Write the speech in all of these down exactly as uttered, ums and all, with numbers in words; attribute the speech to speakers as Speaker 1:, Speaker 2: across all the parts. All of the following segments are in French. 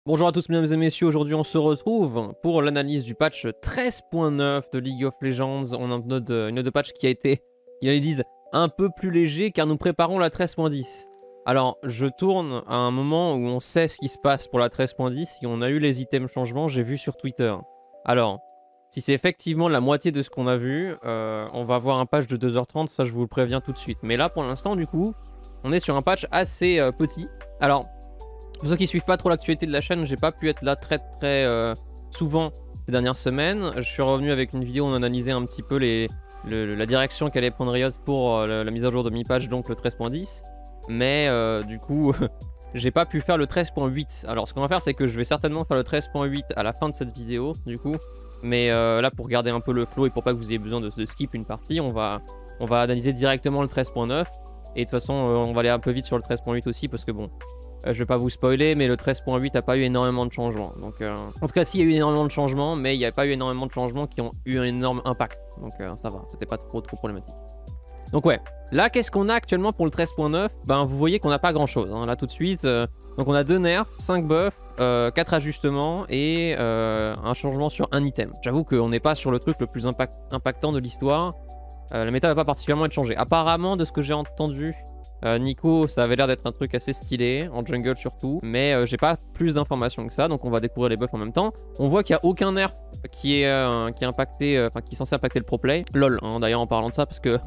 Speaker 1: Bonjour à tous mesdames et messieurs, aujourd'hui on se retrouve pour l'analyse du patch treize point neuf de League of Legends. On a une note de, une note de patch qui a été, ils disent, un peu plus léger car nous préparons la treize point dix. Alors je tourne à un moment où on sait ce qui se passe pour la treize point dix et on a eu les items changements, j'ai vu sur Twitter. Alors, si c'est effectivement la moitié de ce qu'on a vu, euh, on va avoir un patch de deux heures trente, ça je vous le préviens tout de suite. Mais là pour l'instant du coup, on est sur un patch assez euh, petit. Alors, pour ceux qui suivent pas trop l'actualité de la chaîne, j'ai pas pu être là très très euh, souvent ces dernières semaines. Je suis revenu avec une vidéo où on analysait un petit peu les, le, la direction qu'allait prendre Riot pour euh, la, la mise à jour de mi-patch, donc le treize point dix. Mais euh, du coup, j'ai pas pu faire le treize point huit. Alors ce qu'on va faire, c'est que je vais certainement faire le treize point huit à la fin de cette vidéo, du coup. Mais euh, là, pour garder un peu le flow et pour pas que vous ayez besoin de, de skip une partie, on va, on va analyser directement le treize point neuf. Et de toute façon, euh, on va aller un peu vite sur le treize point huit aussi, parce que bon... Euh, je vais pas vous spoiler, mais le treize point huit a pas eu énormément de changements. Donc, euh... en tout cas, si, il y a eu énormément de changements, mais il n'y a pas eu énormément de changements qui ont eu un énorme impact. Donc euh, ça va, c'était pas trop trop problématique. Donc ouais, là qu'est-ce qu'on a actuellement pour le treize point neuf? Ben vous voyez qu'on n'a pas grand chose, hein, là tout de suite. Euh... Donc on a deux nerfs, cinq buffs, euh, quatre ajustements et euh, un changement sur un item. J'avoue qu'on n'est pas sur le truc le plus impact impactant de l'histoire. Euh, la méta va pas particulièrement être changée. Apparemment, de ce que j'ai entendu... Euh, Nico, ça avait l'air d'être un truc assez stylé, en jungle surtout, mais euh, j'ai pas plus d'informations que ça, donc on va découvrir les buffs en même temps. On voit qu'il n'y a aucun nerf qui est, euh, qui est impacté, enfin euh, qui est censé impacter le pro play. Lol, hein, d'ailleurs en parlant de ça, parce que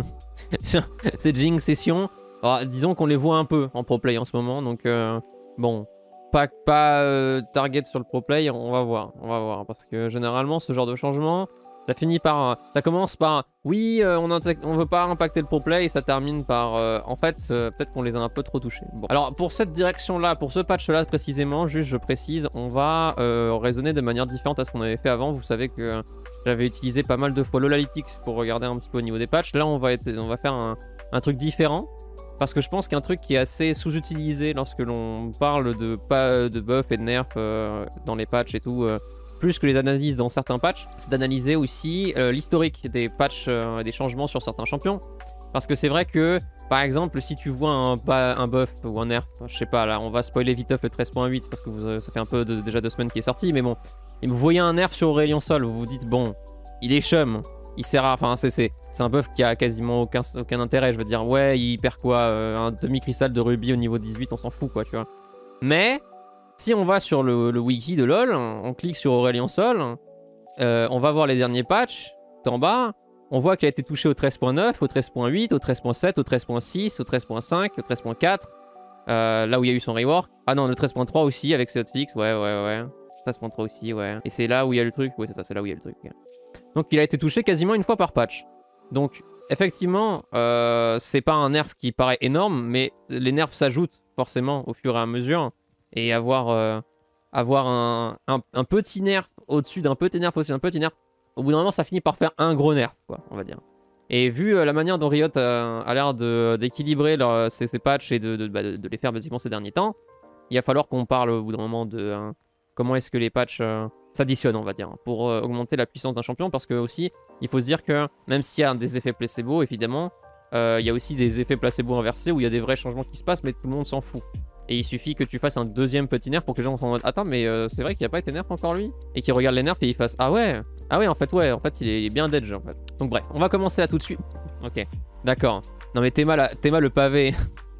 Speaker 1: c'est Jinx Session. Alors, disons qu'on les voit un peu en pro play en ce moment, donc euh, bon, pas, pas euh, target sur le pro play, on va voir, on va voir, parce que généralement ce genre de changement... Ça finit par... Ça commence par... Oui, euh, on, on veut pas impacter le pro play et ça termine par... Euh, en fait, euh, peut-être qu'on les a un peu trop touchés. Bon. Alors, pour cette direction-là, pour ce patch-là précisément, juste je précise, on va euh, raisonner de manière différente à ce qu'on avait fait avant. Vous savez que j'avais utilisé pas mal de fois l'Analytics pour regarder un petit peu au niveau des patchs. Là, on va, être, on va faire un, un truc différent. Parce que je pense qu'un truc qui est assez sous-utilisé lorsque l'on parle de, pas, de buff et de nerf euh, dans les patchs et tout... Euh, plus que les analyses dans certains patchs, c'est d'analyser aussi euh, l'historique des patchs et euh, des changements sur certains champions. Parce que c'est vrai que, par exemple, si tu vois un, un buff ou un nerf, je sais pas, là, on va spoiler vite le treize point huit parce que vous, ça fait un peu de, déjà deux semaines qu'il est sorti, mais bon, et vous voyez un nerf sur Aurélien Sol, vous vous dites, bon, il est chum, il sert à... Enfin, c'est un buff qui a quasiment aucun, aucun intérêt, je veux dire, ouais, il perd quoi, euh, un demi-cristal de rubis au niveau dix-huit, on s'en fout, quoi, tu vois. Mais... Si on va sur le, le wiki de LoL, on clique sur Aurélien Sol, euh, on va voir les derniers patchs, tout en bas, on voit qu'il a été touché au treize point neuf, au treize point huit, au treize point sept, au treize point six, au treize point cinq, au treize point quatre, euh, là où il y a eu son rework. Ah non, le treize point trois aussi avec ses hotfix, ouais, ouais, ouais. treize point trois aussi, ouais. Et c'est là où il y a le truc, ouais, c'est ça, c'est là où il y a le truc. Okay. Donc il a été touché quasiment une fois par patch. Donc effectivement, euh, c'est pas un nerf qui paraît énorme, mais les nerfs s'ajoutent forcément au fur et à mesure. Et avoir, euh, avoir un, un, un petit nerf au-dessus d'un petit nerf au-dessus d'un petit nerf, au bout d'un moment, ça finit par faire un gros nerf, quoi, on va dire. Et vu euh, la manière dont Riot a, a l'air d'équilibrer ces, ces patchs et de, de, bah, de, de les faire basiquement ces derniers temps, il va falloir qu'on parle au bout d'un moment de euh, comment est-ce que les patchs euh, s'additionnent, on va dire, pour euh, augmenter la puissance d'un champion. Parce que aussi, il faut se dire que même s'il y a des effets placebo, évidemment, euh, il y a aussi des effets placebo inversés où il y a des vrais changements qui se passent, mais tout le monde s'en fout. Et il suffit que tu fasses un deuxième petit nerf pour que les gens soient en mode attends, mais euh, c'est vrai qu'il n'y a pas été nerf encore lui. Et qu'ils regardent les nerfs et ils fassent ah ouais, ah ouais, en fait, ouais, en fait, il est, il est bien dead en fait. Donc bref, on va commencer là tout de suite. Ok, d'accord. Non, mais Théma, la... Théma le pavé.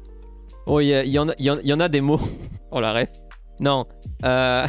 Speaker 1: Oh, il y, y, y, y en a des mots. Oh la ref. Non. Euh.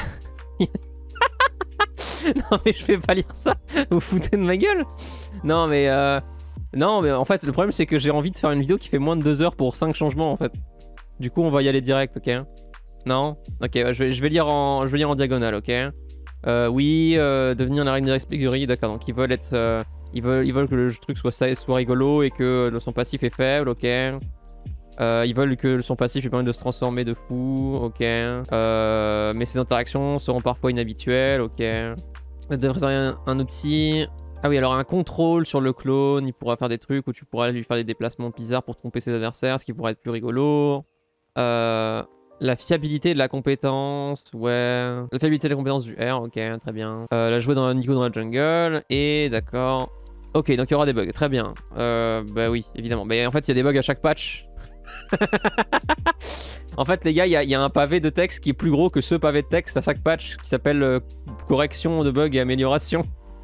Speaker 1: Non, mais je vais pas lire ça. Vous foutez de ma gueule. Non, mais. Euh... Non, mais en fait, le problème, c'est que j'ai envie de faire une vidéo qui fait moins de deux heures pour cinq changements en fait. Du coup, on va y aller direct, ok? Non? Ok, je vais, je vais lire en, je vais lire en diagonale, ok? euh, Oui, euh, devenir la reine des Expigueries, d'accord. Donc ils veulent être, euh, ils veulent, ils veulent que le truc soit, soit rigolo et que son passif est faible, ok? Euh, ils veulent que son passif lui permette de se transformer de fou, ok? Euh, mais ses interactions seront parfois inhabituelles, ok? Il devrait un, un outil. Ah oui, alors un contrôle sur le clone, il pourra faire des trucs où tu pourras lui faire des déplacements bizarres pour tromper ses adversaires, ce qui pourrait être plus rigolo. Euh, la fiabilité de la compétence, ouais. La fiabilité de la compétence du R, ok, très bien. Euh, la jouer dans Nico dans la jungle, et d'accord. Ok, donc il y aura des bugs, très bien. Euh, bah oui, évidemment. Mais en fait, il y a des bugs à chaque patch. En fait, les gars, il y, y a un pavé de texte qui est plus gros que ce pavé de texte à chaque patch qui s'appelle euh, correction de bugs et amélioration.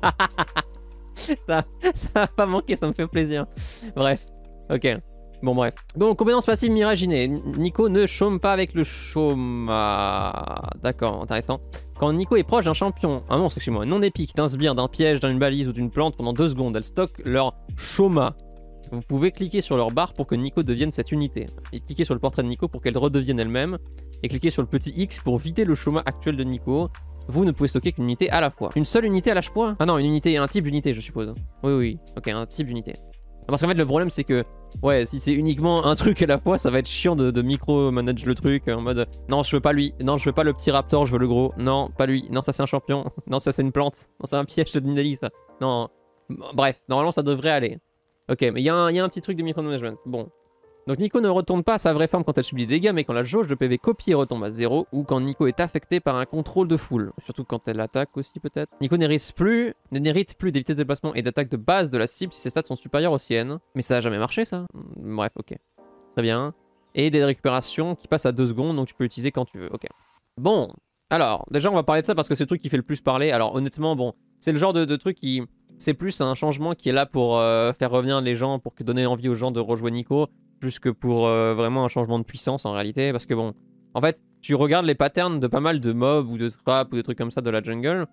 Speaker 1: ça, ça va pas manquer, ça me fait plaisir. Bref, ok. Bon, bref. Donc, compétence passive Mirage Inné. Nico ne chôme pas avec le chôme. D'accord, intéressant. Quand Nico est proche d'un champion, un monstre, excuse-moi, non épique, d'un sbire, d'un piège, d'une balise ou d'une plante pendant deux secondes, elle stocke leur chôma. Vous pouvez cliquer sur leur barre pour que Nico devienne cette unité. Et cliquer sur le portrait de Nico pour qu'elle redevienne elle-même. Et cliquer sur le petit X pour vider le chôma actuel de Nico. Vous ne pouvez stocker qu'une unité à la fois. Une seule unité à l'âge point? Ah non, une unité, un type d'unité, je suppose. Oui, oui, ok, un type d'unité. Parce qu'en fait, le problème, c'est que, ouais, si c'est uniquement un truc à la fois, ça va être chiant de, de micro-manage le truc en mode non, je veux pas lui, non, je veux pas le petit raptor, je veux le gros, non, pas lui, non, ça c'est un champion, non, ça c'est une plante, non, c'est un piège de Nidalee, ça. Non, bref, normalement, ça devrait aller. Ok, mais il y, y a un petit truc de micro-management. Bon. Donc Nico ne retourne pas à sa vraie forme quand elle subit des dégâts, mais quand la jauge de P V copiée retombe à zéro, ou quand Nico est affecté par un contrôle de foule. Surtout quand elle attaque aussi peut-être. Nico n'hérite plus, n'hérite plus des vitesses de déplacement et d'attaque de base de la cible si ses stats sont supérieurs aux siennes. Mais ça a jamais marché ça. Bref, ok. Très bien. Et des récupérations qui passent à deux secondes, donc tu peux l'utiliser quand tu veux. Ok. Bon. Alors, déjà on va parler de ça parce que c'est le truc qui fait le plus parler. Alors honnêtement, bon, c'est le genre de, de truc qui... C'est plus un changement qui est là pour euh, faire revenir les gens, pour donner envie aux gens de rejouer Nico, plus que pour euh, vraiment un changement de puissance en réalité. Parce que bon, en fait, tu regardes les patterns de pas mal de mobs ou de traps ou de trucs comme ça de la jungle,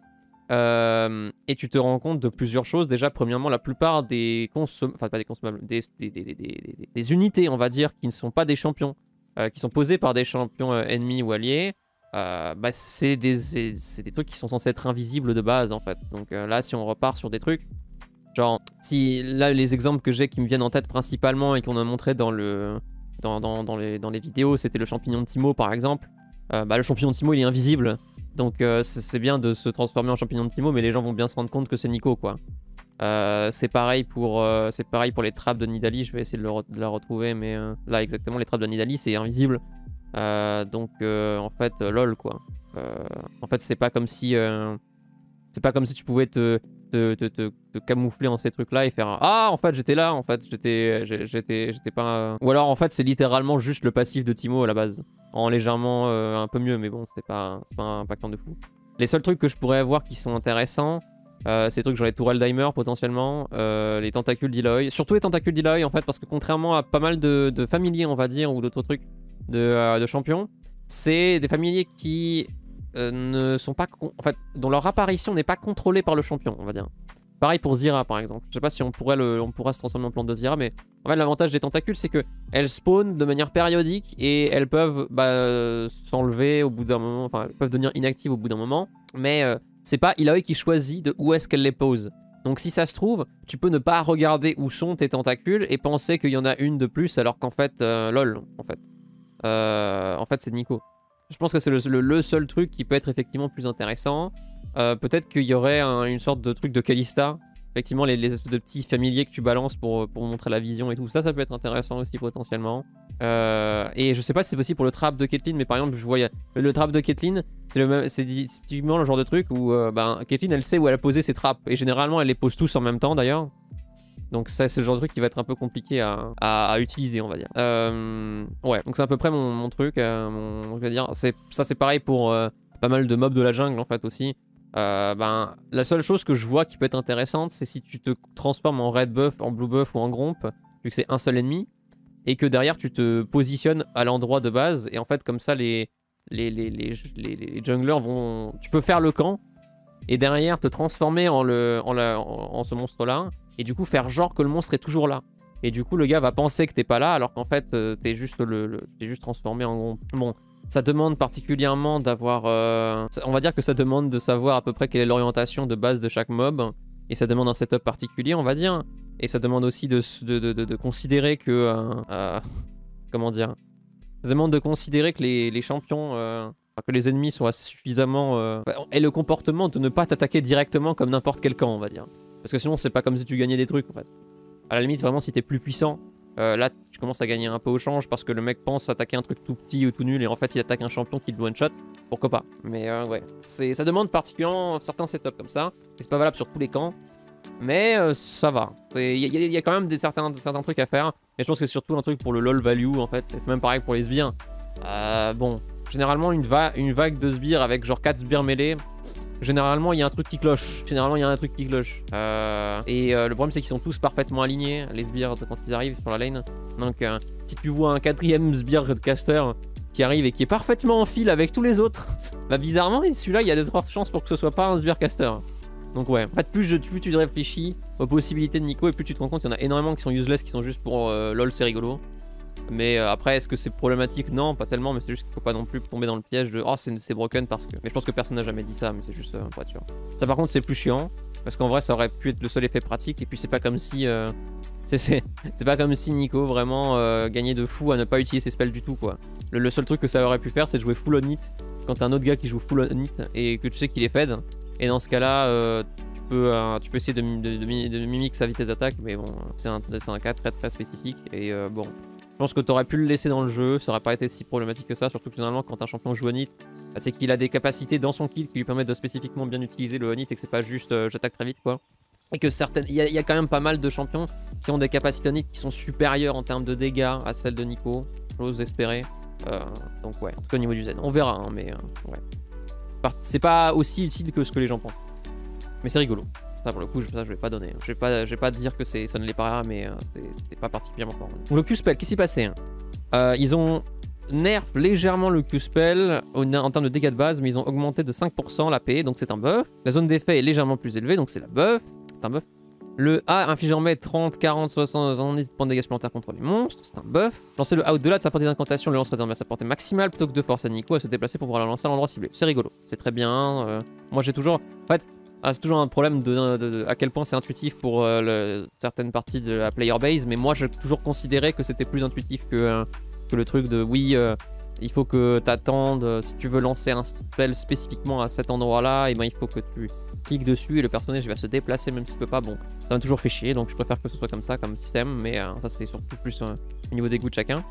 Speaker 1: euh, et tu te rends compte de plusieurs choses. Déjà, premièrement, la plupart des consommables, enfin pas des consommables, des, des, des, des, des, des unités, on va dire, qui ne sont pas des champions, euh, qui sont posées par des champions euh, ennemis ou alliés, Euh, bah c'est des, des trucs qui sont censés être invisibles de base en fait. Donc euh, là si on repart sur des trucs genre si là les exemples que j'ai qui me viennent en tête principalement et qu'on a montré dans le dans, dans, dans, les, dans les vidéos, c'était le champignon de Timo par exemple. euh, bah le champignon de Timo il est invisible, donc euh, c'est bien de se transformer en champignon de Timo, mais les gens vont bien se rendre compte que c'est Nico quoi. Euh, c'est pareil pour euh, c'est pareil pour les trappes de Nidalee. Je vais essayer de, le re de la retrouver, mais euh, là exactement les trappes de Nidalee c'est invisible. Euh, donc euh, en fait euh, lol quoi. Euh, en fait c'est pas comme si euh, c'est pas comme si tu pouvais te, te, te, te, te camoufler en ces trucs là et faire un... ah en fait j'étais là en fait j'étais j'étais j'étais pas. Ou alors en fait c'est littéralement juste le passif de Timo à la base en légèrement euh, un peu mieux, mais bon c'est pas c'est pas impactant de fou. Les seuls trucs que je pourrais avoir qui sont intéressants, euh, c'est des trucs genre les tourelles d'Heimer potentiellement, euh, les tentacules d'Eloy, surtout les tentacules d'Eloy en fait, parce que contrairement à pas mal de, de familiers on va dire ou d'autres trucs De, euh, de champions, c'est des familiers qui euh, ne sont pas, en fait, dont leur apparition n'est pas contrôlée par le champion, on va dire. Pareil pour Zyra par exemple. Je sais pas si on pourrait, le, on pourra se transformer en plante de Zyra, mais en fait l'avantage des tentacules c'est que elles spawnent de manière périodique et elles peuvent bah, s'enlever au bout d'un moment, enfin elles peuvent devenir inactives au bout d'un moment, mais euh, c'est pas Eloy qui choisit de où est-ce qu'elle les pose. Donc si ça se trouve, tu peux ne pas regarder où sont tes tentacules et penser qu'il y en a une de plus alors qu'en fait, euh, lol, en fait. Euh, en fait c'est Nico. Je pense que c'est le, le, le seul truc qui peut être effectivement plus intéressant. Euh, Peut-être qu'il y aurait un, une sorte de truc de Kalista. Effectivement les, les espèces de petits familiers que tu balances pour, pour montrer la vision et tout ça, ça peut être intéressant aussi potentiellement. Euh, et je sais pas si c'est possible pour le trap de Caitlyn, mais par exemple je vois le trap de Caitlyn, c'est typiquement le genre de truc où euh, ben, Caitlyn elle sait où elle a posé ses traps. Et généralement elle les pose tous en même temps d'ailleurs. Donc ça c'est le genre de truc qui va être un peu compliqué à, à, à utiliser on va dire. Euh, ouais donc c'est à peu près mon, mon truc, euh, mon, je vais dire. Ça c'est pareil pour euh, pas mal de mobs de la jungle en fait aussi. Euh, ben, la seule chose que je vois qui peut être intéressante c'est si tu te transformes en red buff, en blue buff ou en gromp, vu que c'est un seul ennemi, et que derrière tu te positionnes à l'endroit de base, et en fait comme ça les, les, les, les, les, les junglers vont... Tu peux faire le camp, et derrière te transformer en, le, en, la, en, en ce monstre là, et du coup faire genre que le monstre est toujours là. Et du coup le gars va penser que t'es pas là alors qu'en fait euh, t'es juste, le, le, t'es juste transformé en gromp. Bon, ça demande particulièrement d'avoir... Euh... On va dire que ça demande de savoir à peu près quelle est l'orientation de base de chaque mob. Et ça demande un setup particulier on va dire. Et ça demande aussi de, de, de, de, de considérer que... Euh, euh, comment dire, ça demande de considérer que les, les champions... Euh, que les ennemis soient suffisamment... Euh, aient le comportement de ne pas t'attaquer directement comme n'importe quel camp on va dire. Parce que sinon c'est pas comme si tu gagnais des trucs en fait. À la limite vraiment si t'es plus puissant, euh, là tu commences à gagner un peu au change parce que le mec pense attaquer un truc tout petit ou tout nul et en fait il attaque un champion qui le one shot. Pourquoi pas. Mais euh, ouais, ça demande particulièrement certains setups comme ça. Et c'est pas valable sur tous les camps. Mais euh, ça va. Il y, y, y a quand même des, certains, certains trucs à faire. Mais je pense que c'est surtout un truc pour le LOL value en fait. C'est même pareil pour les sbires. Euh, bon, généralement une, va une vague de sbires avec genre quatre sbires mêlés, généralement il y a un truc qui cloche. Généralement il y a un truc qui cloche. Euh, et euh, le problème c'est qu'ils sont tous parfaitement alignés, les sbires quand ils arrivent sur la lane. Donc euh, si tu vois un quatrième sbire de caster qui arrive et qui est parfaitement en fil avec tous les autres, bah bizarrement celui-là il y a de fortes chances pour que ce soit pas un sbire caster. Donc ouais, en fait plus, je, plus tu réfléchis aux possibilités de Nico et plus tu te rends compte qu'il y en a énormément qui sont useless, qui sont juste pour euh, lol c'est rigolo. Mais euh, après est-ce que c'est problématique? Non, pas tellement, mais c'est juste qu'il faut pas non plus tomber dans le piège de oh c'est broken parce que... Mais je pense que personne n'a jamais dit ça, mais c'est juste euh, pour être sûr. Ça par contre c'est plus chiant, parce qu'en vrai ça aurait pu être le seul effet pratique, et puis c'est pas comme si... Euh... C'est pas comme si Nico vraiment euh, gagnait de fou à ne pas utiliser ses spells du tout quoi. Le, le seul truc que ça aurait pu faire c'est de jouer full on hit quand t'as un autre gars qui joue full on hit et que tu sais qu'il est fed. Et dans ce cas-là, euh, tu, peux, euh, tu peux essayer de, de, de, de mimiquer sa vitesse d'attaque, mais bon, c'est un, un cas très très spécifique. Et euh, bon, je pense que tu aurais pu le laisser dans le jeu, ça aurait pas été si problématique que ça, surtout que généralement quand un champion joue on hit, bah, c'est qu'il a des capacités dans son kit qui lui permettent de spécifiquement bien utiliser le on hit et que c'est pas juste euh, j'attaque très vite quoi. Et que certaines, il y, y a quand même pas mal de champions qui ont des capacités on hit qui sont supérieures en termes de dégâts à celles de Nico, j'ose espérer. Euh, donc ouais, en tout cas au niveau du Z, on verra, hein, mais euh, ouais. C'est pas aussi utile que ce que les gens pensent. Mais c'est rigolo. Ça pour le coup, je, ça je vais pas donner. Je vais pas, je vais pas dire que ça ne l'est pas, mais euh, c'était pas particulièrement fort. Donc le Q-Spell, qu'est-ce qui s'est passé? euh, Ils ont nerf légèrement le Q-Spell en termes de dégâts de base, mais ils ont augmenté de cinq pour cent l'A P, donc c'est un buff. La zone d'effet est légèrement plus élevée, donc c'est la buff. C'est un buff. Le A inflige en mai trente, quarante, soixante, soixante-dix points de dégâts supplémentaires contre les monstres, c'est un buff. Lancer le A au-delà de sa portée d'incantation, le lance réservé à sa portée maximale plutôt que de forcer Nico à se déplacer pour pouvoir la lancer à l'endroit ciblé. C'est rigolo, c'est très bien. Euh, moi j'ai toujours... En fait, ah, c'est toujours un problème de, de, de, de à quel point c'est intuitif pour euh, le, certaines parties de la player base, mais moi j'ai toujours considéré que c'était plus intuitif que, euh, que le truc de oui, euh, il faut que tu attendes, si tu veux lancer un spell spécifiquement à cet endroit-là, et ben il faut que tu cliques dessus et le personnage va se déplacer même s'il peut pas. Bon, ça m'a toujours fait chier, donc je préfère que ce soit comme ça, comme système, mais euh, ça c'est surtout plus euh, au niveau des goûts de chacun.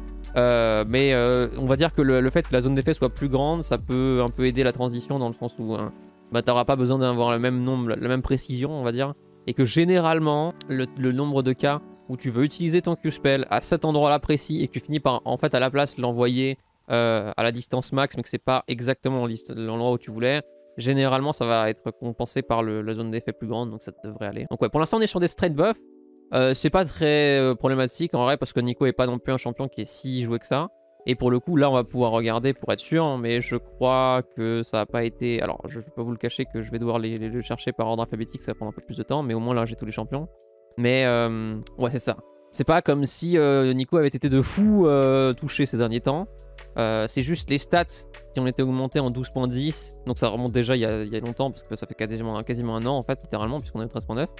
Speaker 1: Euh, mais euh, on va dire que le, le fait que la zone d'effet soit plus grande, ça peut un peu aider la transition dans le sens où hein, bah, t'auras pas besoin d'avoir le même nombre, la même précision, on va dire, et que généralement le, le nombre de cas où tu veux utiliser ton Q-Spell à cet endroit-là précis et que tu finis par en fait à la place l'envoyer euh, à la distance max, mais que c'est pas exactement l'endroit où tu voulais. Généralement, ça va être compensé par le, la zone d'effet plus grande, donc ça devrait aller. Donc ouais, pour l'instant, on est sur des straight buffs. Euh, c'est pas très euh, problématique en vrai, parce que Nico est pas non plus un champion qui est si joué que ça. Et pour le coup, là, on va pouvoir regarder pour être sûr, mais je crois que ça n'a pas été... Alors, je peux pas vous le cacher que je vais devoir les, les, les chercher par ordre alphabétique, ça va prendre un peu plus de temps, mais au moins là, j'ai tous les champions. Mais euh, ouais, c'est ça. C'est pas comme si euh, Nico avait été de fou euh, touché ces derniers temps. Euh, c'est juste les stats qui ont été augmentées en douze point dix, donc ça remonte déjà il y a, il y a longtemps, parce que ça fait quasiment, quasiment un an en fait, littéralement, puisqu'on est au treize point neuf.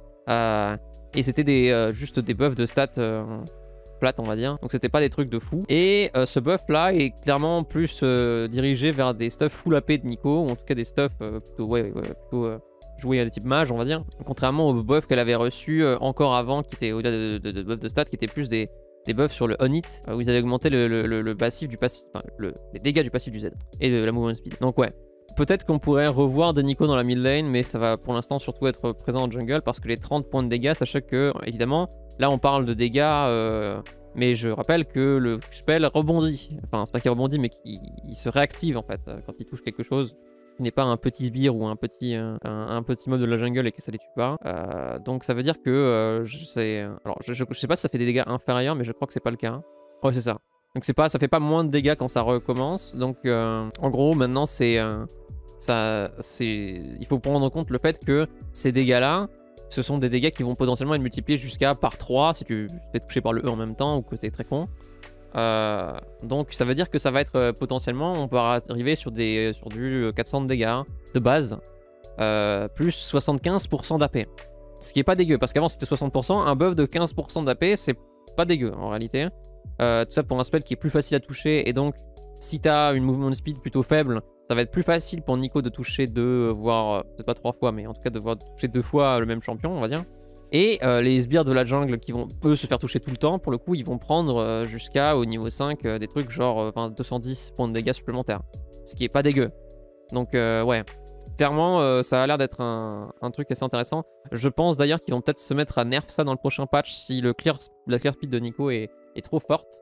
Speaker 1: Euh, et c'était des, euh, juste des buffs de stats euh, plates, on va dire, donc c'était pas des trucs de fou. Et euh, ce buff là est clairement plus euh, dirigé vers des stuffs full A P de Nico, ou en tout cas des stuffs euh, plutôt, ouais, ouais, plutôt euh, joués à des types mage, on va dire, contrairement aux buffs qu'elle avait reçus euh, encore avant, qui étaient au-delà de, de, de, de buffs de stats, qui étaient plus des des buffs sur le on-hit, où ils avaient augmenté le, le, le, le passif du passif, enfin, le, les dégâts du passif du Z et de la movement speed. Donc ouais, peut-être qu'on pourrait revoir des Nico dans la mid lane, mais ça va pour l'instant surtout être présent en jungle, parce que les trente points de dégâts, sachez que, évidemment, là on parle de dégâts, euh, mais je rappelle que le spell rebondit. Enfin, c'est pas qu'il rebondit, mais qu'il se réactive en fait, quand il touche quelque chose. Qui n'est pas un petit sbire ou un petit, un, un petit mob de la jungle et que ça les tue pas. Euh, donc ça veut dire que euh, je sais... Alors je, je, je sais pas si ça fait des dégâts inférieurs, mais je crois que c'est pas le cas. Ouais, c'est ça. Donc c'est pas, ça fait pas moins de dégâts quand ça recommence. Donc euh, en gros maintenant c'est... Euh, ça, c'est... Il faut prendre en compte le fait que ces dégâts-là, ce sont des dégâts qui vont potentiellement être multipliés jusqu'à par trois si tu es touché par le E en même temps ou que t'es très con. Euh, donc ça veut dire que ça va être euh, potentiellement, on peut arriver sur, des, sur du quatre cents de dégâts de base, euh, plus soixante-quinze pour cent d'A P. Ce qui est pas dégueu, parce qu'avant c'était soixante pour cent, un buff de quinze pour cent d'A P, c'est pas dégueu en réalité. Euh, tout ça pour un spell qui est plus facile à toucher, et donc si t'as une movement speed plutôt faible, ça va être plus facile pour Nico de toucher deux, voire peut-être pas trois fois, mais en tout cas de voir toucher deux fois le même champion, on va dire. Et euh, les sbires de la jungle qui vont, eux, se faire toucher tout le temps, pour le coup, ils vont prendre euh, jusqu'à, au niveau cinq, euh, des trucs genre euh, enfin, deux cent dix points de dégâts supplémentaires. Ce qui est pas dégueu. Donc, euh, ouais. Clairement, euh, ça a l'air d'être un, un truc assez intéressant. Je pense d'ailleurs qu'ils vont peut-être se mettre à nerf ça dans le prochain patch si le clear, la clear speed de Nico est, est trop forte.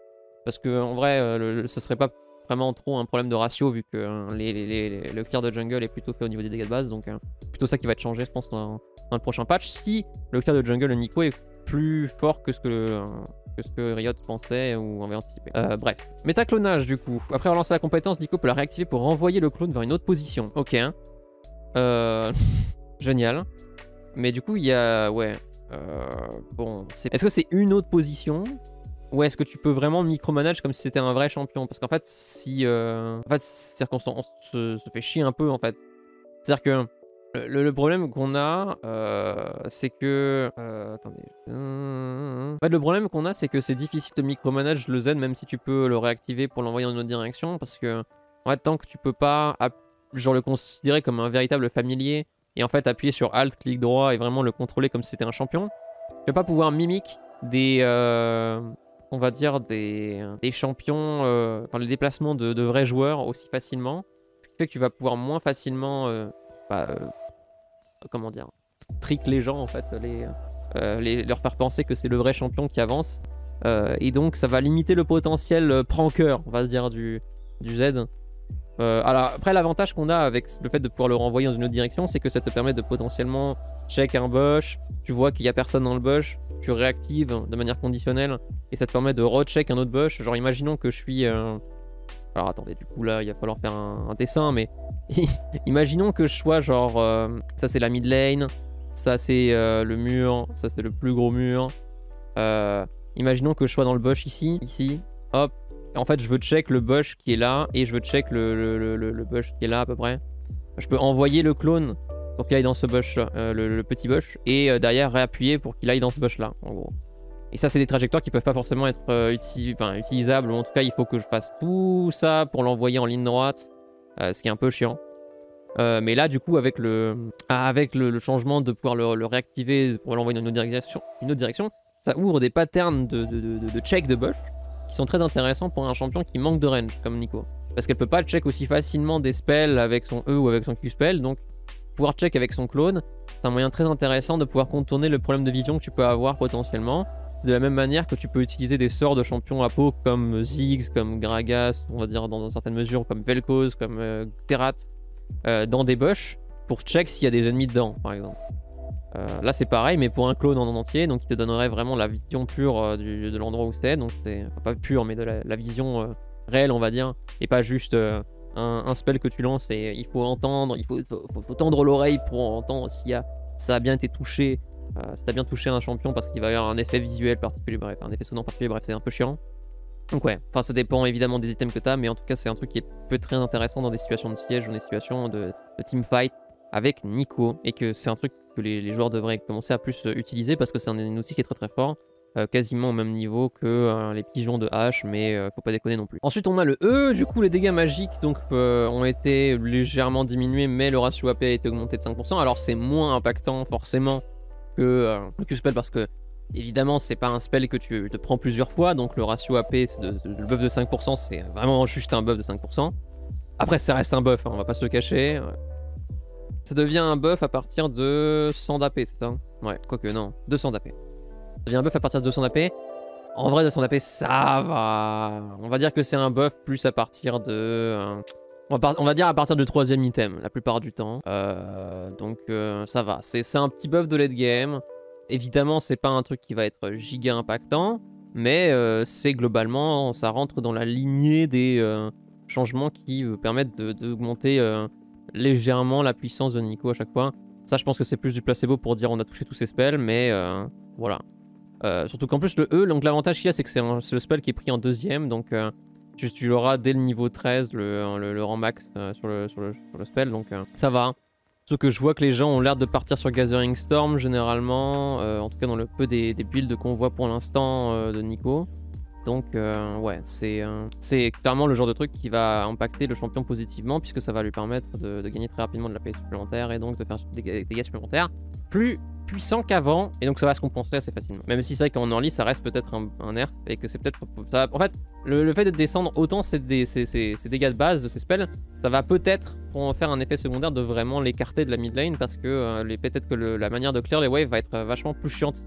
Speaker 1: Parce que en vrai, euh, le, le, ce serait pas vraiment trop un problème de ratio vu que euh, les, les, les, les, le clear de jungle est plutôt fait au niveau des dégâts de base. Donc euh, plutôt ça qui va être changé, je pense, dans, dans le prochain patch. Si le clear de jungle de Nico est plus fort que ce que, euh, que, ce que Riot pensait ou avait anticipé. Euh, bref. Métaclonage du coup. Après avoir lancé la compétence, Nico peut la réactiver pour renvoyer le clone vers une autre position. Ok. Euh... Génial. Mais du coup, il y a... Ouais. Euh... Bon. Est-ce que c'est une autre position ? Ou est-ce que tu peux vraiment micromanage comme si c'était un vrai champion? Parce qu'en fait, si... Euh... En fait, c'est-à-dire qu'on se, se fait chier un peu, en fait. C'est-à-dire que le, le problème qu'on a, euh, c'est que... Euh, attendez. En fait, le problème qu'on a, c'est que c'est difficile de micromanage le Z, même si tu peux le réactiver pour l'envoyer dans une autre direction. Parce que, en fait, tant que tu peux pas genre, le considérer comme un véritable familier, et en fait, appuyer sur Alt, clic droit, et vraiment le contrôler comme si c'était un champion, tu vas pas pouvoir mimique des... Euh... on va dire, des, des champions, euh, enfin les déplacements de, de vrais joueurs aussi facilement. Ce qui fait que tu vas pouvoir moins facilement, euh, bah, euh, comment dire, trick les gens en fait, les, euh, les, leur faire penser que c'est le vrai champion qui avance. Euh, et donc ça va limiter le potentiel pranker, on va se dire, du, du Z. Euh, alors après l'avantage qu'on a avec le fait de pouvoir le renvoyer dans une autre direction, c'est que ça te permet de potentiellement check un bush, tu vois qu'il n'y a personne dans le bush, tu réactives de manière conditionnelle et ça te permet de recheck un autre bush. Genre imaginons que je suis... Euh... Alors attendez, du coup là il va falloir faire un, un dessin, mais imaginons que je sois genre... Euh... Ça c'est la mid lane, ça c'est euh, le mur, ça c'est le plus gros mur. Euh... Imaginons que je sois dans le bush ici, ici, hop. En fait je veux check le bush qui est là et je veux check le, le, le, le bush qui est là à peu près. Je peux envoyer le clone pour qu'il aille dans ce bush, euh, le, le petit bush, et euh, derrière réappuyer pour qu'il aille dans ce bush là, en gros. Et ça, c'est des trajectoires qui peuvent pas forcément être euh, uti enfin, utilisables, ou en tout cas, il faut que je fasse tout ça pour l'envoyer en ligne droite, euh, ce qui est un peu chiant. Euh, mais là, du coup, avec le, ah, avec le, le changement de pouvoir le, le réactiver pour l'envoyer dans une autre direction, une autre direction, ça ouvre des patterns de, de, de, de check de bush qui sont très intéressants pour un champion qui manque de range, comme Nico. Parce qu'elle peut pas check aussi facilement des spells avec son E ou avec son Q-spell, donc pouvoir check avec son clone, c'est un moyen très intéressant de pouvoir contourner le problème de vision que tu peux avoir potentiellement. C'est de la même manière que tu peux utiliser des sorts de champions Apo comme Ziggs, comme Gragas, on va dire dans, dans certaines mesures, comme Vel'Koz, comme euh, Terat, euh, dans des bush, pour check s'il y a des ennemis dedans, par exemple. Euh, là c'est pareil, mais pour un clone en entier, donc il te donnerait vraiment la vision pure euh, du, de l'endroit où c'est, donc c'est enfin, pas pure, mais de la, la vision euh, réelle, on va dire, et pas juste... Euh, Un, un spell que tu lances et il faut entendre, il faut, faut, faut tendre l'oreille pour entendre si ça a bien été touché, euh, si t'as bien touché un champion parce qu'il va y avoir un effet visuel particulier, bref, un effet sonore particulier, bref, c'est un peu chiant. Donc ouais, enfin ça dépend évidemment des items que t'as, mais en tout cas c'est un truc qui est peut être très intéressant dans des situations de siège ou des situations de, de teamfight avec Nico, et que c'est un truc que les, les joueurs devraient commencer à plus utiliser parce que c'est un, un outil qui est très très fort. Euh, quasiment au même niveau que euh, les pigeons de H, mais euh, faut pas déconner non plus. Ensuite on a le E, du coup les dégâts magiques donc euh, ont été légèrement diminués, mais le ratio A P a été augmenté de cinq pour cent. Alors c'est moins impactant forcément que euh, le Q-spell parce que évidemment c'est pas un spell que tu te prends plusieurs fois, donc le ratio A P, de, de, le buff de cinq pour cent c'est vraiment juste un buff de cinq pour cent. Après ça reste un buff, hein, on va pas se le cacher. Ça devient un buff à partir de cent d'A P, c'est ça? Ouais, quoique non, deux cents d'A P. Ça devient un buff à partir de deux cents d'A P. En vrai, deux cents d'A P, ça va. On va dire que c'est un buff plus à partir de... Euh, on, va on va dire à partir du troisième item, la plupart du temps. Euh, donc, euh, ça va. C'est un petit buff de late game. Évidemment, c'est pas un truc qui va être giga impactant. Mais euh, c'est globalement, ça rentre dans la lignée des euh, changements qui euh, permettent d'augmenter euh, légèrement la puissance de Nico à chaque fois. Ça, je pense que c'est plus du placebo pour dire on a touché tous ses spells. Mais euh, voilà. Euh, surtout qu'en plus le E, donc l'avantage qu'il y a c'est que c'est le spell qui est pris en deuxième, donc euh, tu, tu l'auras dès le niveau treize, le, le, le rang max euh, sur, le, sur, le, sur le spell, donc euh, ça va. Sauf que je vois que les gens ont l'air de partir sur Gathering Storm généralement, euh, en tout cas dans le peu des, des builds qu'on voit pour l'instant euh, de Nico. Donc euh, ouais, c'est euh, clairement le genre de truc qui va impacter le champion positivement, puisque ça va lui permettre de, de gagner très rapidement de la P supplémentaire et donc de faire des, des dégâts supplémentaires plus puissant qu'avant, et donc ça va se compenser assez facilement. Même si c'est vrai qu'en early ça reste peut-être un, un nerf, et que c'est peut-être... En fait, le, le fait de descendre autant ces, ces, ces, ces dégâts de base de ces spells, ça va peut-être, pour en faire un effet secondaire, de vraiment l'écarter de la mid lane, parce que euh, peut-être que le, la manière de clear les waves va être vachement plus chiante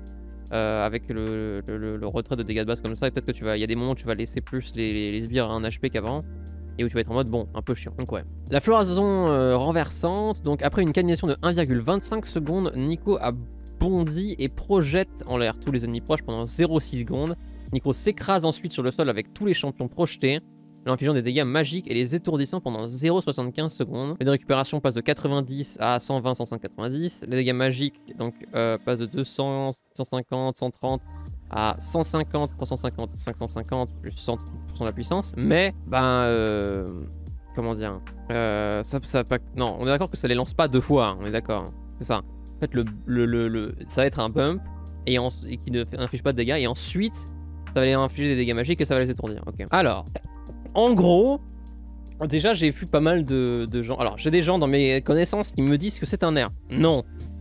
Speaker 1: euh, avec le, le, le, le retrait de dégâts de base comme ça. Et peut-être que tu vas, il y a des moments où tu vas laisser plus les, les, les sbires à un H P qu'avant. Et où tu vas être en mode, bon, un peu chiant. Donc ouais. La floraison euh, renversante. Donc après une canalisation de un virgule vingt-cinq secondes, Nico a bondi et projette en l'air tous les ennemis proches pendant zéro virgule six secondes. Nico s'écrase ensuite sur le sol avec tous les champions projetés, l'infligeant des dégâts magiques et les étourdissant pendant zéro virgule soixante-quinze secondes. Les de récupération passent de quatre-vingt-dix à cent vingt, cent quatre-vingt-dix. Les dégâts magiques donc euh, passent de deux cents, cent cinquante, cent trente à cent cinquante, trois cent cinquante, cinq cent cinquante, plus cent pour cent de la puissance. Mais, ben, euh, comment dire, euh, ça, ça pas... Non, on est d'accord que ça les lance pas deux fois, hein, on est d'accord. Hein, c'est ça. En fait, le, le, le, le, ça va être un bump et, en, et qui ne inflige pas de dégâts. Et ensuite, ça va les infliger des dégâts magiques et ça va les étourdir. Ok. Alors, en gros, déjà, j'ai vu pas mal de, de gens... Alors, j'ai des gens dans mes connaissances qui me disent que c'est un nerf. Non.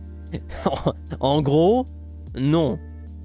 Speaker 1: En gros, non.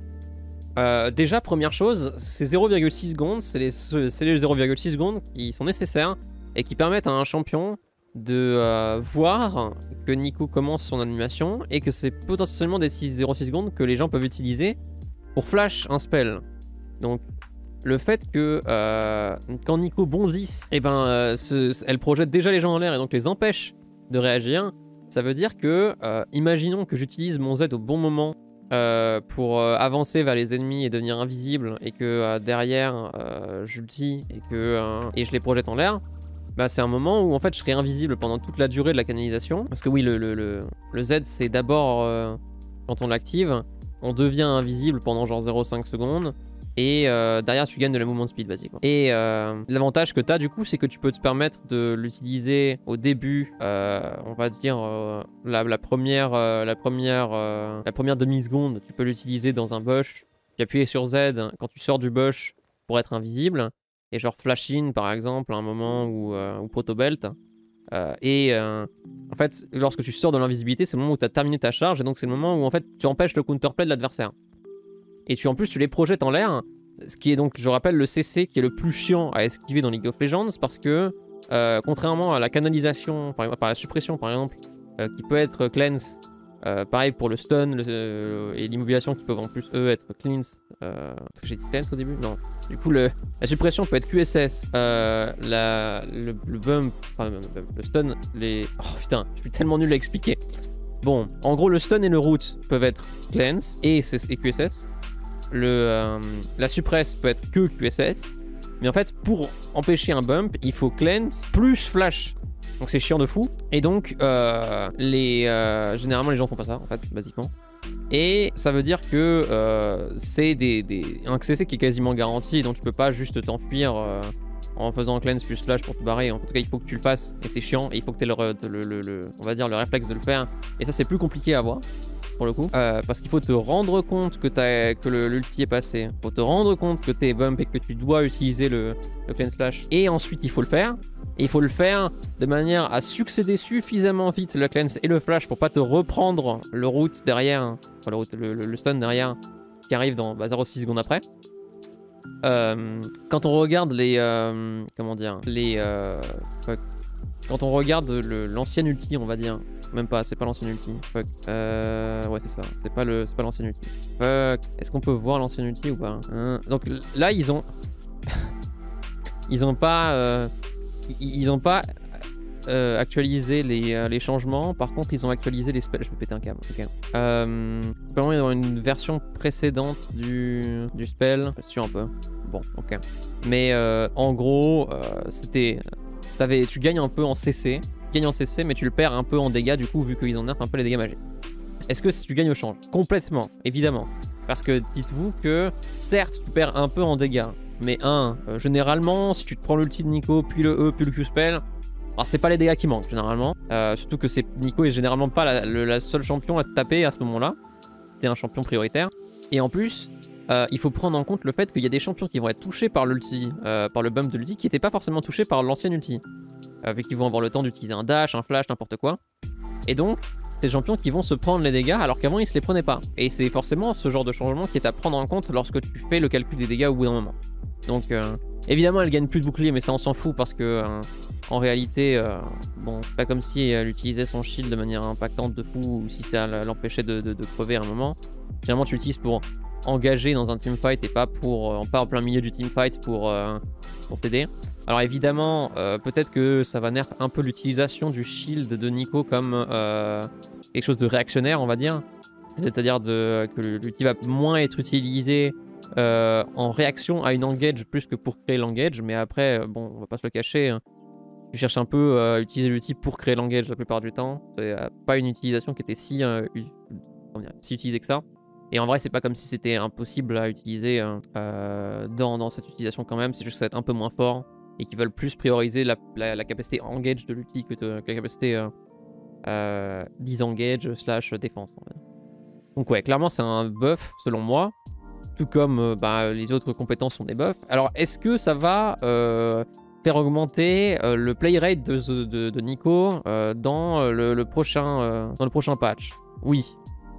Speaker 1: Euh, déjà, première chose, c'est zéro virgule six secondes, c'est les, les zéro virgule six secondes qui sont nécessaires et qui permettent à un champion de euh, voir que Nico commence son animation et que c'est potentiellement des zéro virgule six secondes que les gens peuvent utiliser pour flash un spell. Donc, le fait que euh, quand Nico bondisse, eh ben, euh, ce, elle projette déjà les gens en l'air et donc les empêche de réagir, ça veut dire que, euh, imaginons que j'utilise mon Z au bon moment Euh, pour euh, avancer vers les ennemis et devenir invisible et que euh, derrière euh, j'ulti et que euh, et je les projette en l'air, bah c'est un moment où en fait je serai invisible pendant toute la durée de la canalisation parce que oui le, le, le, le Z c'est d'abord euh, quand on l'active on devient invisible pendant genre zéro virgule cinq secondes et euh, derrière tu gagnes de la movement speed basiquement. Et euh, l'avantage que tu as du coup c'est que tu peux te permettre de l'utiliser au début, euh, on va dire euh, la, la première, euh, la première, euh, la première demi-seconde, tu peux l'utiliser dans un bush, puis appuyer sur Z quand tu sors du bush pour être invisible, et genre flash in par exemple à un moment où, euh, où protobelt. Euh, et euh, en fait lorsque tu sors de l'invisibilité c'est le moment où tu as terminé ta charge et donc c'est le moment où en fait tu empêches le counterplay de l'adversaire. Et tu en plus tu les projettes en l'air, ce qui est donc, je rappelle, le C C qui est le plus chiant à esquiver dans League of Legends parce que euh, contrairement à la canalisation, par, par la suppression par exemple, euh, qui peut être cleanse, euh, pareil pour le stun le, euh, et l'immobilisation qui peuvent en plus eux être cleanse. Euh, Est-ce que j'ai dit cleanse au début? Non. Du coup le, la suppression peut être Q S S, euh, la, le, le bump, enfin le, le stun, les... Oh putain, je suis tellement nul à expliquer. Bon, en gros le stun et le root peuvent être cleanse et, et Q S S. Le, euh, la suppresse peut être que Q S S, mais en fait pour empêcher un bump il faut cleanse plus flash, donc c'est chiant de fou. Et donc euh, les, euh, généralement les gens font pas ça en fait basiquement, et ça veut dire que euh, c'est des, des, un C C qui est quasiment garanti, donc tu peux pas juste t'enfuir euh, en faisant cleanse plus flash pour te barrer. En tout cas il faut que tu le fasses et c'est chiant et il faut que tu aies le, le, le, le, on va dire le réflexe de le faire, et ça c'est plus compliqué à avoir pour le coup, euh, parce qu'il faut te rendre compte que, as, que l'ulti est passé, il faut te rendre compte que t'es bump et que tu dois utiliser le, le cleanse flash, et ensuite il faut le faire, et il faut le faire de manière à succéder suffisamment vite le cleanse et le flash pour pas te reprendre le root derrière, enfin le, root, le, le, le stun derrière qui arrive dans bah, zéro virgule six secondes après. Euh, quand on regarde les, euh, comment dire, les, euh, quand on regarde l'ancienne ulti on va dire, même pas, c'est pas l'ancien ulti. Fuck. Euh, ouais, c'est ça. C'est pas le, c'est pas l'ancien ulti. Fuck. Est-ce qu'on peut voir l'ancien ulti ou pas, hein? Donc là, ils ont, ils ont pas, euh... ils ont pas euh, actualisé les, euh, les changements. Par contre, ils ont actualisé les spells. Je vais péter un câble. Ok. Euh... Vraiment, ils ont une version précédente du, du spell. Je suis un peu. Bon, ok. Mais euh, en gros, euh, c'était, t'avais, tu gagnes un peu en C C. Gagne en C C mais tu le perds un peu en dégâts du coup vu qu'ils en nerfent un peu les dégâts magiques. Est-ce que si tu gagnes au change? Complètement, évidemment. Parce que dites-vous que certes tu perds un peu en dégâts, mais un, euh, généralement si tu te prends l'ulti de Nico puis le E puis le Q-spell, alors c'est pas les dégâts qui manquent généralement. Euh, surtout que Nico est généralement pas la, le, la seule champion à te taper à ce moment-là. C'était un champion prioritaire. Et en plus, euh, il faut prendre en compte le fait qu'il y a des champions qui vont être touchés par l'ulti, euh, par le bump de l'ulti, qui n'étaient pas forcément touchés par l'ancienne ulti. Avec qui vont avoir le temps d'utiliser un dash, un flash, n'importe quoi. Et donc, des champions qui vont se prendre les dégâts alors qu'avant ils se les prenaient pas. Et c'est forcément ce genre de changement qui est à prendre en compte lorsque tu fais le calcul des dégâts au bout d'un moment. Donc, euh, évidemment, elle gagne plus de bouclier, mais ça on s'en fout parce que, euh, en réalité, euh, bon, c'est pas comme si elle utilisait son shield de manière impactante de fou ou si ça l'empêchait de, de, de crever à un moment. Généralement, tu l'utilises pour engagé dans un teamfight et pas, pour, euh, pas en plein milieu du teamfight pour, euh, pour t'aider. Alors évidemment, euh, peut-être que ça va nerf un peu l'utilisation du shield de Nico comme euh, quelque chose de réactionnaire, on va dire. C'est-à-dire que l'ulti va moins être utilisé euh, en réaction à une engage plus que pour créer l'engage. Mais après, bon, on va pas se le cacher, hein. Tu cherches un peu à euh, utiliser l'ulti pour créer l'engage la plupart du temps. C'est euh, pas une utilisation qui était si, euh, dire, si utilisée que ça. Et en vrai, c'est pas comme si c'était impossible à utiliser euh, dans, dans cette utilisation quand même. C'est juste que ça va être un peu moins fort et qu'ils veulent plus prioriser la, la, la capacité engage de l'ulti que, que la capacité euh, euh, disengage slash défense. Donc ouais, clairement c'est un buff selon moi, tout comme euh, bah, les autres compétences sont des buffs. Alors est-ce que ça va euh, faire augmenter euh, le play rate de, de, de Nico euh, dans, le, le prochain, euh, dans le prochain patch? Oui.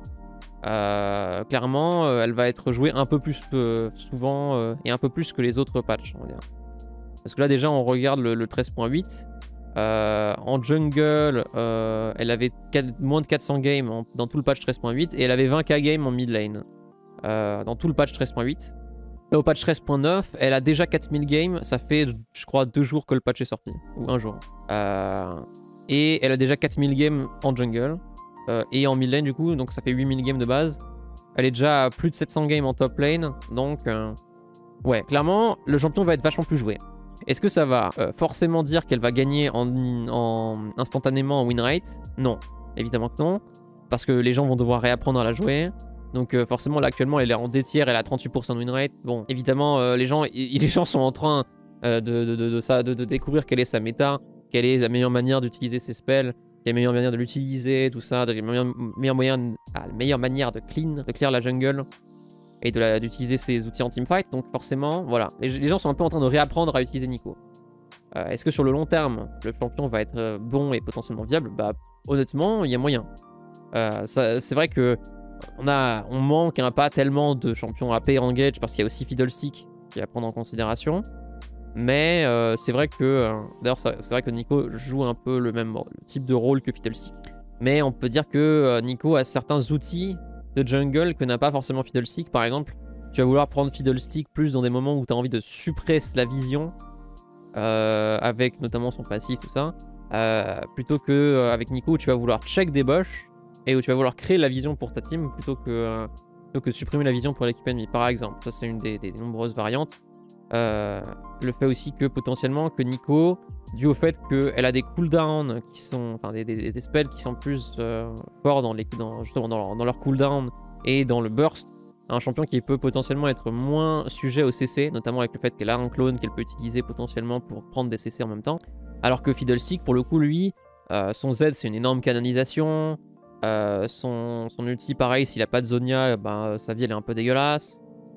Speaker 1: Euh, clairement, euh, elle va être jouée un peu plus euh, souvent euh, et un peu plus que les autres patchs, on va dire. Parce que là déjà on regarde le, le treize point huit. Euh, en jungle, euh, elle avait quatre, moins de quatre cents games en, dans tout le patch treize point huit et elle avait vingt K games en mid lane euh, dans tout le patch treize point huit. Et au patch treize point neuf, elle a déjà quatre mille games, ça fait je crois deux jours que le patch est sorti, ou un jour. Euh, et elle a déjà quatre mille games en jungle euh, et en mid lane du coup, donc ça fait huit mille games de base. Elle est déjà à plus de sept cents games en top lane, donc euh, ouais, clairement le champion va être vachement plus joué. Est-ce que ça va euh, forcément dire qu'elle va gagner en, en, instantanément en win rate? Non, évidemment que non. Parce que les gens vont devoir réapprendre à la jouer. Donc euh, forcément, là actuellement, elle est en D tier, elle a trente-huit pour cent de win rate. Bon, évidemment, euh, les, gens, les gens sont en train euh, de, de, de, de, ça, de, de découvrir quelle est sa méta, quelle est la meilleure manière d'utiliser ses spells, quelle est la meilleure manière de l'utiliser, tout ça, la meilleure, meilleure, moyen, ah, la meilleure manière de clean, de clear la jungle. Et d'utiliser ses outils en teamfight, donc forcément, voilà. Les, les gens sont un peu en train de réapprendre à utiliser Nico. Euh, Est-ce que sur le long terme, le champion va être euh, bon et potentiellement viable? Bah, honnêtement, il y a moyen. Euh, c'est vrai que on, a, on manque hein, pas tellement de champions A P engage, parce qu'il y a aussi Fiddlestick qui est à prendre en considération. Mais euh, c'est vrai que, euh, d'ailleurs, c'est vrai que Nico joue un peu le même le type de rôle que Fiddlestick. Mais on peut dire que euh, Nico a certains outils de jungle que n'a pas forcément Fiddlestick. Par exemple, tu vas vouloir prendre Fiddlestick plus dans des moments où tu as envie de suppresser la vision, euh, avec notamment son passif, tout ça, euh, plutôt que euh, avec Nico où tu vas vouloir check des bush et où tu vas vouloir créer la vision pour ta team plutôt que, euh, plutôt que supprimer la vision pour l'équipe ennemie, par exemple. Ça, c'est une des, des, des nombreuses variantes. Euh, le fait aussi que potentiellement que Nico, dû au fait qu'elle a des cooldowns qui sont, enfin des, des, des spells qui sont plus euh, forts dans les, dans, justement dans leur, dans leur cooldown et dans le burst, un champion qui peut potentiellement être moins sujet au C C, notamment avec le fait qu'elle a un clone qu'elle peut utiliser potentiellement pour prendre des C C en même temps. Alors que Fiddlestick, pour le coup, lui, euh, son Z c'est une énorme canonisation, euh, son, son ulti pareil, s'il a pas de Zonia, ben, sa vie elle est un peu dégueulasse.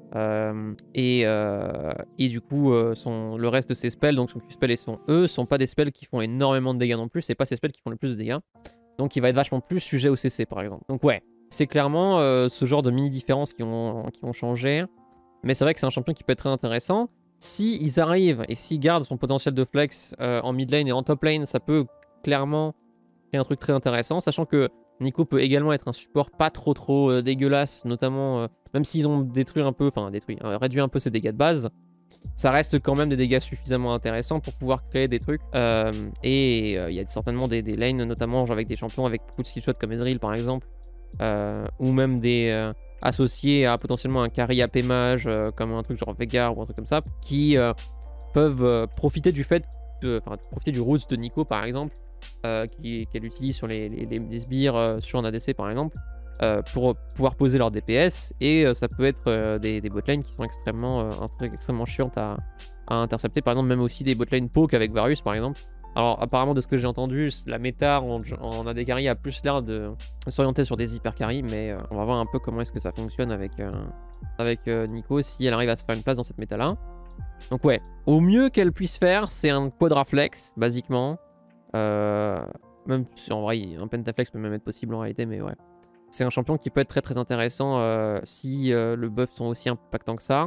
Speaker 1: Euh, et, euh, et du coup, euh, son, le reste de ses spells, donc son Q-spell et son E, sont pas des spells qui font énormément de dégâts non plus, c'est pas ces spells qui font le plus de dégâts. Donc il va être vachement plus sujet au C C par exemple. Donc ouais, c'est clairement euh, ce genre de mini-différences qui ont, qui ont changé. Mais c'est vrai que c'est un champion qui peut être très intéressant. Si ils arrivent et s'ils gardent son potentiel de flex euh, en mid lane et en top lane, ça peut clairement créer un truc très intéressant, sachant que Nico peut également être un support pas trop trop euh, dégueulasse, notamment euh, même s'ils ont détruit un peu, enfin détruit, euh, réduit un peu ses dégâts de base, ça reste quand même des dégâts suffisamment intéressants pour pouvoir créer des trucs. Euh, et il euh, y a certainement des, des lanes, notamment genre avec des champions avec beaucoup de skillshot comme Ezreal par exemple, euh, ou même des euh, associés à potentiellement un carry A P mage, euh, comme un truc genre Veigar ou un truc comme ça, qui euh, peuvent euh, profiter du fait, de, enfin profiter du roots de Nico par exemple, Euh, qu'elle utilise sur les, les, les sbires euh, sur un A D C par exemple, euh, pour pouvoir poser leur D P S, et euh, ça peut être euh, des, des botlane qui sont extrêmement, euh, un truc extrêmement chiantes à, à intercepter, par exemple même aussi des botlane poke avec Varus par exemple. Alors apparemment de ce que j'ai entendu, la méta en, en A D carry a plus l'air de s'orienter sur des hyper carry, mais euh, on va voir un peu comment est-ce que ça fonctionne avec, euh, avec euh, Nico, si elle arrive à se faire une place dans cette méta là. Donc ouais, au mieux qu'elle puisse faire, c'est un quadraflex basiquement. Euh, même si en vrai un pentaflex peut même être possible en réalité, mais ouais, c'est un champion qui peut être très très intéressant euh, si euh, le buff sont aussi impactants que ça.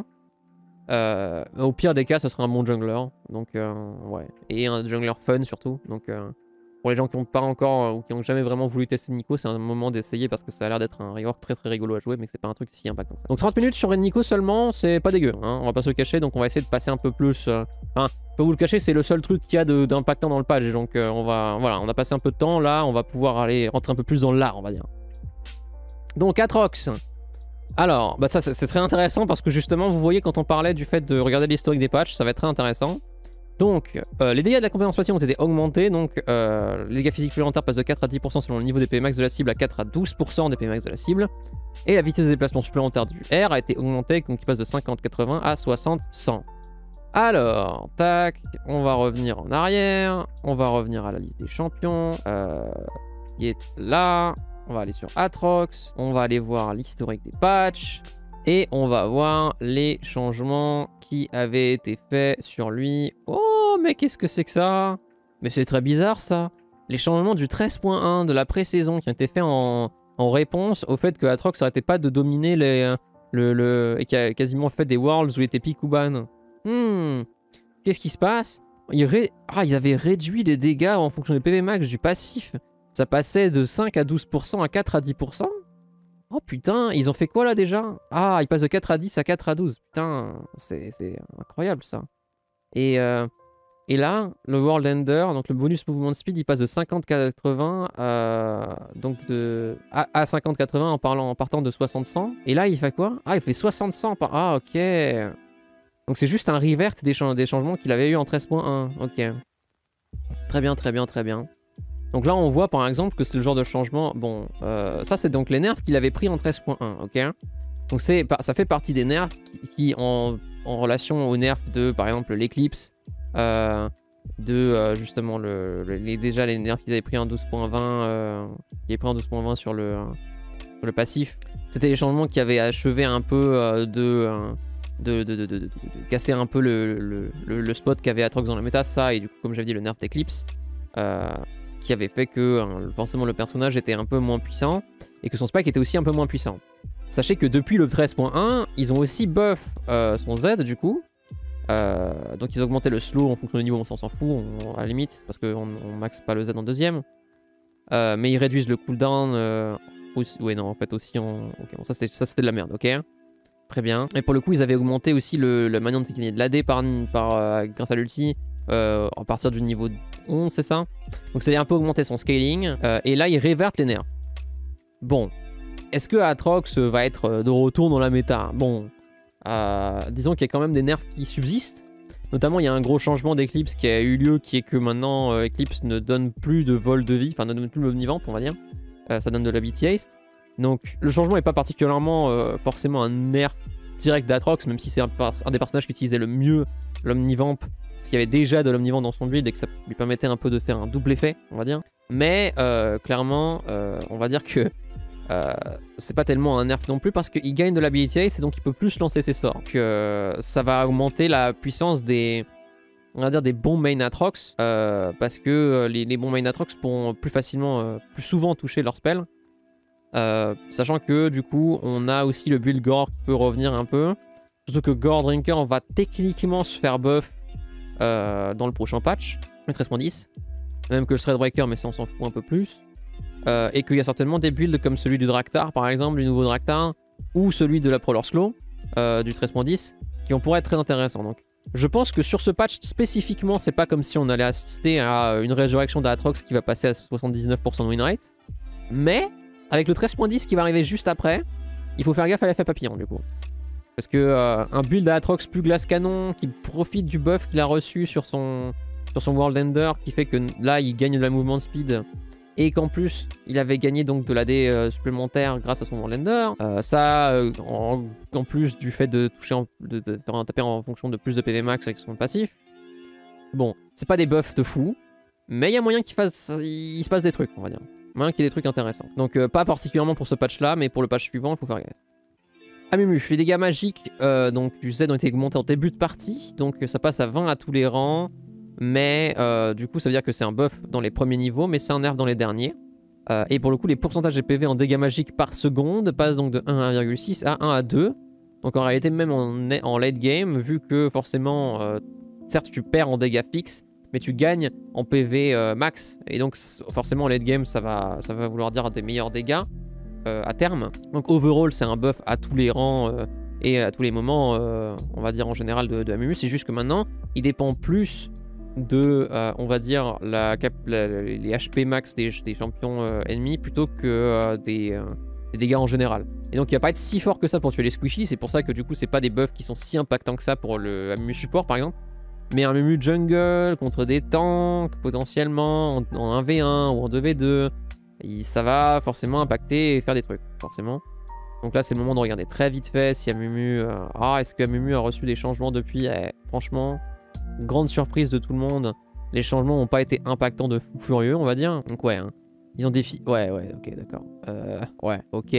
Speaker 1: Euh, au pire des cas, ce sera un bon jungler, donc euh, ouais, et un jungler fun surtout, donc euh, Pour les gens qui n'ont pas encore euh, ou qui n'ont jamais vraiment voulu tester Nico, c'est un moment d'essayer parce que ça a l'air d'être un rework très très rigolo à jouer, mais que c'est pas un truc si impactant que ça. Donc trente minutes sur Nico seulement, c'est pas dégueu, hein, on va pas se le cacher, donc on va essayer de passer un peu plus... Euh... Enfin, je peux vous le cacher, c'est le seul truc qu'il y a d'impactant dans le patch, donc euh, on va... Voilà, on a passé un peu de temps, là, on va pouvoir aller rentrer un peu plus dans l'art, on va dire. Donc Atrox. Alors, bah ça c'est très intéressant parce que justement, vous voyez quand on parlait du fait de regarder l'historique des patchs, ça va être très intéressant. Donc, euh, les dégâts de la compétence passive ont été augmentés, donc euh, les dégâts physiques supplémentaires passent de quatre à dix pour cent selon le niveau des P max de la cible à quatre à douze pour cent des P max de la cible. Et la vitesse de déplacement supplémentaire du R a été augmentée, donc il passe de cinquante quatre-vingts à soixante cent. Alors, tac, on va revenir en arrière, on va revenir à la liste des champions, euh, qui est là, on va aller sur Atrox, on va aller voir l'historique des patchs, et on va voir les changements qui avaient été faits sur lui. Oh, mais qu'est-ce que c'est que ça? Mais c'est très bizarre ça. Les changements du treize point un de la pré-saison qui ont été faits en, en réponse au fait que Atrox n'arrêtait pas de dominer les, le, le, et qui a quasiment fait des Worlds où il était pick ou ban. Hmm, qu'est-ce qui se passe? ils, ré... ah, ils avaient réduit les dégâts en fonction du P V max du passif. Ça passait de cinq à douze pour cent à quatre à dix pour cent. Oh putain, ils ont fait quoi là déjà? Ah, ils passent de quatre à dix à quatre à douze. Putain, c'est incroyable ça. Et, euh, et là, le World Ender, donc le bonus mouvement de speed, il passe de cinquante quatre-vingts euh, donc de, à, à cinquante quatre-vingts en, parlant, en partant de soixante cent. Et là, il fait quoi? Ah, il fait soixante cent par... Ah, ok. Donc c'est juste un revert des, ch des changements qu'il avait eu en treize point un. Ok. Très bien, très bien, très bien. Donc là, on voit par exemple que c'est le genre de changement... Bon, euh, ça c'est donc les nerfs qu'il avait pris en treize point un, ok? Donc ça fait partie des nerfs qui, qui en, en relation aux nerfs de, par exemple, l'Eclipse, euh, de euh, justement, le, le, les, déjà les nerfs qu'ils avaient pris en douze point vingt, euh, qui avaient pris en douze point vingt sur le, euh, sur le passif. C'était les changements qui avaient achevé un peu euh, de, euh, de, de, de, de, de, de casser un peu le, le, le, le spot qu'avait Atrox dans la méta, ça, et du coup, comme j'avais dit, le nerf d'Eclipse. Euh, qui avait fait que hein, forcément le personnage était un peu moins puissant et que son spike était aussi un peu moins puissant. Sachez que depuis le treize point un, ils ont aussi buff euh, son Z du coup. Euh, donc ils ont augmenté le slow en fonction du niveau, on s'en fout on, à la limite, parce qu'on on max pas le Z en deuxième. Euh, mais ils réduisent le cooldown. Euh, aussi, ouais non en fait aussi en... Okay, bon, ça c'était de la merde, ok. Très bien. Et pour le coup ils avaient augmenté aussi le, la manière de gagner de l'A D par, par, euh, grâce à l'ulti. Euh, à partir du niveau onze, c'est ça? Donc ça a un peu augmenté son scaling. Euh, et là, il réverte les nerfs. Bon. Est-ce que Atrox va être de retour dans la méta? Bon. Euh, disons qu'il y a quand même des nerfs qui subsistent. Notamment, il y a un gros changement d'Eclipse qui a eu lieu, qui est que maintenant, euh, Eclipse ne donne plus de vol de vie. Enfin, ne donne plus de omnivamp, on va dire. Euh, ça donne de l'ability haste. Donc, le changement n'est pas particulièrement euh, forcément un nerf direct d'Atrox, même si c'est un, un des personnages qui utilisait le mieux l'omnivamp. Parce qu'il y avait déjà de l'omnivamp dans son build et que ça lui permettait un peu de faire un double effet, on va dire. Mais euh, clairement, euh, on va dire que euh, c'est pas tellement un nerf non plus parce qu'il gagne de l'ability haste et donc il peut plus lancer ses sorts. Donc euh, ça va augmenter la puissance des, on va dire des bons main Atrox euh, parce que les, les bons main Atrox pourront plus facilement, euh, plus souvent toucher leur spell. Euh, sachant que du coup, on a aussi le build Gore qui peut revenir un peu. Surtout que Gore Drinker va techniquement se faire buff Euh, dans le prochain patch, le treize point dix, même que le Threadbreaker, mais ça on s'en fout un peu plus, euh, et qu'il y a certainement des builds comme celui du Draktar par exemple, du nouveau Draktar, ou celui de la Prowler Slow, euh, du treize point dix, qui vont pourrait être très intéressants. Donc je pense que sur ce patch spécifiquement, c'est pas comme si on allait assister à une résurrection d'Atrox qui va passer à soixante-dix-neuf pour cent de win rate, mais avec le treize point dix qui va arriver juste après, il faut faire gaffe à l'effet papillon du coup. Parce que euh, un build d'Atrox plus glace canon qui profite du buff qu'il a reçu sur son, sur son World Ender qui fait que là il gagne de la mouvement speed et qu'en plus il avait gagné donc de l'A D euh, supplémentaire grâce à son World Ender. Euh, ça, euh, en, en plus du fait de toucher, en, de, de faire un taper en fonction de plus de P V max avec son passif. Bon, c'est pas des buffs de fou, mais il y a moyen qu'il fasse, il se passe des trucs, on va dire. Moyen qu'il y ait des trucs intéressants. Donc euh, pas particulièrement pour ce patch là, mais pour le patch suivant il faut faire gaffe. Amumu, les dégâts magiques euh, donc, du Z ont été augmentés en début de partie, donc ça passe à vingt à tous les rangs, mais euh, du coup ça veut dire que c'est un buff dans les premiers niveaux, mais c'est un nerf dans les derniers. Euh, et pour le coup les pourcentages de P V en dégâts magiques par seconde passent donc de un à un virgule six à un à deux, donc en réalité même en, en late game, vu que forcément, euh, certes tu perds en dégâts fixes, mais tu gagnes en P V euh, max. Et donc forcément en late game, ça va, ça va vouloir dire des meilleurs dégâts euh, à terme. Donc overall, c'est un buff à tous les rangs euh, et à tous les moments, euh, on va dire en général de, de Amumu. C'est juste que maintenant, il dépend plus de, euh, on va dire, la, la, les H P max des, des champions euh, ennemis plutôt que euh, des, euh, des dégâts en général. Et donc il va pas être si fort que ça pour tuer les squishies. C'est pour ça que du coup, c'est pas des buffs qui sont si impactants que ça pour le Amumu support par exemple. Mais un Amumu jungle contre des tanks, potentiellement en, en un v un ou en deux v deux, et ça va forcément impacter et faire des trucs, forcément. Donc là, c'est le moment de regarder très vite fait si Amumu... Euh, ah, est-ce que Amumu a reçu des changements depuis eh, franchement, grande surprise de tout le monde. Les changements n'ont pas été impactants de fou furieux, on va dire. Donc ouais, hein. Ils ont défi... Ouais, ouais, ok, d'accord. Euh, ouais, ok.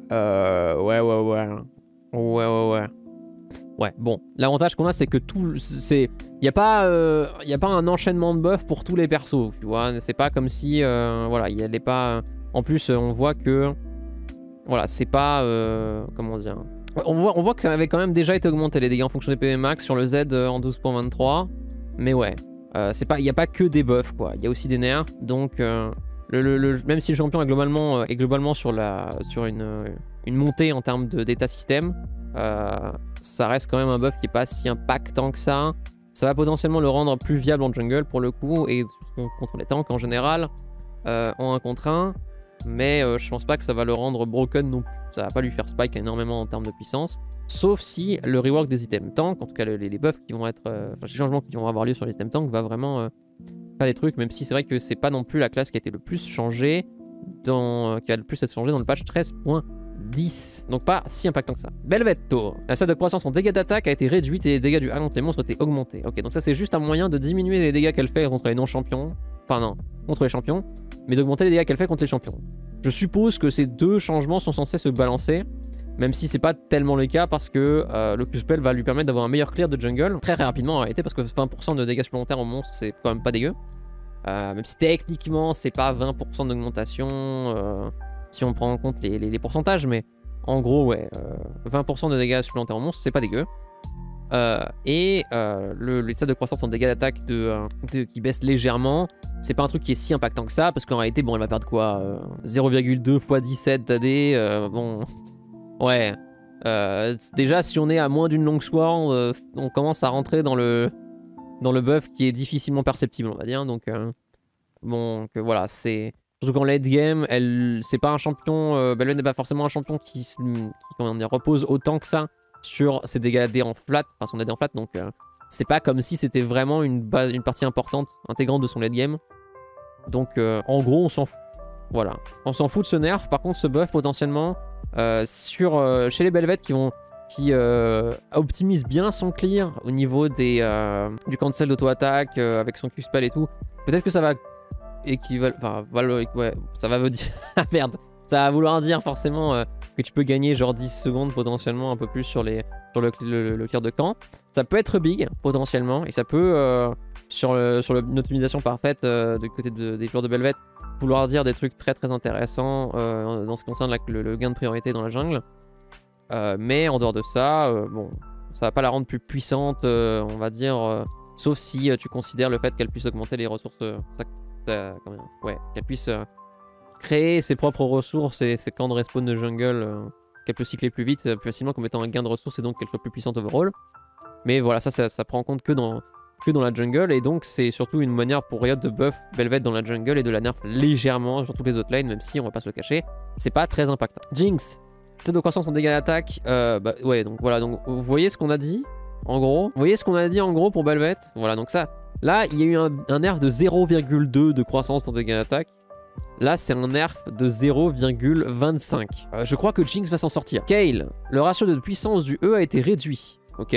Speaker 1: Euh, ouais, ouais, ouais. Ouais, ouais, ouais. Ouais, bon, l'avantage qu'on a, c'est que tout, c'est, il y a pas, euh, y a pas un enchaînement de buffs pour tous les persos, tu vois. C'est pas comme si, euh, voilà, il y a pas. En plus, on voit que, voilà, c'est pas, euh, comment dire. On voit, on voit que ça avait quand même déjà été augmenté les dégâts en fonction des P V max sur le Z euh, en douze point vingt-trois. Mais ouais, euh, c'est pas, il y a pas que des buffs quoi. Il y a aussi des nerfs. Donc, euh, le, le, le, même si le champion est globalement, euh, est globalement sur la, sur une, euh, une montée en termes d'état système. Euh, ça reste quand même un buff qui est pas si impactant que ça. Ça va potentiellement le rendre plus viable en jungle pour le coup et contre les tanks en général euh, en un contre un. Mais euh, je pense pas que ça va le rendre broken non plus. Ça va pas lui faire spike énormément en termes de puissance. Sauf si le rework des items tank, en tout cas les, les buffs qui vont être, euh, enfin, les changements qui vont avoir lieu sur les items tank va vraiment euh, faire des trucs. Même si c'est vrai que c'est pas non plus la classe qui a été le plus changée dans, qui a le plus été changée dans le patch treize point dix, donc pas si impactant que ça. Belvet Tour. La salle de croissance en dégâts d'attaque a été réduite et les dégâts du A contre les monstres ont été augmentés. Ok, donc ça c'est juste un moyen de diminuer les dégâts qu'elle fait contre les non-champions. Enfin non, contre les champions, mais d'augmenter les dégâts qu'elle fait contre les champions. Je suppose que ces deux changements sont censés se balancer, même si c'est pas tellement le cas parce que euh, le Q-Spell va lui permettre d'avoir un meilleur clear de jungle très, très rapidement en réalité parce que vingt pour cent de dégâts supplémentaires aux monstres c'est quand même pas dégueu. Euh, même si techniquement c'est pas vingt pour cent d'augmentation. Euh, si on prend en compte les, les, les pourcentages, mais en gros, ouais, euh, vingt pour cent de dégâts supplémentaires en monstre, c'est pas dégueu. Euh, et euh, le, le stade de croissance en dégâts d'attaque de, euh, de, qui baisse légèrement, c'est pas un truc qui est si impactant que ça, parce qu'en réalité, bon, elle va perdre quoi euh, zéro virgule deux fois dix-sept d'A D, euh, bon, ouais. Euh, déjà, si on est à moins d'une longue sword, euh, on commence à rentrer dans le, dans le buff qui est difficilement perceptible, on va dire, donc, euh, bon, que voilà, c'est... Surtout qu'en late game, elle, c'est pas un champion, euh, Belvet n'est pas forcément un champion qui, qui comment dire, repose autant que ça sur ses dégâts A D en flat, enfin son A D en flat, donc euh, c'est pas comme si c'était vraiment une, base, une partie importante, intégrante de son late game. Donc euh, en gros, on s'en fout. Voilà, on s'en fout de ce nerf. Par contre, ce buff potentiellement euh, sur euh, chez les Belvet qui vont qui euh, optimise bien son clear au niveau des euh, du cancel d'auto-attaque euh, avec son Q-spell et tout. Peut-être que ça va équivalent, enfin, ouais, ça va vous dire, ah merde, ça va vouloir dire forcément euh, que tu peux gagner genre dix secondes potentiellement un peu plus sur, les, sur le, le, le clear de camp. Ça peut être big potentiellement et ça peut, euh, sur, le, sur le, une optimisation parfaite euh, du côté de, des joueurs de Belvet, vouloir dire des trucs très très intéressants euh, dans ce qui concerne la, le, le gain de priorité dans la jungle. Euh, mais en dehors de ça, euh, bon, ça va pas la rendre plus puissante, euh, on va dire, euh, sauf si euh, tu considères le fait qu'elle puisse augmenter les ressources. Euh, Euh, ouais, qu'elle puisse euh, créer ses propres ressources et ses camps de respawn de jungle, euh, qu'elle peut cycler plus vite, plus facilement comme étant un gain de ressources et donc qu'elle soit plus puissante overall. Mais voilà, ça, ça, ça prend en compte que dans, que dans la jungle et donc c'est surtout une manière pour Riot de buff Belvet dans la jungle et de la nerf légèrement sur toutes les autres lanes, même si on va pas se le cacher, c'est pas très impactant. Jinx, c'est de croissance en dégâts d'attaque, euh, bah ouais, donc voilà, donc vous voyez ce qu'on a dit en gros, vous voyez ce qu'on a dit en gros pour Belvet, voilà, donc ça. Là, il y a eu un, un nerf de zéro virgule deux de croissance en dégâts d'attaque. Là, c'est un nerf de zéro virgule vingt-cinq. Euh, je crois que Jinx va s'en sortir. Kale, le ratio de puissance du E a été réduit. Ok.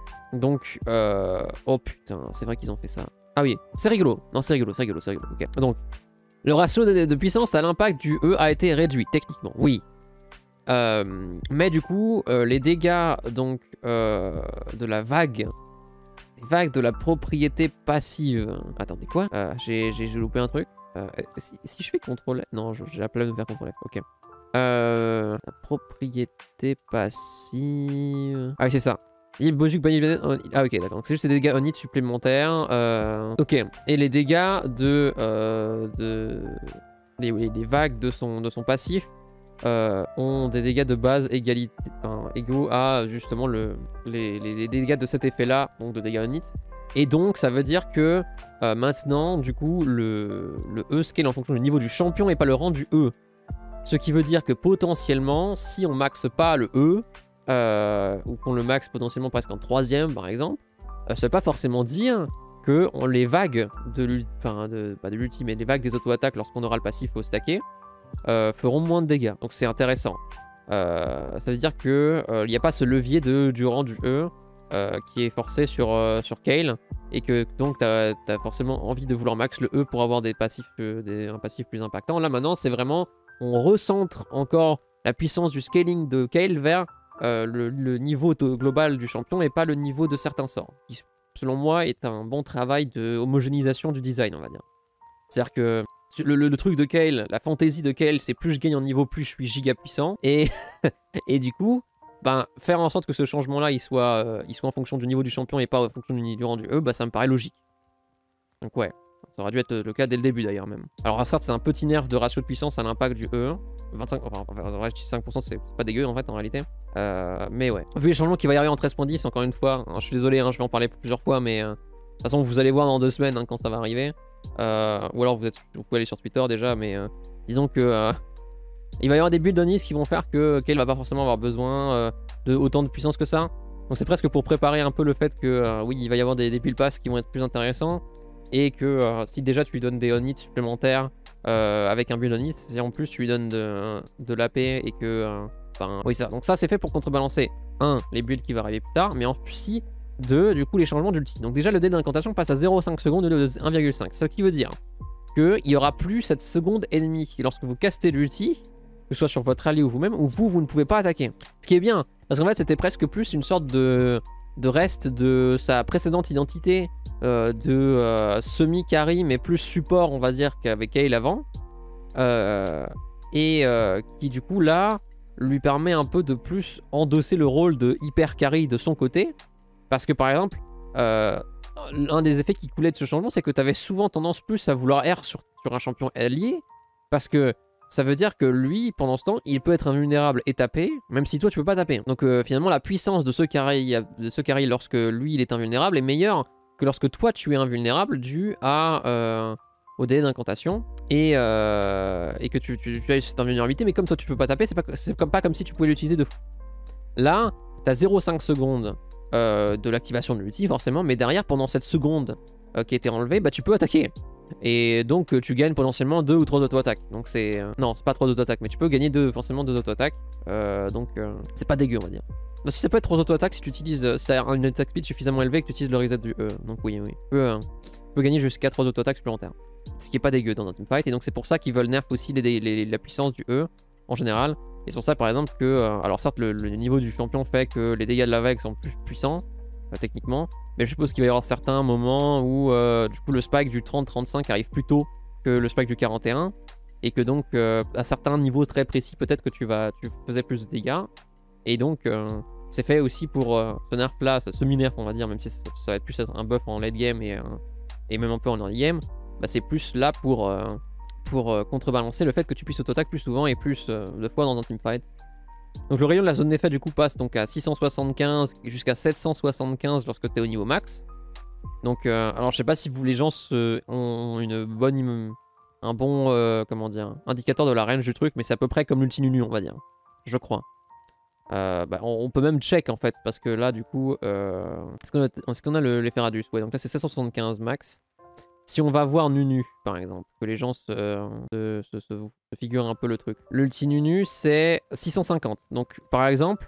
Speaker 1: Donc, euh... oh putain, c'est vrai qu'ils ont fait ça. Ah oui, c'est rigolo. Non, c'est rigolo, c'est rigolo, c'est rigolo. Ok. Donc, le ratio de, de puissance à l'impact du E a été réduit, techniquement. Oui. Euh, mais du coup, euh, les dégâts donc euh, de la vague... Vague de la propriété passive. Attendez, quoi euh, J'ai loupé un truc. Euh, si, si je fais contrôle... Non, j'ai la flemme de faire contrôle F. Ok. Euh, la propriété passive... Ah oui, c'est ça. Il Bozuk Bunny... Ah ok d'accord, c'est juste des dégâts on hit supplémentaires. Euh... Ok, et les dégâts de... Euh, de... Les, les, les vagues de son, de son passif euh, ont des dégâts de base égalité, enfin, égaux à justement le, les, les, les dégâts de cet effet là, donc de dégâts on hit. Et donc ça veut dire que euh, maintenant du coup le, le E scale en fonction du niveau du champion et pas le rang du E. Ce qui veut dire que potentiellement si on maxe pas le E, Euh, ou qu'on le max potentiellement presque en troisième par exemple, euh, ça veut pas forcément dire que on, les vagues de l'ultime, de, pas de l'ultime, mais les vagues des auto-attaques lorsqu'on aura le passif au stacké euh, feront moins de dégâts. Donc c'est intéressant. Euh, ça veut dire qu'il n'y euh, a pas ce levier de, du rang du E euh, qui est forcé sur, euh, sur Kayle et que donc tu as, as forcément envie de vouloir max le E pour avoir des passifs, euh, des, un passif plus impactant. Là maintenant c'est vraiment, on recentre encore la puissance du scaling de Kayle vers Euh, le, le niveau global du champion et pas le niveau de certains sorts, qui selon moi est un bon travail de homogénéisation du design, on va dire. C'est-à-dire que le, le, le truc de Kayle, la fantaisie de Kayle, c'est plus je gagne en niveau, plus je suis giga puissant, et, et du coup, ben, faire en sorte que ce changement-là, il soit, euh, il soit en fonction du niveau du champion et pas en fonction du, du rang du E, bah, ça me paraît logique. Donc ouais, ça aurait dû être le cas dès le début d'ailleurs même. Alors certes, c'est un petit nerf de ratio de puissance à l'impact du E, vingt-cinq, enfin, en vrai, je dis cinq pour cent, c'est pas dégueu en fait en réalité. Euh, mais ouais. Vu les changements qui va y arriver en treize point dix, encore une fois, hein, je suis désolé, hein, je vais en parler plusieurs fois, mais euh, de toute façon, vous allez voir dans deux semaines hein, quand ça va arriver. Euh, ou alors vous, êtes, vous pouvez aller sur Twitter déjà, mais euh, disons que euh, il va y avoir des builds d'Onis qui vont faire que Kayle va pas forcément avoir besoin euh, de autant de puissance que ça. Donc c'est presque pour préparer un peu le fait que euh, oui, il va y avoir des, des build pass qui vont être plus intéressants. Et que euh, si déjà tu lui donnes des on-hits supplémentaires euh, avec un build on-hit, et en plus tu lui donnes de, de l'A P et que... Enfin, euh, oui ça. Donc ça c'est fait pour contrebalancer, un, les builds qui vont arriver plus tard, mais en plus si, deux, du coup les changements d'ulti. Donc déjà le dé d'incantation passe à zéro virgule cinq secondes au lieu de un virgule cinq, ce qui veut dire qu'il n'y aura plus cette seconde ennemie lorsque vous castez l'ulti, que ce soit sur votre allié ou vous-même, ou vous, vous ne pouvez pas attaquer. Ce qui est bien, parce qu'en fait c'était presque plus une sorte de... de reste de sa précédente identité euh, de euh, semi-carry mais plus support on va dire qu'avec Kayle avant euh, et euh, qui du coup là lui permet un peu de plus endosser le rôle de hyper carry de son côté parce que par exemple euh, l'un des effets qui coulait de ce changement c'est que tu avais souvent tendance plus à vouloir R sur, sur un champion allié parce que ça veut dire que lui, pendant ce temps, il peut être invulnérable et taper, même si toi tu peux pas taper. Donc euh, finalement, la puissance de ce carry, de ce carry lorsque lui il est invulnérable est meilleure que lorsque toi tu es invulnérable dû à, euh, au délai d'incantation et, euh, et que tu, tu, tu as cette invulnérabilité, mais comme toi tu peux pas taper, c'est pas, comme, pas comme si tu pouvais l'utiliser de fou. Là, tu as zéro virgule cinq secondes euh, de l'activation de l'ulti forcément, mais derrière, pendant cette seconde euh, qui était enlevée, bah, tu peux attaquer. Et donc tu gagnes potentiellement deux ou trois auto-attaques. Donc c'est... Euh, non, c'est pas trois auto-attaques, mais tu peux gagner deux, forcément deux auto-attaques. Euh, donc euh, c'est pas dégueu on va dire. Donc, si ça peut être trois auto-attaques si tu utilises... Euh, si t'as une attaque speed suffisamment élevée que tu utilises le reset du E. Donc oui, oui. Tu peux, euh, tu peux gagner jusqu'à trois auto-attaques supplémentaires. Ce qui est pas dégueu dans un teamfight. Et donc c'est pour ça qu'ils veulent nerf aussi les, les, les, la puissance du E en général. Et c'est pour ça par exemple que... Euh, alors certes le, le niveau du champion fait que les dégâts de la vague sont plus puissants, euh, techniquement. Mais je suppose qu'il va y avoir certains moments où euh, du coup le spike du trente trente-cinq arrive plus tôt que le spike du quarante et un. Et que donc euh, à certains niveaux très précis peut-être que tu, vas, tu faisais plus de dégâts. Et donc euh, c'est fait aussi pour euh, ce nerf là, ce semi-nerf on va dire, même si ça, ça va être plus un buff en late game et, euh, et même un peu en early game. Bah, c'est plus là pour, euh, pour euh, contrebalancer le fait que tu puisses auto-attaque plus souvent et plus euh, de fois dans un teamfight. Donc le rayon de la zone d'effet du coup passe donc à six cent soixante-quinze jusqu'à sept cent soixante-quinze lorsque tu es au niveau max. Donc euh, alors je sais pas si vous les gens se, ont une bonne un bon euh, comment dire indicateur de la range du truc, mais c'est à peu près comme l'ulti Nunu on va dire, je crois. Euh, bah, on, on peut même check en fait parce que là du coup euh, est-ce qu'on a, est-ce qu'on a l'effet radius? Ouais, donc là c'est sept cent soixante-quinze max. Si on va voir Nunu, par exemple, que les gens se, se, se, se, se figurent un peu le truc. L'ulti Nunu, c'est six cent cinquante. Donc, par exemple,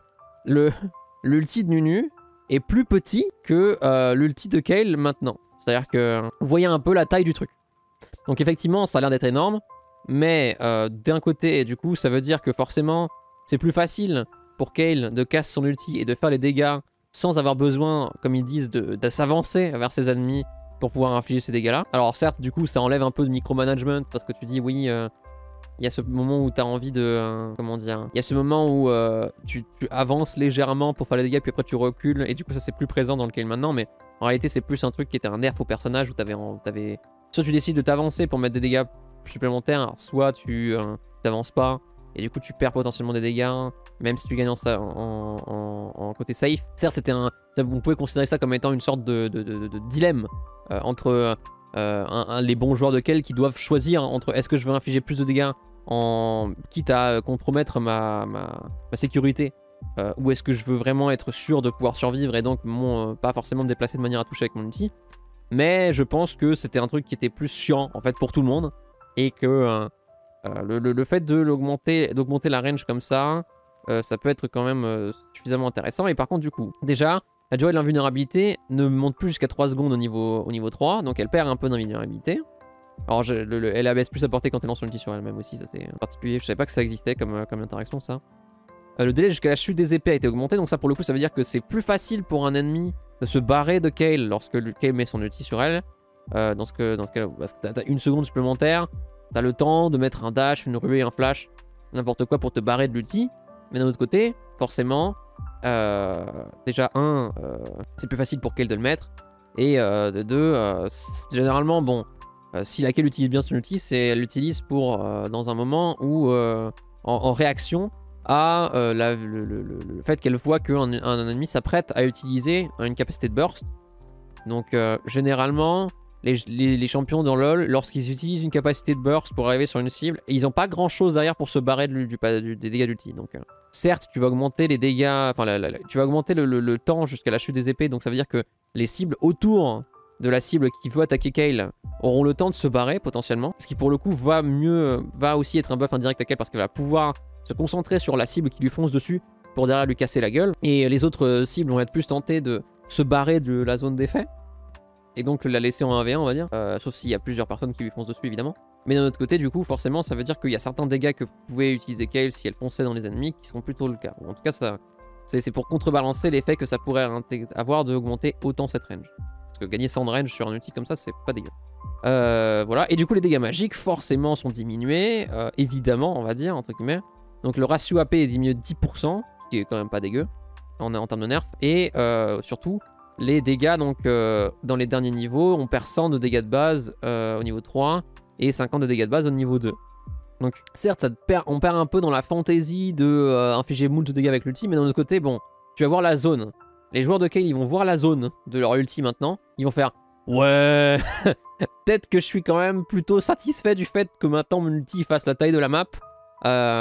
Speaker 1: l'ulti de Nunu est plus petit que euh, l'ulti de Kayle maintenant. C'est-à-dire que vous voyez un peu la taille du truc. Donc, effectivement, ça a l'air d'être énorme. Mais euh, d'un côté, du coup, ça veut dire que forcément, c'est plus facile pour Kayle de casser son ulti et de faire les dégâts sans avoir besoin, comme ils disent, de, de s'avancer vers ses ennemis pour pouvoir infliger ces dégâts là. Alors certes du coup ça enlève un peu de micromanagement parce que tu dis oui euh, Il y a ce moment où tu as envie de... Euh, comment dire? Il y a ce moment où euh, tu, tu avances légèrement pour faire les dégâts, puis après tu recules, et du coup ça c'est plus présent dans le Kale maintenant, mais en réalité c'est plus un truc qui était un nerf au personnage où tu avais, avais... Soit tu décides de t'avancer pour mettre des dégâts supplémentaires, soit tu euh, t'avances pas, et du coup tu perds potentiellement des dégâts, même si tu gagnes en, en, en, en côté safe. Certes, c'était un... on pouvait considérer ça comme étant une sorte de, de, de, de, de dilemme euh, entre... Euh, un, un, les bons joueurs de Kale qui doivent choisir entre est-ce que je veux infliger plus de dégâts en quitte à compromettre ma, ma, ma sécurité euh, ou est-ce que je veux vraiment être sûr de pouvoir survivre et donc mon, euh, pas forcément me déplacer de manière à toucher avec mon ulti. Mais je pense que c'était un truc qui était plus chiant en fait pour tout le monde et que euh, euh, le, le, le fait de l'augmenter, d'augmenter la range comme ça, euh, ça peut être quand même euh, suffisamment intéressant. Et par contre du coup, déjà... la durée de l'invulnérabilité ne monte plus jusqu'à trois secondes au niveau, au niveau trois, donc elle perd un peu d'invulnérabilité. Alors je, le, le, elle abaisse plus sa portée quand elle lance son ulti sur elle-même aussi, ça c'est particulier, je savais pas que ça existait comme, comme interaction ça. Euh, le délai jusqu'à la chute des épées a été augmenté, donc ça pour le coup ça veut dire que c'est plus facile pour un ennemi de se barrer de Kale lorsque le Kale met son ulti sur elle. Euh, dans ce que, dans ce cas, parce que t'as une seconde supplémentaire, t'as le temps de mettre un dash, une ruée, un flash, n'importe quoi pour te barrer de l'ulti. Mais d'un autre côté, forcément... Euh, déjà un, euh, c'est plus facile pour Kale de le mettre, et euh, de deux, euh, généralement bon, euh, si laquelle utilise bien son ulti, c'est elle l'utilise pour euh, dans un moment où euh, en, en réaction à euh, la, le, le, le, le fait qu'elle voit qu'un un, un ennemi s'apprête à utiliser une capacité de burst. Donc euh, généralement les, les, les champions dans LoL, lorsqu'ils utilisent une capacité de burst pour arriver sur une cible, ils n'ont pas grand chose derrière pour se barrer du, du, du, des dégâts d'ulti. Donc euh, certes, tu vas augmenter les dégâts, enfin, la, la, la, tu vas augmenter le, le, le temps jusqu'à la chute des épées, donc ça veut dire que les cibles autour de la cible qui veut attaquer Kale auront le temps de se barrer potentiellement, ce qui pour le coup va mieux, va aussi être un buff indirect à Kale parce qu'elle va pouvoir se concentrer sur la cible qui lui fonce dessus pour derrière lui casser la gueule, et les autres cibles vont être plus tentées de se barrer de la zone d'effet, et donc la laisser en un v un on va dire, euh, sauf s'il y a plusieurs personnes qui lui foncent dessus évidemment. Mais d'un autre côté, du coup, forcément, ça veut dire qu'il y a certains dégâts que pouvait utiliser Kale si elle fonçait dans les ennemis qui seront plutôt le cas. Ou en tout cas, c'est pour contrebalancer l'effet que ça pourrait avoir d'augmenter autant cette range. Parce que gagner cent de range sur un ulti comme ça, c'est pas dégueu. Euh, voilà, et du coup, les dégâts magiques, forcément, sont diminués, euh, évidemment, on va dire, entre guillemets. Donc le ratio A P est diminué de dix pour cent, ce qui est quand même pas dégueu, en, en termes de nerfs. Et euh, surtout, les dégâts, donc, euh, dans les derniers niveaux, on perd cent de dégâts de base euh, au niveau trois, et cinquante de dégâts de base au niveau deux. Donc certes ça te perd, on perd un peu dans la fantaisie de euh, infliger moult de dégâts avec l'ulti, mais d'un autre côté, bon, tu vas voir la zone. Les joueurs de Kale, ils vont voir la zone de leur ulti maintenant, ils vont faire « Ouais, peut-être que je suis quand même plutôt satisfait du fait que maintenant mon ulti fasse la taille de la map. Euh, »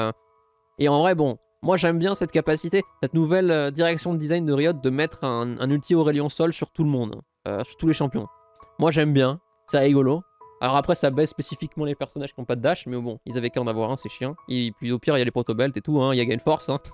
Speaker 1: Et en vrai, bon, moi j'aime bien cette capacité, cette nouvelle euh, direction de design de Riot de mettre un, un ulti Aurelion Sol sur tout le monde, euh, sur tous les champions. Moi j'aime bien, c'est rigolo. Alors après ça baisse spécifiquement les personnages qui n'ont pas de dash, mais bon, ils avaient qu'à en avoir un, c'est chiant. Et puis au pire il y a les protobelts et tout, hein, il y a Gain Force. Hein.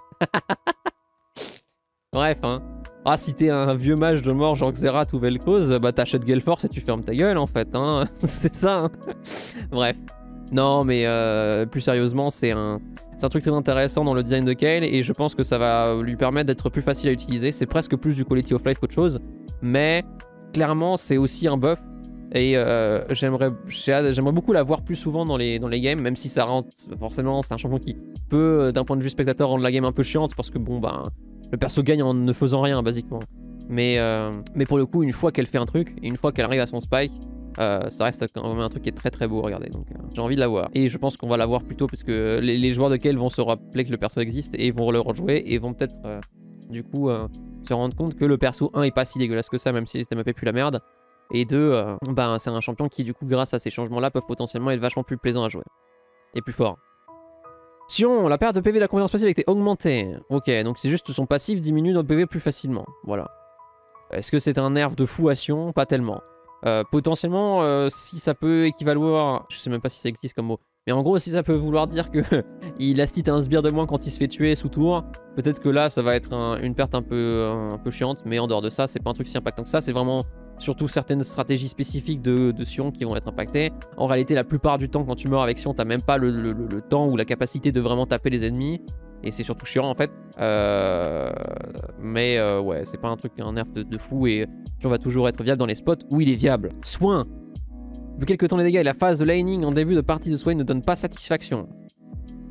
Speaker 1: Bref, hein. Ah si t'es un vieux mage de mort genre Xerath ou Vel'Koz, bah t'achètes Gale Force et tu fermes ta gueule en fait, hein. C'est ça, hein. Bref. Non mais euh, plus sérieusement, c'est un, un truc très intéressant dans le design de Kale et je pense que ça va lui permettre d'être plus facile à utiliser. C'est presque plus du quality of life qu'autre chose, mais clairement c'est aussi un buff. Et euh, j'aimerais beaucoup la voir plus souvent dans les, dans les games, même si ça rentre, forcément, c'est un champion qui peut, d'un point de vue spectateur, rendre la game un peu chiante, parce que bon, bah, le perso gagne en ne faisant rien, basiquement. Mais, euh, mais pour le coup, une fois qu'elle fait un truc, et une fois qu'elle arrive à son spike, euh, ça reste quand même un truc qui est très très beau à regarder, donc euh, j'ai envie de la voir. Et je pense qu'on va la voir plus tôt, parce que les, les joueurs de Kale vont se rappeler que le perso existe, et vont le rejouer, et vont peut-être, euh, du coup, euh, se rendre compte que le perso un est pas si dégueulasse que ça, même si le système A P pue la merde. Et deux, euh, bah, c'est un champion qui, du coup, grâce à ces changements-là, peuvent potentiellement être vachement plus plaisant à jouer. Et plus fort. Sion, la perte de P V de la compétence passive a été augmentée. Ok, donc c'est juste son passif diminue notre P V plus facilement. Voilà. Est-ce que c'est un nerf de fou à Sion? Pas tellement. Euh, potentiellement, euh, si ça peut équivaloir... Je sais même pas si ça existe comme mot. Mais en gros, si ça peut vouloir dire que il astite un sbire de moins quand il se fait tuer sous tour, peut-être que là, ça va être un, une perte un peu, un peu chiante. Mais en dehors de ça, c'est pas un truc si impactant que ça. C'est vraiment... surtout certaines stratégies spécifiques de, de Sion qui vont être impactées. En réalité, la plupart du temps, quand tu meurs avec Sion, t'as même pas le, le, le, le temps ou la capacité de vraiment taper les ennemis. Et c'est surtout chiant en fait. Euh... Mais euh, ouais, c'est pas un truc, un nerf de, de fou. Et Sion va toujours être viable dans les spots où il est viable. Soin. Depuis quelques temps, les dégâts et la phase de laning en début de partie de Swain ne donnent pas satisfaction.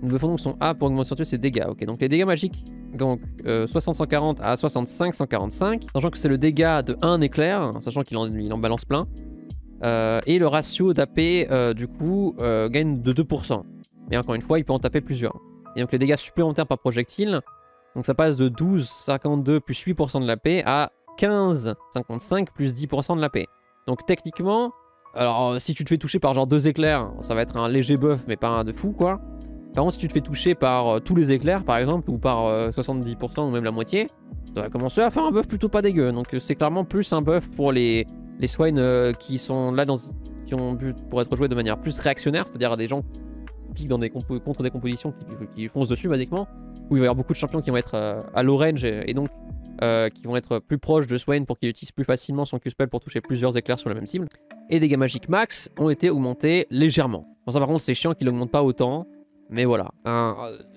Speaker 1: Nous buffons donc son A pour augmenter sur ses dégâts. Ok, donc les dégâts magiques, donc euh, soixante cent quarante à soixante-cinq cent quarante-cinq, sachant que c'est le dégât de un éclair, sachant qu'il en, il en balance plein. Euh, et le ratio d'A P, euh, du coup, euh, gagne de deux pour cent. Mais encore une fois, il peut en taper plusieurs. Et donc les dégâts supplémentaires par projectile, donc ça passe de douze virgule cinquante-deux plus huit pour cent de l'A P à quinze virgule cinquante-cinq plus dix pour cent de l'A P. Donc techniquement, alors si tu te fais toucher par genre deux éclairs, ça va être un léger buff, mais pas un de fou quoi. Par contre, si tu te fais toucher par euh, tous les éclairs, par exemple, ou par euh, soixante-dix pour cent ou même la moitié, ça va commencer à faire un buff plutôt pas dégueu. Donc c'est clairement plus un buff pour les, les swine euh, qui sont là, dans, qui ont but pour être joués de manière plus réactionnaire, c'est-à-dire des gens qui piquent dans des contre des compositions qui, qui foncent dessus, basiquement, où il va y avoir beaucoup de champions qui vont être euh, à low range et, et donc euh, qui vont être plus proches de Swain pour qu'il utilise plus facilement son Q-spell pour toucher plusieurs éclairs sur la même cible. Et les dégâts magiques max ont été augmentés légèrement. Bon, ça par contre, c'est chiant qu'ils l'augmentent pas autant. Mais voilà, un,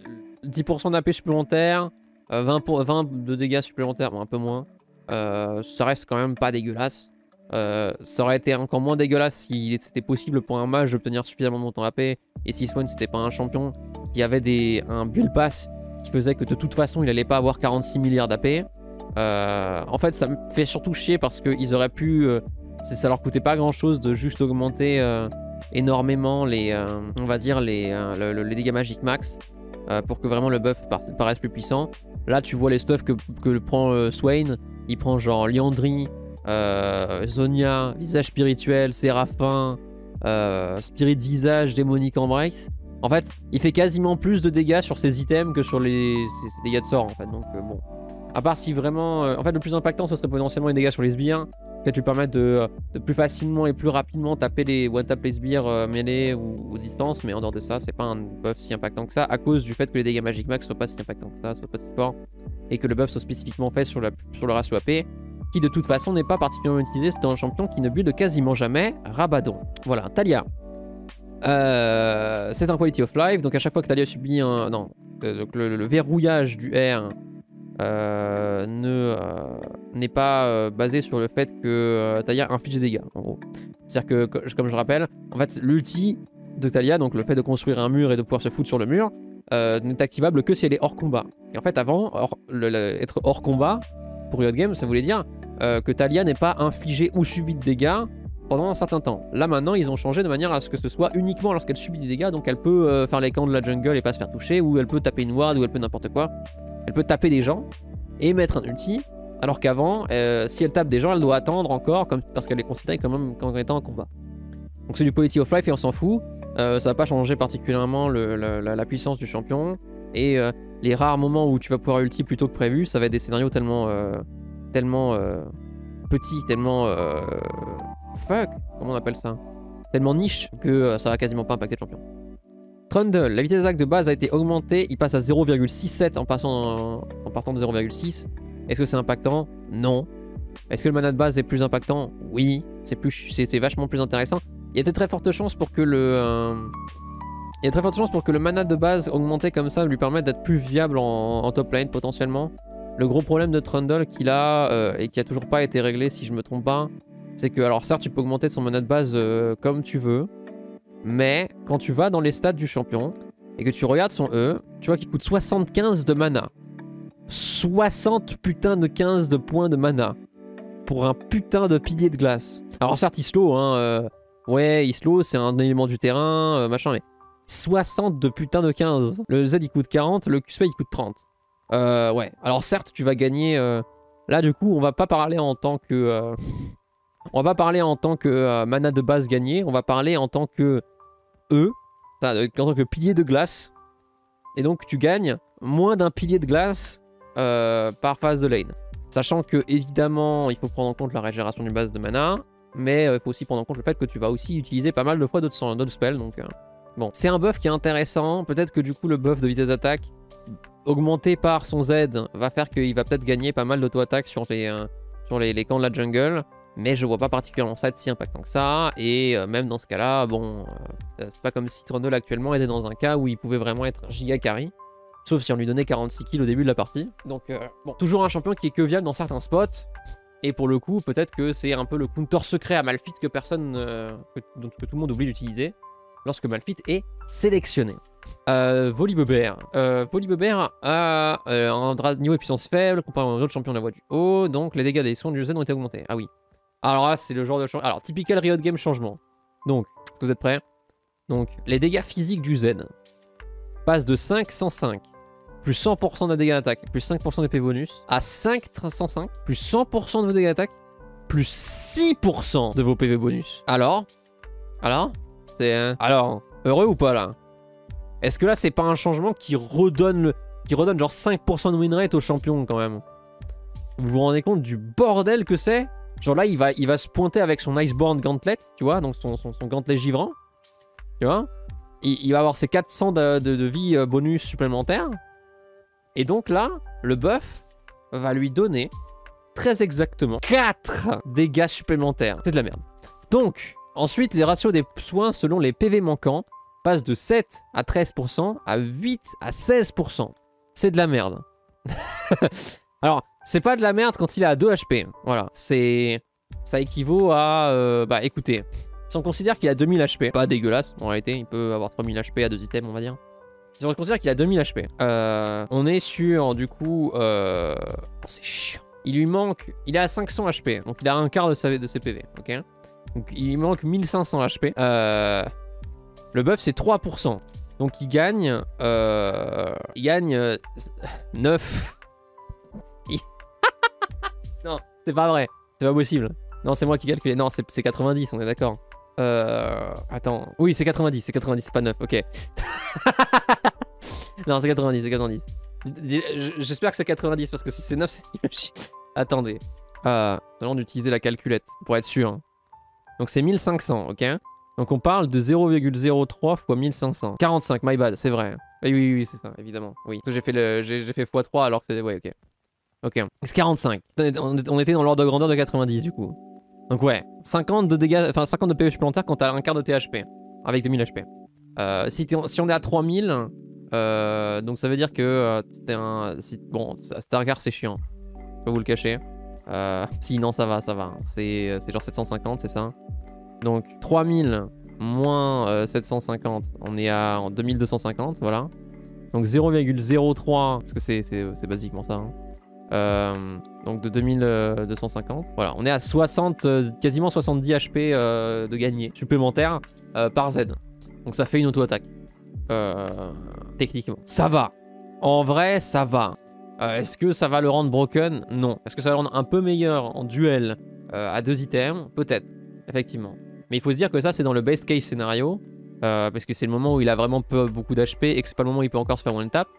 Speaker 1: dix pour cent d'A P supplémentaire, vingt, pour, vingt de dégâts supplémentaires, bon, un peu moins. Euh, ça reste quand même pas dégueulasse. Euh, ça aurait été encore moins dégueulasse si c'était possible pour un mage d'obtenir suffisamment de montant A P. Et si Swain c'était pas un champion qui avait des, un build pass qui faisait que de toute façon il allait pas avoir quarante-six milliards d'A P. Euh, en fait ça me fait surtout chier parce qu'ils auraient pu... Euh, ça leur coûtait pas grand chose de juste augmenter... Euh, énormément les, euh, on va dire les, euh, le, le, les dégâts magiques max euh, pour que vraiment le buff par paraisse plus puissant. Là tu vois les stuffs que, que prend euh, Swain, il prend genre Liandry, euh, Zonia, Visage Spirituel, Séraphin, euh, Spirit Visage, Démonique Embrace. En fait il fait quasiment plus de dégâts sur ses items que sur les ses, ses dégâts de sort en fait, donc euh, bon. À part si vraiment, euh, en fait le plus impactant ce serait potentiellement les dégâts sur les sbires. Peut-être lui permettre de, de plus facilement et plus rapidement taper les one-tap les sbires euh, mêlés ou, ou distance, mais en dehors de ça, c'est pas un buff si impactant que ça, à cause du fait que les dégâts magiques max soient pas si impactants que ça, soient pas si forts, et que le buff soit spécifiquement fait sur, la, sur le ratio A P, qui de toute façon n'est pas particulièrement utilisé dans un champion qui ne build quasiment jamais Rabadon. Voilà, Taliyah. Euh, c'est un quality of life, donc à chaque fois que Taliyah subit un... Non, euh, donc le, le verrouillage du R... Euh, ne euh, n'est pas euh, basé sur le fait que euh, Taliyah inflige des dégâts en gros. C'est-à-dire que, comme je rappelle, en fait l'ulti de Taliyah, donc le fait de construire un mur et de pouvoir se foutre sur le mur, euh, n'est activable que si elle est hors combat. Et en fait avant, hors, le, le, être hors combat pour Riot Games, ça voulait dire euh, que Taliyah n'est pas infligée ou subit de dégâts pendant un certain temps. Là maintenant ils ont changé de manière à ce que ce soit uniquement lorsqu'elle subit des dégâts, donc elle peut euh, faire les camps de la jungle et pas se faire toucher, ou elle peut taper une ward, ou elle peut n'importe quoi. Elle peut taper des gens et mettre un ulti, alors qu'avant, euh, si elle tape des gens, elle doit attendre encore comme, parce qu'elle est considérée quand même comme étant en combat. Donc c'est du quality of life et on s'en fout. Euh, ça va pas changer particulièrement le, le, la, la puissance du champion. Et euh, les rares moments où tu vas pouvoir ulti plus tôt que prévu, ça va être des scénarios tellement, euh, tellement euh, petits, tellement... Euh, fuck, comment on appelle ça? Tellement niche que euh, ça va quasiment pas impacter le champion. Trundle, la vitesse d'attaque de base a été augmentée, il passe à zéro virgule soixante-sept en, passant, en partant de zéro virgule six. Est-ce que c'est impactant? Non. Est-ce que le mana de base est plus impactant? Oui. C'est vachement plus intéressant. Il y a de très fortes chances pour que le... Euh, il y a de très fortes chances pour que le mana de base augmenté comme ça lui permette d'être plus viable en, en top lane potentiellement. Le gros problème de Trundle qu'il a, euh, et qui a toujours pas été réglé si je me trompe pas, c'est que, alors certes tu peux augmenter son mana de base euh, comme tu veux, mais quand tu vas dans les stats du champion et que tu regardes son E, tu vois qu'il coûte soixante-quinze de mana. soixante putain de quinze de points de mana. Pour un putain de pilier de glace. Alors certes il slow, hein. Euh, ouais, il slow, c'est un élément du terrain, euh, machin, mais... soixante de putain de quinze. Le Z il coûte quarante, le Q S P il coûte trente. Euh, ouais. Alors certes tu vas gagner... Euh... Là du coup on va pas parler en tant que... Euh... on va pas parler en tant que euh, mana de base gagné, on va parler en tant que... E, en tant que pilier de glace, et donc tu gagnes moins d'un pilier de glace euh, par phase de lane. Sachant que évidemment il faut prendre en compte la régénération du base de mana, mais il euh, faut aussi prendre en compte le fait que tu vas aussi utiliser pas mal de fois d'autres spells, donc euh, bon. C'est un buff qui est intéressant, peut-être que du coup le buff de vitesse d'attaque, augmenté par son Z, va faire qu'il va peut-être gagner pas mal d'auto-attaque sur, les, euh, sur les, les camps de la jungle. Mais je vois pas particulièrement ça être si impactant que ça, et euh, même dans ce cas-là, bon, euh, c'est pas comme si Trundle actuellement était dans un cas où il pouvait vraiment être un giga carry, sauf si on lui donnait quarante-six kills au début de la partie. Donc, euh, bon, toujours un champion qui est que viable dans certains spots, et pour le coup, peut-être que c'est un peu le counter secret à Malphite que personne, euh, que, que tout le monde oublie d'utiliser, lorsque Malphite est sélectionné. Euh, Volibear. Euh, Volibear a euh, un dra- niveau de puissance faible comparé aux autres champions de la voie du haut, donc les dégâts des soins du Z ont été augmentés. Ah oui. Alors là, c'est le genre de changement. Alors, typical Riot Game changement. Donc, est-ce que vous êtes prêts? Donc, les dégâts physiques du Z passent de cinq cent cinq, plus cent pour cent de dégâts d'attaque, plus cinq pour cent d'épée bonus, à cinq cent cinq, plus cent pour cent de vos dégâts d'attaque, plus six pour cent de vos P V bonus. Alors Alors C'est... Euh... Alors, heureux ou pas, là? Est-ce que là, c'est pas un changement qui redonne, le... qui redonne genre cinq pour cent de win rate aux champions, quand même? Vous vous rendez compte du bordel que c'est? Genre là, il va, il va se pointer avec son Iceborne Gauntlet, tu vois, donc son, son, son gantelet givrant. Tu vois, il, il va avoir ses quatre cents de, de, de vie bonus supplémentaires. Et donc là, le buff va lui donner très exactement quatre dégâts supplémentaires. C'est de la merde. Donc, ensuite, les ratios des soins selon les P V manquants passent de sept à treize pour cent à huit à seize pour cent. C'est de la merde. Alors, c'est pas de la merde quand il est à deux H P. Voilà, c'est... Ça équivaut à... Euh, bah écoutez, si on considère qu'il a deux mille H P, pas dégueulasse, en réalité, il peut avoir trois mille H P à deux items, on va dire. Si on considère qu'il a deux mille H P, euh, on est sur, du coup... Euh... Oh, c'est chiant. Il lui manque... Il est à cinq cents H P, donc il a un quart de, sa... de ses P V, ok? Donc il lui manque mille cinq cents H P. Euh... Le buff, c'est trois pour cent. Donc il gagne... Euh... Il gagne... Euh... neuf... Non, c'est pas vrai. C'est pas possible. Non, c'est moi qui calcule. Non, c'est quatre-vingt-dix, on est d'accord. Euh... Attends. Oui, c'est quatre-vingt-dix, c'est quatre-vingt-dix, c'est pas neuf, ok. Non, c'est quatre-vingt-dix, c'est quatre-vingt-dix. J'espère que c'est quatre-vingt-dix, parce que si c'est neuf, c'est nul à chier. Attendez. Euh, allons d'utiliser la calculette, pour être sûr. Donc c'est mille cinq cents, ok? Donc on parle de zéro virgule zéro trois fois mille cinq cents. quarante-cinq, my bad, c'est vrai. Oui, oui, oui, c'est ça, évidemment. Oui. J'ai fait, le... fait fois trois alors que c'est... Ouais, ok. Ok, c'est quarante-cinq. On était dans l'ordre de grandeur de quatre-vingt-dix du coup. Donc ouais, cinquante de dégâts, enfin cinquante de P V supplémentaires quand t'as un quart de T H P. Avec deux mille H P. Euh, si, si on est à trois mille, euh, donc ça veut dire que euh, c'était un... Si, bon, c'était un quart, c'est chiant. Je peux vous le cacher. Euh, si, non, ça va, ça va. C'est genre sept cent cinquante, c'est ça. Donc trois mille moins euh, sept cent cinquante, on est à deux mille deux cent cinquante, voilà. Donc zéro virgule zéro trois, parce que c'est basiquement ça, hein. Euh, donc de deux mille deux cent cinquante. Voilà, on est à soixante, euh, quasiment soixante-dix H P euh, de gagné supplémentaire euh, par Z. Donc ça fait une auto-attaque. Euh, techniquement. Ça va. En vrai, ça va. Euh, Est-ce que ça va le rendre broken? Non. Est-ce que ça va le rendre un peu meilleur en duel euh, à deux items? Peut-être. Effectivement. Mais il faut se dire que ça, c'est dans le best case scénario. Euh, parce que c'est le moment où il a vraiment peu, beaucoup d'H P et que c'est pas le moment où il peut encore se faire one tap.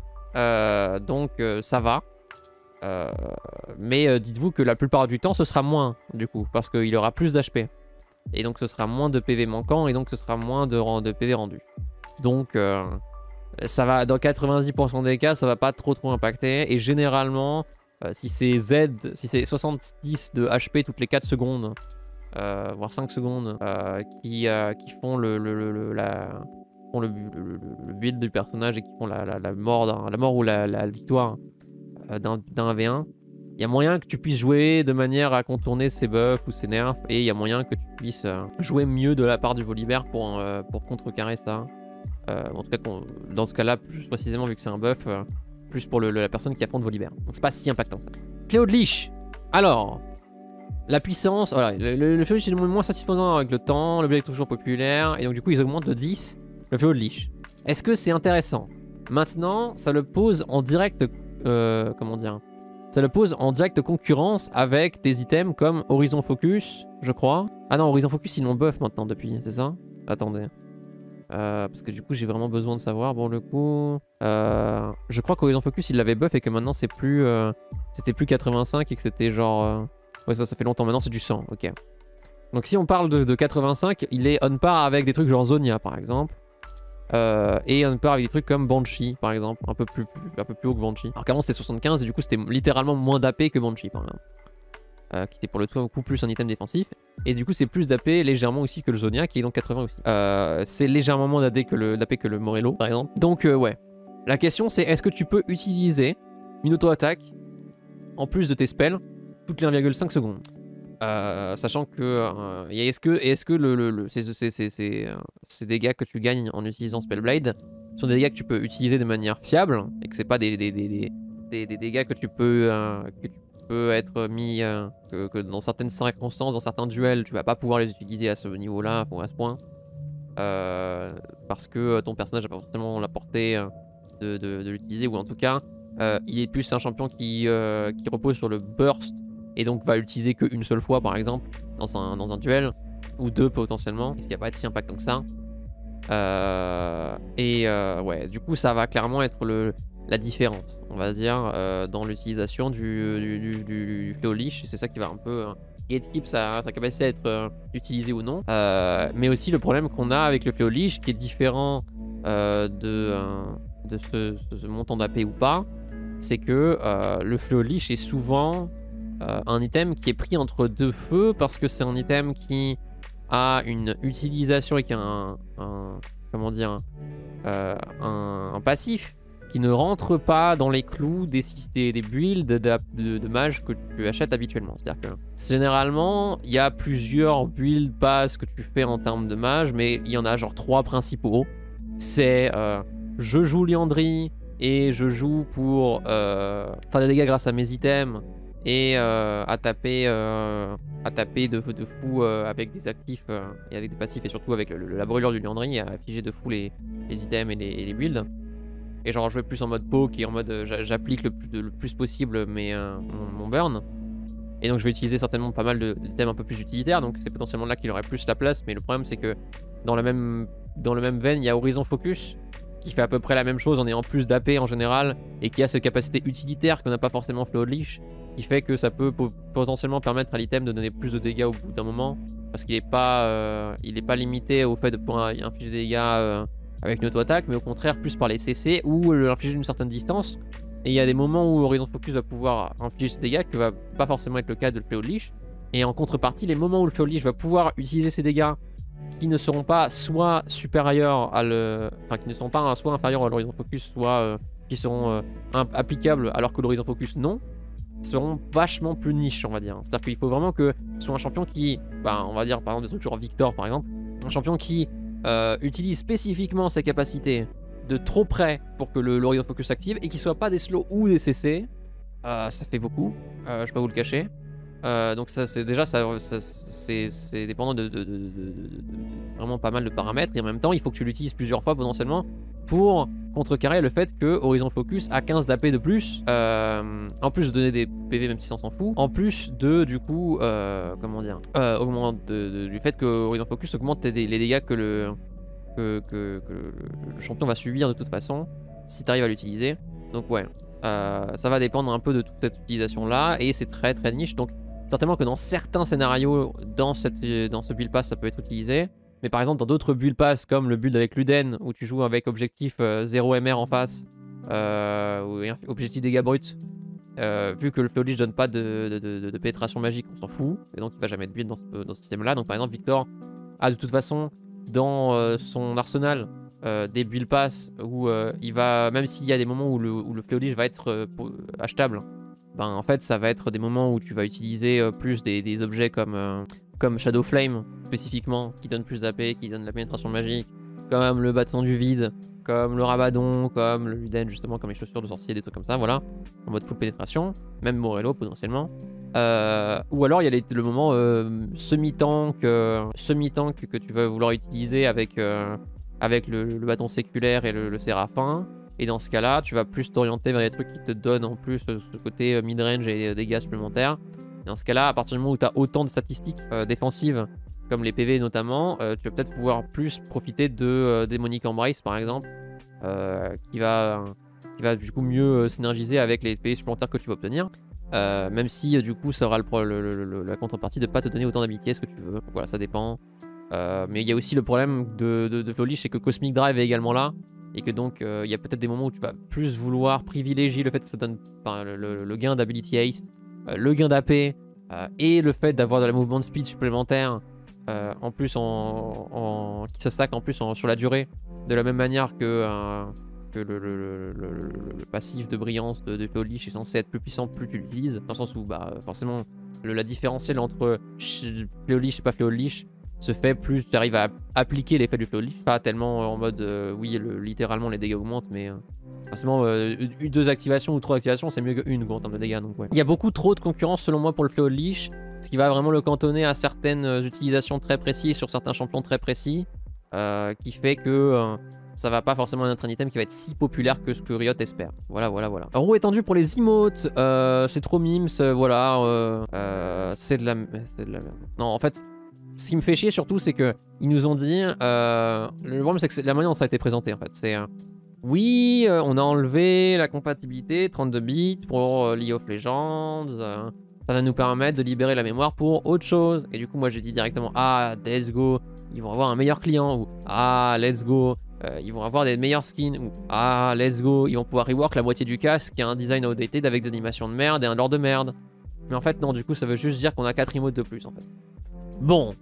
Speaker 1: Euh, donc euh, ça va. Euh, mais euh, dites-vous que la plupart du temps ce sera moins du coup parce qu'il aura plus d'H P et donc ce sera moins de P V manquant et donc ce sera moins de, de P V rendu. Donc euh, ça va dans quatre-vingt-dix pour cent des cas, ça va pas trop trop impacter et généralement euh, si c'est Z, si c'est soixante-dix de H P toutes les quatre secondes euh, voire cinq secondes euh, qui, euh, qui font le, le, le, le la font le, le, le build du personnage et qui font la, la, la mort la mort ou la, la victoire d'un un v un, il y a moyen que tu puisses jouer de manière à contourner ses buffs ou ses nerfs, et il y a moyen que tu puisses euh, jouer mieux de la part du Volibear pour, euh, pour contrecarrer ça. Euh, en tout cas, dans ce cas-là, plus précisément, vu que c'est un buff, euh, plus pour le, le, la personne qui affronte Volibear. Donc c'est pas si impactant ça. Fléau de Lich. Alors, la puissance, voilà, le, le, le Fléau de Lich est moins satisfaisant avec le temps, l'objet est toujours populaire, et donc du coup ils augmentent de dix le Fléau de Lich. Est-ce que c'est intéressant? Maintenant, ça le pose en direct... Euh, comment dire, ça le pose en directe concurrence avec des items comme Horizon Focus, je crois. Ah non, Horizon Focus ils l'ont buff maintenant depuis, c'est ça? Attendez. Euh, parce que du coup j'ai vraiment besoin de savoir. Bon, le coup, euh, je crois qu'Horizon Focus il l'avait buff et que maintenant c'est plus, euh, c'était plus quatre-vingt-cinq et que c'était genre, euh... ouais ça ça fait longtemps. Maintenant c'est du cent, ok. Donc si on parle de, de quatre-vingt-cinq, il est on par avec des trucs genre Zonia par exemple. Euh, et on part avec des trucs comme Banshee par exemple, un peu plus, plus, un peu plus haut que Banshee. Alors qu'avant c'était soixante-quinze et du coup c'était littéralement moins d'A P que Banshee par exemple. Euh, qui était pour le tout beaucoup plus un item défensif. Et du coup c'est plus d'A P légèrement aussi que le Zonia qui est donc quatre-vingts aussi. Euh, c'est légèrement moins d'A P que le, que le Morello par exemple. Donc euh, ouais. La question c'est est-ce que tu peux utiliser une auto-attaque en plus de tes spells toutes les un virgule cinq secondes. Euh, sachant que euh, est-ce que, est -ce que le, le, le, ces, ces, ces, ces, ces dégâts que tu gagnes en utilisant Spellblade sont des dégâts que tu peux utiliser de manière fiable et que c'est pas des, des, des, des, des, des dégâts que tu peux, euh, que tu peux être mis, euh, que, que dans certaines circonstances, dans certains duels, tu vas pas pouvoir les utiliser à ce niveau-là, à ce point. Euh, parce que ton personnage n'a pas forcément la portée de, de, de l'utiliser, ou en tout cas, euh, il est plus un champion qui, euh, qui repose sur le burst et donc va l'utiliser qu'une seule fois par exemple dans un, dans un duel, ou deux potentiellement, parce qu'il n'y a pas être si impactant que ça. Euh, et euh, ouais, du coup, ça va clairement être le, la différence, on va dire, euh, dans l'utilisation du, du, du, du Fléau Lich, et c'est ça qui va un peu. Euh, gatekeep sa, sa capacité à être euh, utilisée ou non. Euh, mais aussi le problème qu'on a avec le Fléau Lich, qui est différent euh, de, euh, de ce, ce montant d'A P ou pas, c'est que euh, le Fléau Lich est souvent euh, un item qui est pris entre deux feux, parce que c'est un item qui a une utilisation et qui a un, un comment dire, euh, un, un passif qui ne rentre pas dans les clous des, des, des builds de, de, de mages que tu achètes habituellement. C'est-à-dire que généralement, il y a plusieurs build pass que tu fais en termes de mages, mais il y en a genre trois principaux. C'est euh, je joue Liandry et je joue pour euh, faire des dégâts grâce à mes items et euh, à taper, euh, à taper de, de fou euh, avec des actifs euh, et avec des passifs, et surtout avec le, le, la brûlure du Liandry, à afficher de fou les, les items et les, et les builds. Et genre jouer plus en mode poke et en mode euh, j'applique le, le plus possible mes, euh, mon, mon burn. Et donc je vais utiliser certainement pas mal d'items un peu plus utilitaires, donc c'est potentiellement là qu'il aurait plus la place. Mais le problème c'est que dans, la même, dans le même veine, il y a Horizon Focus, qui fait à peu près la même chose en ayant plus d'A P en général, et qui a cette capacité utilitaire qu'on n'a pas forcément Fléau Lich, qui fait que ça peut potentiellement permettre à l'item de donner plus de dégâts au bout d'un moment, parce qu'il n'est pas, euh, il est pas limité au fait de pouvoir infliger des dégâts euh, avec une auto-attaque, mais au contraire plus par les C C ou l'infliger d'une certaine distance. Et il y a des moments où Horizon Focus va pouvoir infliger ces dégâts, qui va pas forcément être le cas de le Fléau Lich. Et en contrepartie, les moments où le Fléau Lich va pouvoir utiliser ces dégâts qui ne seront pas soit supérieurs à le... Enfin, qui ne seront pas soit inférieurs à l'Horizon Focus, soit euh, qui seront euh, applicables alors que l'Horizon Focus non, seront vachement plus niche, on va dire. C'est-à-dire qu'il faut vraiment que ce soit un champion qui, bah, on va dire par exemple des trucs genre Victor par exemple, un champion qui euh, utilise spécifiquement ses capacités de trop près pour que le l'Horizon Focus s'active, et qu'il soit pas des slows ou des C C. Euh, ça fait beaucoup, euh, je vais pas vous le cacher. Euh, donc ça c'est déjà ça, ça c'est dépendant de, de, de, de, de, de vraiment pas mal de paramètres, et en même temps il faut que tu l'utilises plusieurs fois potentiellement pour contrecarrer le fait que Horizon Focus a quinze d'A P de plus, euh, en plus de donner des P V même si on s'en fout, en plus de du coup euh, comment dire euh, augmente de, de, du fait que Horizon Focus augmente les, les dégâts que le que, que, que le, le champion va subir de toute façon si tu arrives à l'utiliser. Donc ouais, euh, ça va dépendre un peu de toute cette utilisation là, et c'est très très niche, donc certainement que dans certains scénarios, dans, cette, dans ce build pass, ça peut être utilisé. Mais par exemple, dans d'autres build pass, comme le build avec Luden, où tu joues avec objectif euh, zéro M R en face, euh, ou objectif dégâts bruts, euh, vu que le Fléau Lich donne pas de, de, de, de pénétration magique, on s'en fout, et donc il va jamais être build dans ce, dans ce système-là. Donc par exemple, Victor a de toute façon dans euh, son arsenal euh, des build pass où euh, il va, même s'il y a des moments où le, où le Fléau Lich va être euh, achetable, ben, en fait ça va être des moments où tu vas utiliser euh, plus des, des objets comme, euh, comme Shadow Flame spécifiquement, qui donne plus d'A P, qui donne de la pénétration magique, comme le bâton du vide, comme le Rabadon, comme le Luden justement, comme les chaussures de sorcier, des trucs comme ça, voilà, en mode full pénétration, même Morello potentiellement. Euh, ou alors il y a les, le moment euh, semi-tank euh, semi-tank que tu vas vouloir utiliser avec, euh, avec le, le bâton séculaire et le, le Séraphin. Et dans ce cas-là, tu vas plus t'orienter vers les trucs qui te donnent en plus euh, ce côté euh, mid-range et euh, dégâts supplémentaires. Et dans ce cas-là, à partir du moment où tu as autant de statistiques euh, défensives, comme les P V notamment, euh, tu vas peut-être pouvoir plus profiter de euh, Demonic Embrace par exemple, euh, qui, va, qui va du coup mieux euh, synergiser avec les P V supplémentaires que tu vas obtenir. Euh, même si euh, du coup ça aura le, le, le, le, la contrepartie de pas te donner autant d'habilités ce que tu veux. Donc, voilà, ça dépend. Euh, mais il y a aussi le problème de, de, de Fléau Lich, c'est que Cosmic Drive est également là. Et que donc il euh, y a peut-être des moments où tu vas plus vouloir privilégier le fait que ça donne enfin, le, le, le gain d'Ability Haste, euh, le gain d'A P euh, et le fait d'avoir de la movement speed supplémentaire euh, en plus en, en, qui se stack en plus en, sur la durée, de la même manière que, euh, que le, le, le, le, le passif de brillance de, de Fléau Lich est censé être plus puissant plus tu l'utilises, dans le sens où bah, forcément le, la différentielle entre Fléau Lich et pas Fléau Lich se fait, plus tu arrives à appliquer l'effet du Flow Leaf. Pas tellement en mode, euh, oui, le, littéralement les dégâts augmentent, mais euh, forcément, euh, deux activations ou trois activations, c'est mieux qu'une en termes de dégâts. Donc, ouais. Il y a beaucoup trop de concurrence selon moi pour le Flow Leaf, ce qui va vraiment le cantonner à certaines utilisations très précises sur certains champions très précis, euh, qui fait que euh, ça va pas forcément être un item qui va être si populaire que ce que Riot espère. Voilà, voilà, voilà. Roue étendue pour les emotes, euh, c'est trop mimes, voilà, euh, euh, c'est de la... c'est de la merde. Non, en fait... Ce qui me fait chier surtout, c'est que ils nous ont dit, euh, le problème c'est que la manière dont ça a été présenté en fait, c'est euh, oui, euh, on a enlevé la compatibilité trente-deux bits pour euh, League of Legends, euh, ça va nous permettre de libérer la mémoire pour autre chose. Et du coup, moi j'ai dit directement, ah, let's go, ils vont avoir un meilleur client, ou ah, let's go, euh, ils vont avoir des meilleurs skins, ou ah, let's go, ils vont pouvoir rework la moitié du casque qui a un design outdated avec des animations de merde et un lore de merde. Mais en fait, non, du coup, ça veut juste dire qu'on a quatre emotes de plus en fait. Bon,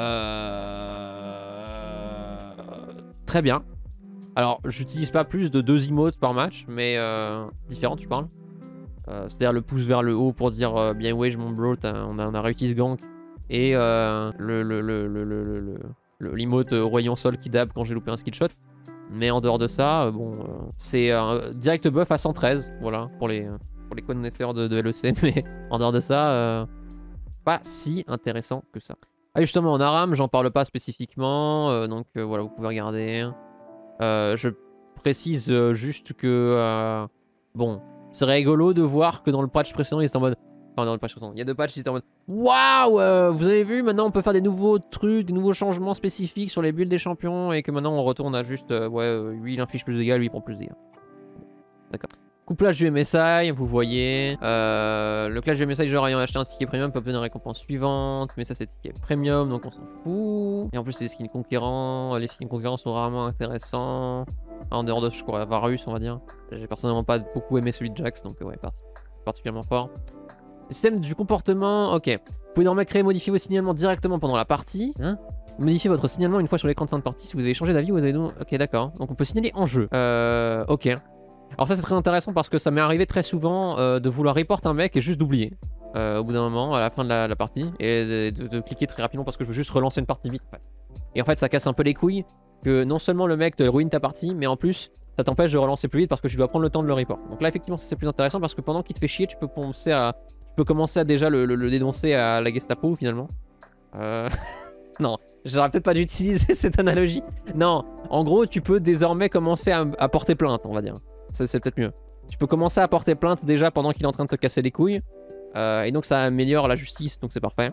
Speaker 1: euh... très bien. Alors, j'utilise pas plus de deux emotes par match, mais euh... différentes, tu parles. Euh, C'est-à-dire le pouce vers le haut pour dire euh, bien ouais, mon bro, on a, on a réussi ce gank. Et euh, le le le le le le le l'emote euh, rayon sol qui dab quand j'ai loupé un skill shot. Mais en dehors de ça, euh, bon, euh, c'est un direct buff à cent treize, voilà, pour les pour les connaisseurs de, de L E C. Mais en dehors de ça. Euh... pas si intéressant que ça. Ah, justement, en Aram, j'en parle pas spécifiquement, euh, donc euh, voilà, vous pouvez regarder. Euh, je précise euh, juste que, euh, bon, c'est rigolo de voir que dans le patch précédent, ils étaient en mode... Enfin, dans le patch précédent, il y a deux patchs, ils étaient en mode waouh, euh, vous avez vu, maintenant on peut faire des nouveaux trucs, des nouveaux changements spécifiques sur les builds des champions, et que maintenant on retourne à juste, euh, ouais, euh, lui il inflige plus de dégâts, lui il prend plus de dégâts. D'accord. Couplage du M S I, vous voyez. Euh, le clash du M S I, genre ayant acheté un ticket premium peut obtenir la récompense suivante. Mais ça, c'est ticket premium, donc on s'en fout. Et en plus, c'est des skins conquérants. Les skins conquérants sont rarement intéressants. En dehors de, je crois, Varus, on va dire. J'ai personnellement pas beaucoup aimé celui de Jax, donc ouais, part particulièrement fort. Le système du comportement, ok. Vous pouvez désormais créer et modifier vos signalements directement pendant la partie. Hein? Modifiez votre signalement une fois sur l'écran de fin de partie si vous avez changé d'avis ou vous avez... Ok, d'accord. Donc on peut signaler en jeu. Euh, ok. Alors ça c'est très intéressant parce que ça m'est arrivé très souvent euh, de vouloir report un mec et juste d'oublier euh, au bout d'un moment à la fin de la, la partie et de, de, de cliquer très rapidement parce que je veux juste relancer une partie vite en fait. Et en fait ça casse un peu les couilles que non seulement le mec te ruine ta partie mais en plus ça t'empêche de relancer plus vite parce que tu dois prendre le temps de le report. Donc là effectivement c'est plus intéressant parce que pendant qu'il te fait chier tu peux commencer à, tu peux commencer à déjà le, le, le dénoncer à la Gestapo finalement. Euh... non, j'aurais peut-être pas dû utiliser cette analogie. Non, en gros tu peux désormais commencer à, à porter plainte on va dire. C'est peut-être mieux. Tu peux commencer à porter plainte déjà pendant qu'il est en train de te casser les couilles. Euh, et donc ça améliore la justice, donc c'est parfait.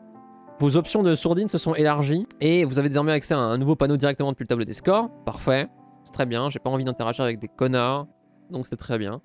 Speaker 1: Vos options de sourdine se sont élargies. Et vous avez désormais accès à un nouveau panneau directement depuis le tableau des scores. Parfait. C'est très bien. J'ai pas envie d'interagir avec des connards. Donc c'est très bien.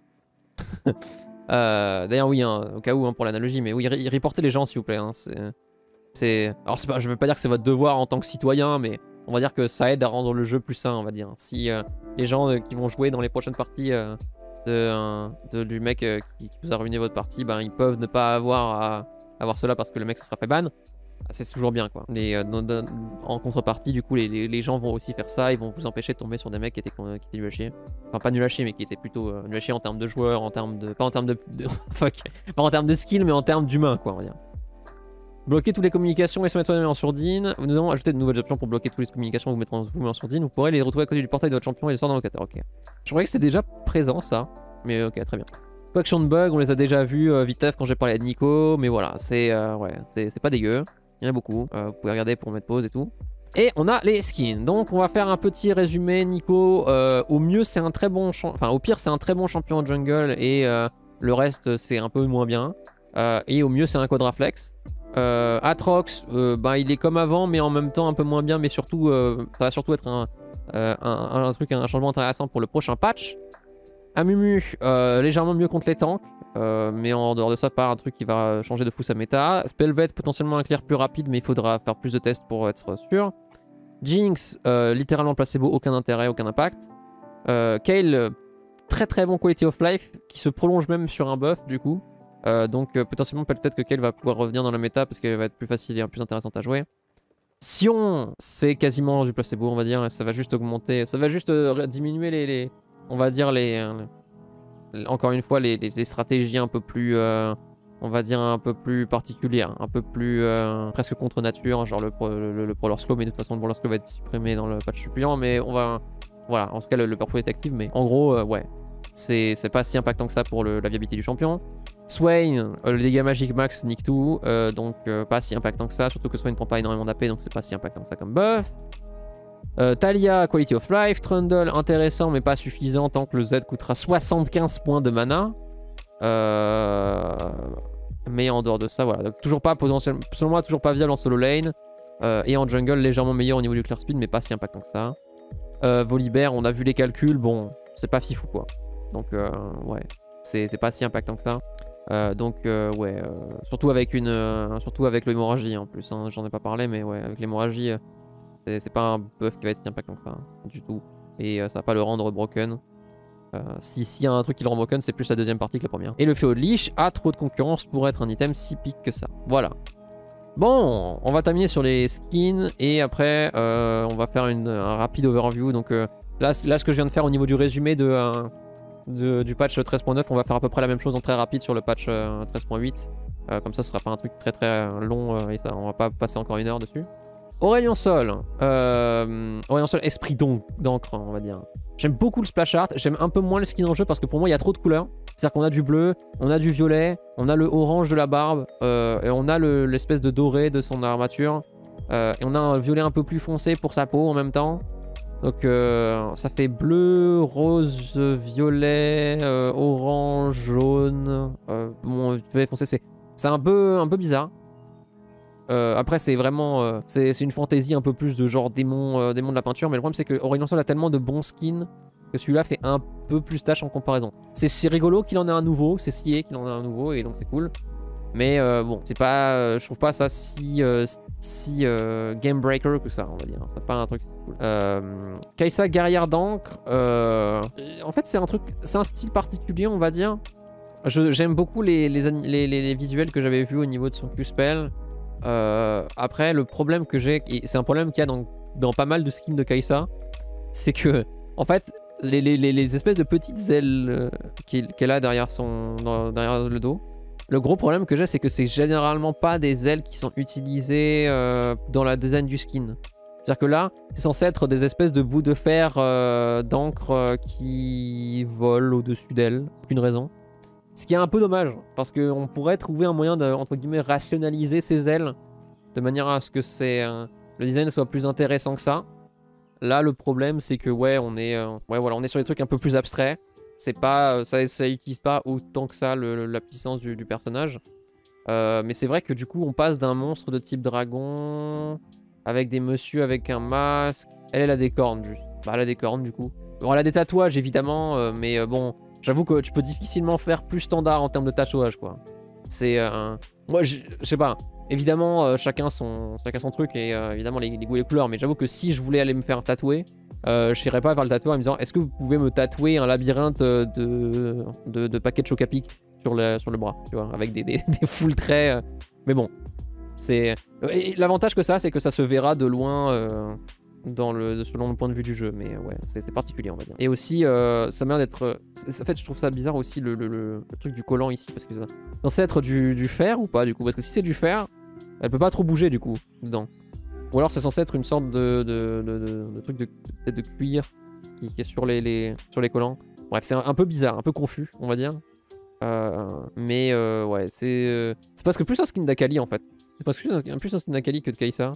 Speaker 1: euh, D'ailleurs oui, hein, au cas où hein, pour l'analogie. Mais oui, reportez les gens s'il vous plaît. Hein, c'est... Alors pas, je veux pas dire que c'est votre devoir en tant que citoyen, mais... On va dire que ça aide à rendre le jeu plus sain, on va dire. Si euh, les gens euh, qui vont jouer dans les prochaines parties euh, de, euh, de, du mec euh, qui, qui vous a ruiné votre partie, ben, ils peuvent ne pas avoir à avoir cela parce que le mec se sera fait ban. C'est toujours bien, quoi. Et euh, dans, dans, en contrepartie, du coup, les, les, les gens vont aussi faire ça. Ils vont vous empêcher de tomber sur des mecs qui étaient, qui étaient nuls à chier. Enfin, pas nuls à chier, mais qui étaient plutôt euh, nuls à chier en termes de joueurs, en termes de... Pas en termes de... de fuck. Pas en termes de skill, mais en termes d'humain, quoi, on va dire. Bloquer toutes les communications et se mettre en sourdine. Nous avons ajouté de nouvelles options pour bloquer toutes les communications et vous mettre en, vous en sourdine. Vous pourrez les retrouver à côté du portail de votre champion et les sorts d'invocateur. Ok. Je croyais que c'était déjà présent ça. Mais ok, très bien. Coaction de bug, on les a déjà vus euh, vitef quand j'ai parlé de Nico. Mais voilà, c'est euh, ouais, c'est pas dégueu. Il y en a beaucoup. Euh, vous pouvez regarder pour mettre pause et tout. Et on a les skins. Donc on va faire un petit résumé. Nico, euh, au mieux c'est un très bon champion. Enfin au pire c'est un très bon champion en jungle. Et euh, le reste c'est un peu moins bien. Euh, et au mieux c'est un quadraflex. Euh, Atrox, euh, bah, il est comme avant, mais en même temps un peu moins bien, mais surtout, euh, ça va surtout être un, euh, un, un truc, un changement intéressant pour le prochain patch. Amumu, euh, légèrement mieux contre les tanks, euh, mais en dehors de ça, pas un truc qui va changer de fou sa méta. Spellvet, potentiellement un clear plus rapide, mais il faudra faire plus de tests pour être sûr. Jinx, euh, littéralement placebo, aucun intérêt, aucun impact. Euh, Kayle, très très bon quality of life, qui se prolonge même sur un buff du coup. Euh, donc euh, potentiellement peut-être que Kayle va pouvoir revenir dans la méta parce qu'elle va être plus facile et plus intéressante à jouer. Sion, c'est quasiment du placebo on va dire, ça va juste augmenter, ça va juste euh, diminuer les, les, on va dire les, les encore une fois les, les, les stratégies un peu plus, euh, on va dire un peu plus particulière, un peu plus euh, presque contre nature, genre le, le, le Brawler Slow, mais de toute façon le Brawler Slow va être supprimé dans le patch suppléant, mais on va... Voilà, en tout cas le, le Purple est actif, mais en gros, euh, ouais, c'est pas si impactant que ça pour le, la viabilité du champion. Swain, euh, le dégâts magiques max nique tout, euh, donc euh, pas si impactant que ça, surtout que Swain ne prend pas énormément d'A P, donc c'est pas si impactant que ça comme buff. Euh, Talia, Quality of Life, Trundle, intéressant mais pas suffisant tant que le Z coûtera soixante-quinze points de mana. Euh... Mais en dehors de ça, voilà, donc toujours pas potentiellement, selon moi, toujours pas viable en solo lane. Euh, et en jungle, légèrement meilleur au niveau du clear speed, mais pas si impactant que ça. Euh, Volibear, on a vu les calculs, bon, c'est pas fifou quoi. Donc, euh, ouais, c'est pas si impactant que ça. Euh, donc, euh, ouais, euh, surtout avec une, euh, surtout avec l'hémorragie en plus, hein, j'en ai pas parlé, mais ouais, avec l'hémorragie, euh, c'est pas un buff qui va être si impactant que ça, hein, du tout. Et euh, ça va pas le rendre broken. Euh, si s'il y a un truc qui le rend broken, c'est plus la deuxième partie que la première. Et le Féo de Lich a trop de concurrence pour être un item si pique que ça. Voilà. Bon, on va terminer sur les skins et après euh, on va faire une, un rapide overview. Donc euh, là, là, ce que je viens de faire au niveau du résumé de, euh, de, du patch treize point neuf, on va faire à peu près la même chose en très rapide sur le patch euh, treize point huit. Euh, comme ça, ce sera pas un truc très très long euh, et ça, on va pas passer encore une heure dessus. Aurélien Sol, euh, Aurélien Sol, esprit d'encre, on va dire. J'aime beaucoup le splash art, j'aime un peu moins le skin en jeu parce que pour moi il y a trop de couleurs. C'est-à-dire qu'on a du bleu, on a du violet, on a le orange de la barbe, euh, et on a l'espèce le, de doré de son armature. Euh, et on a un violet un peu plus foncé pour sa peau en même temps. Donc euh, ça fait bleu, rose, violet, euh, orange, jaune. Euh, bon, violet foncé, c'est un peu, un peu bizarre. Euh, après c'est vraiment euh, c'est une fantaisie un peu plus de genre démon, euh, démon de la peinture, mais le problème c'est que Aurélien Sol a tellement de bons skins que celui-là fait un peu plus tâche en comparaison. C'est rigolo qu'il en ait un nouveau, c'est scié qu'il en ait un nouveau et donc c'est cool. Mais euh, bon, c'est pas, euh, je trouve pas ça si, euh, si euh, game breaker que ça, on va dire. C'est pas un truc cool. Euh, Kai'Sa guerrière d'encre, euh, en fait c'est un truc, c'est un style particulier on va dire. J'aime beaucoup les, les, les, les, les visuels que j'avais vus au niveau de son Q-Spell. Euh, après, le problème que j'ai, et c'est un problème qu'il y a dans, dans pas mal de skins de Kai'Sa, c'est que, en fait, les, les, les espèces de petites ailes euh, qu'elle qu'elle a derrière, son, dans, derrière le dos, le gros problème que j'ai, c'est que c'est généralement pas des ailes qui sont utilisées euh, dans la design du skin. C'est-à-dire que là, c'est censé être des espèces de bouts de fer euh, d'encre euh, qui volent au-dessus d'elle, aucune raison. Ce qui est un peu dommage, parce qu'on pourrait trouver un moyen de, entre guillemets, rationaliser ses ailes de manière à ce que euh, le design soit plus intéressant que ça. Là, le problème, c'est que ouais, on est, euh, ouais, voilà, on est sur des trucs un peu plus abstraits. C'est pas, ça, ça utilise pas autant que ça le, la puissance du, du personnage. Euh, mais c'est vrai que du coup, on passe d'un monstre de type dragon avec des messieurs avec un masque. Elle, elle a des cornes, juste. Bah, elle a des cornes, du coup. Bon, elle a des tatouages, évidemment, euh, mais euh, bon... J'avoue que tu peux difficilement faire plus standard en termes de tatouage, quoi. C'est euh, moi, je sais pas. Évidemment, euh, chacun son, chacun son truc et euh, évidemment les, les goûts et les couleurs. Mais j'avoue que si je voulais aller me faire tatouer, euh, je n'irais pas vers le tatoueur en me disant est-ce que vous pouvez me tatouer un labyrinthe de, de, de paquets de Chocapic sur le, sur le bras, tu vois, avec des, des, des full traits. Euh. Mais bon, c'est l'avantage que ça, c'est que ça se verra de loin. Euh, Dans le, selon le point de vue du jeu, mais ouais, c'est particulier on va dire. Et aussi, euh, ça m'a l'air d'être... En fait, je trouve ça bizarre aussi le, le, le, le truc du collant ici, parce que ça c'est censé être du, du fer ou pas du coup? Parce que si c'est du fer, elle peut pas trop bouger du coup, dedans. Ou alors c'est censé être une sorte de, de, de, de, de truc de, de, de cuir qui, qui est sur les, les, sur les collants. Bref, c'est un, un peu bizarre, un peu confus, on va dire. Euh, mais euh, ouais, c'est euh, c'est presque plus un skin d'Akali en fait. C'est presque plus un, plus un skin d'Akali que de Kai'Sa.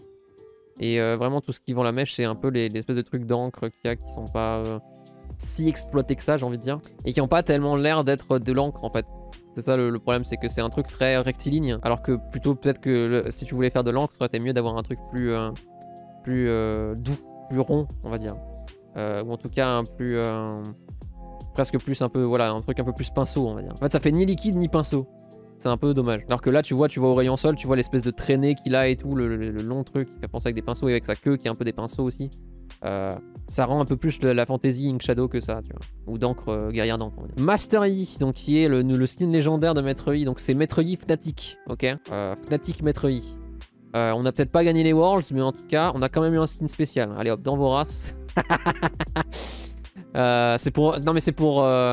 Speaker 1: Et euh, vraiment tout ce qui vend la mèche, c'est un peu les, les espèces de trucs d'encre qu'il y a qui sont pas euh, si exploités que ça, j'ai envie de dire. Et qui n'ont pas tellement l'air d'être de l'encre en fait. C'est ça le, le problème, c'est que c'est un truc très rectiligne. Alors que plutôt peut-être que le, si tu voulais faire de l'encre, ça aurait été mieux d'avoir un truc plus, euh, plus euh, doux, plus rond, on va dire. Euh, ou en tout cas un plus... Euh, presque plus un peu, voilà, un truc un peu plus pinceau, on va dire. En fait, ça fait ni liquide ni pinceau. C'est un peu dommage. Alors que là, tu vois, tu vois Aurélien Sol, tu vois l'espèce de traînée qu'il a et tout, le, le, le long truc qui a pensé avec des pinceaux et avec sa queue qui est un peu des pinceaux aussi. Euh, ça rend un peu plus la, la fantaisie Ink Shadow que ça, tu vois. Ou d'encre, euh, guerrière d'encre. Master Yi, donc qui est le, le skin légendaire de Maître Yi. Donc c'est Maître Yi Fnatic, ok euh, Fnatic Maître Yi. Euh, on n'a peut-être pas gagné les Worlds, mais en tout cas, on a quand même eu un skin spécial. Allez hop, dans vos races. euh, c'est pour... Non mais c'est pour... Euh,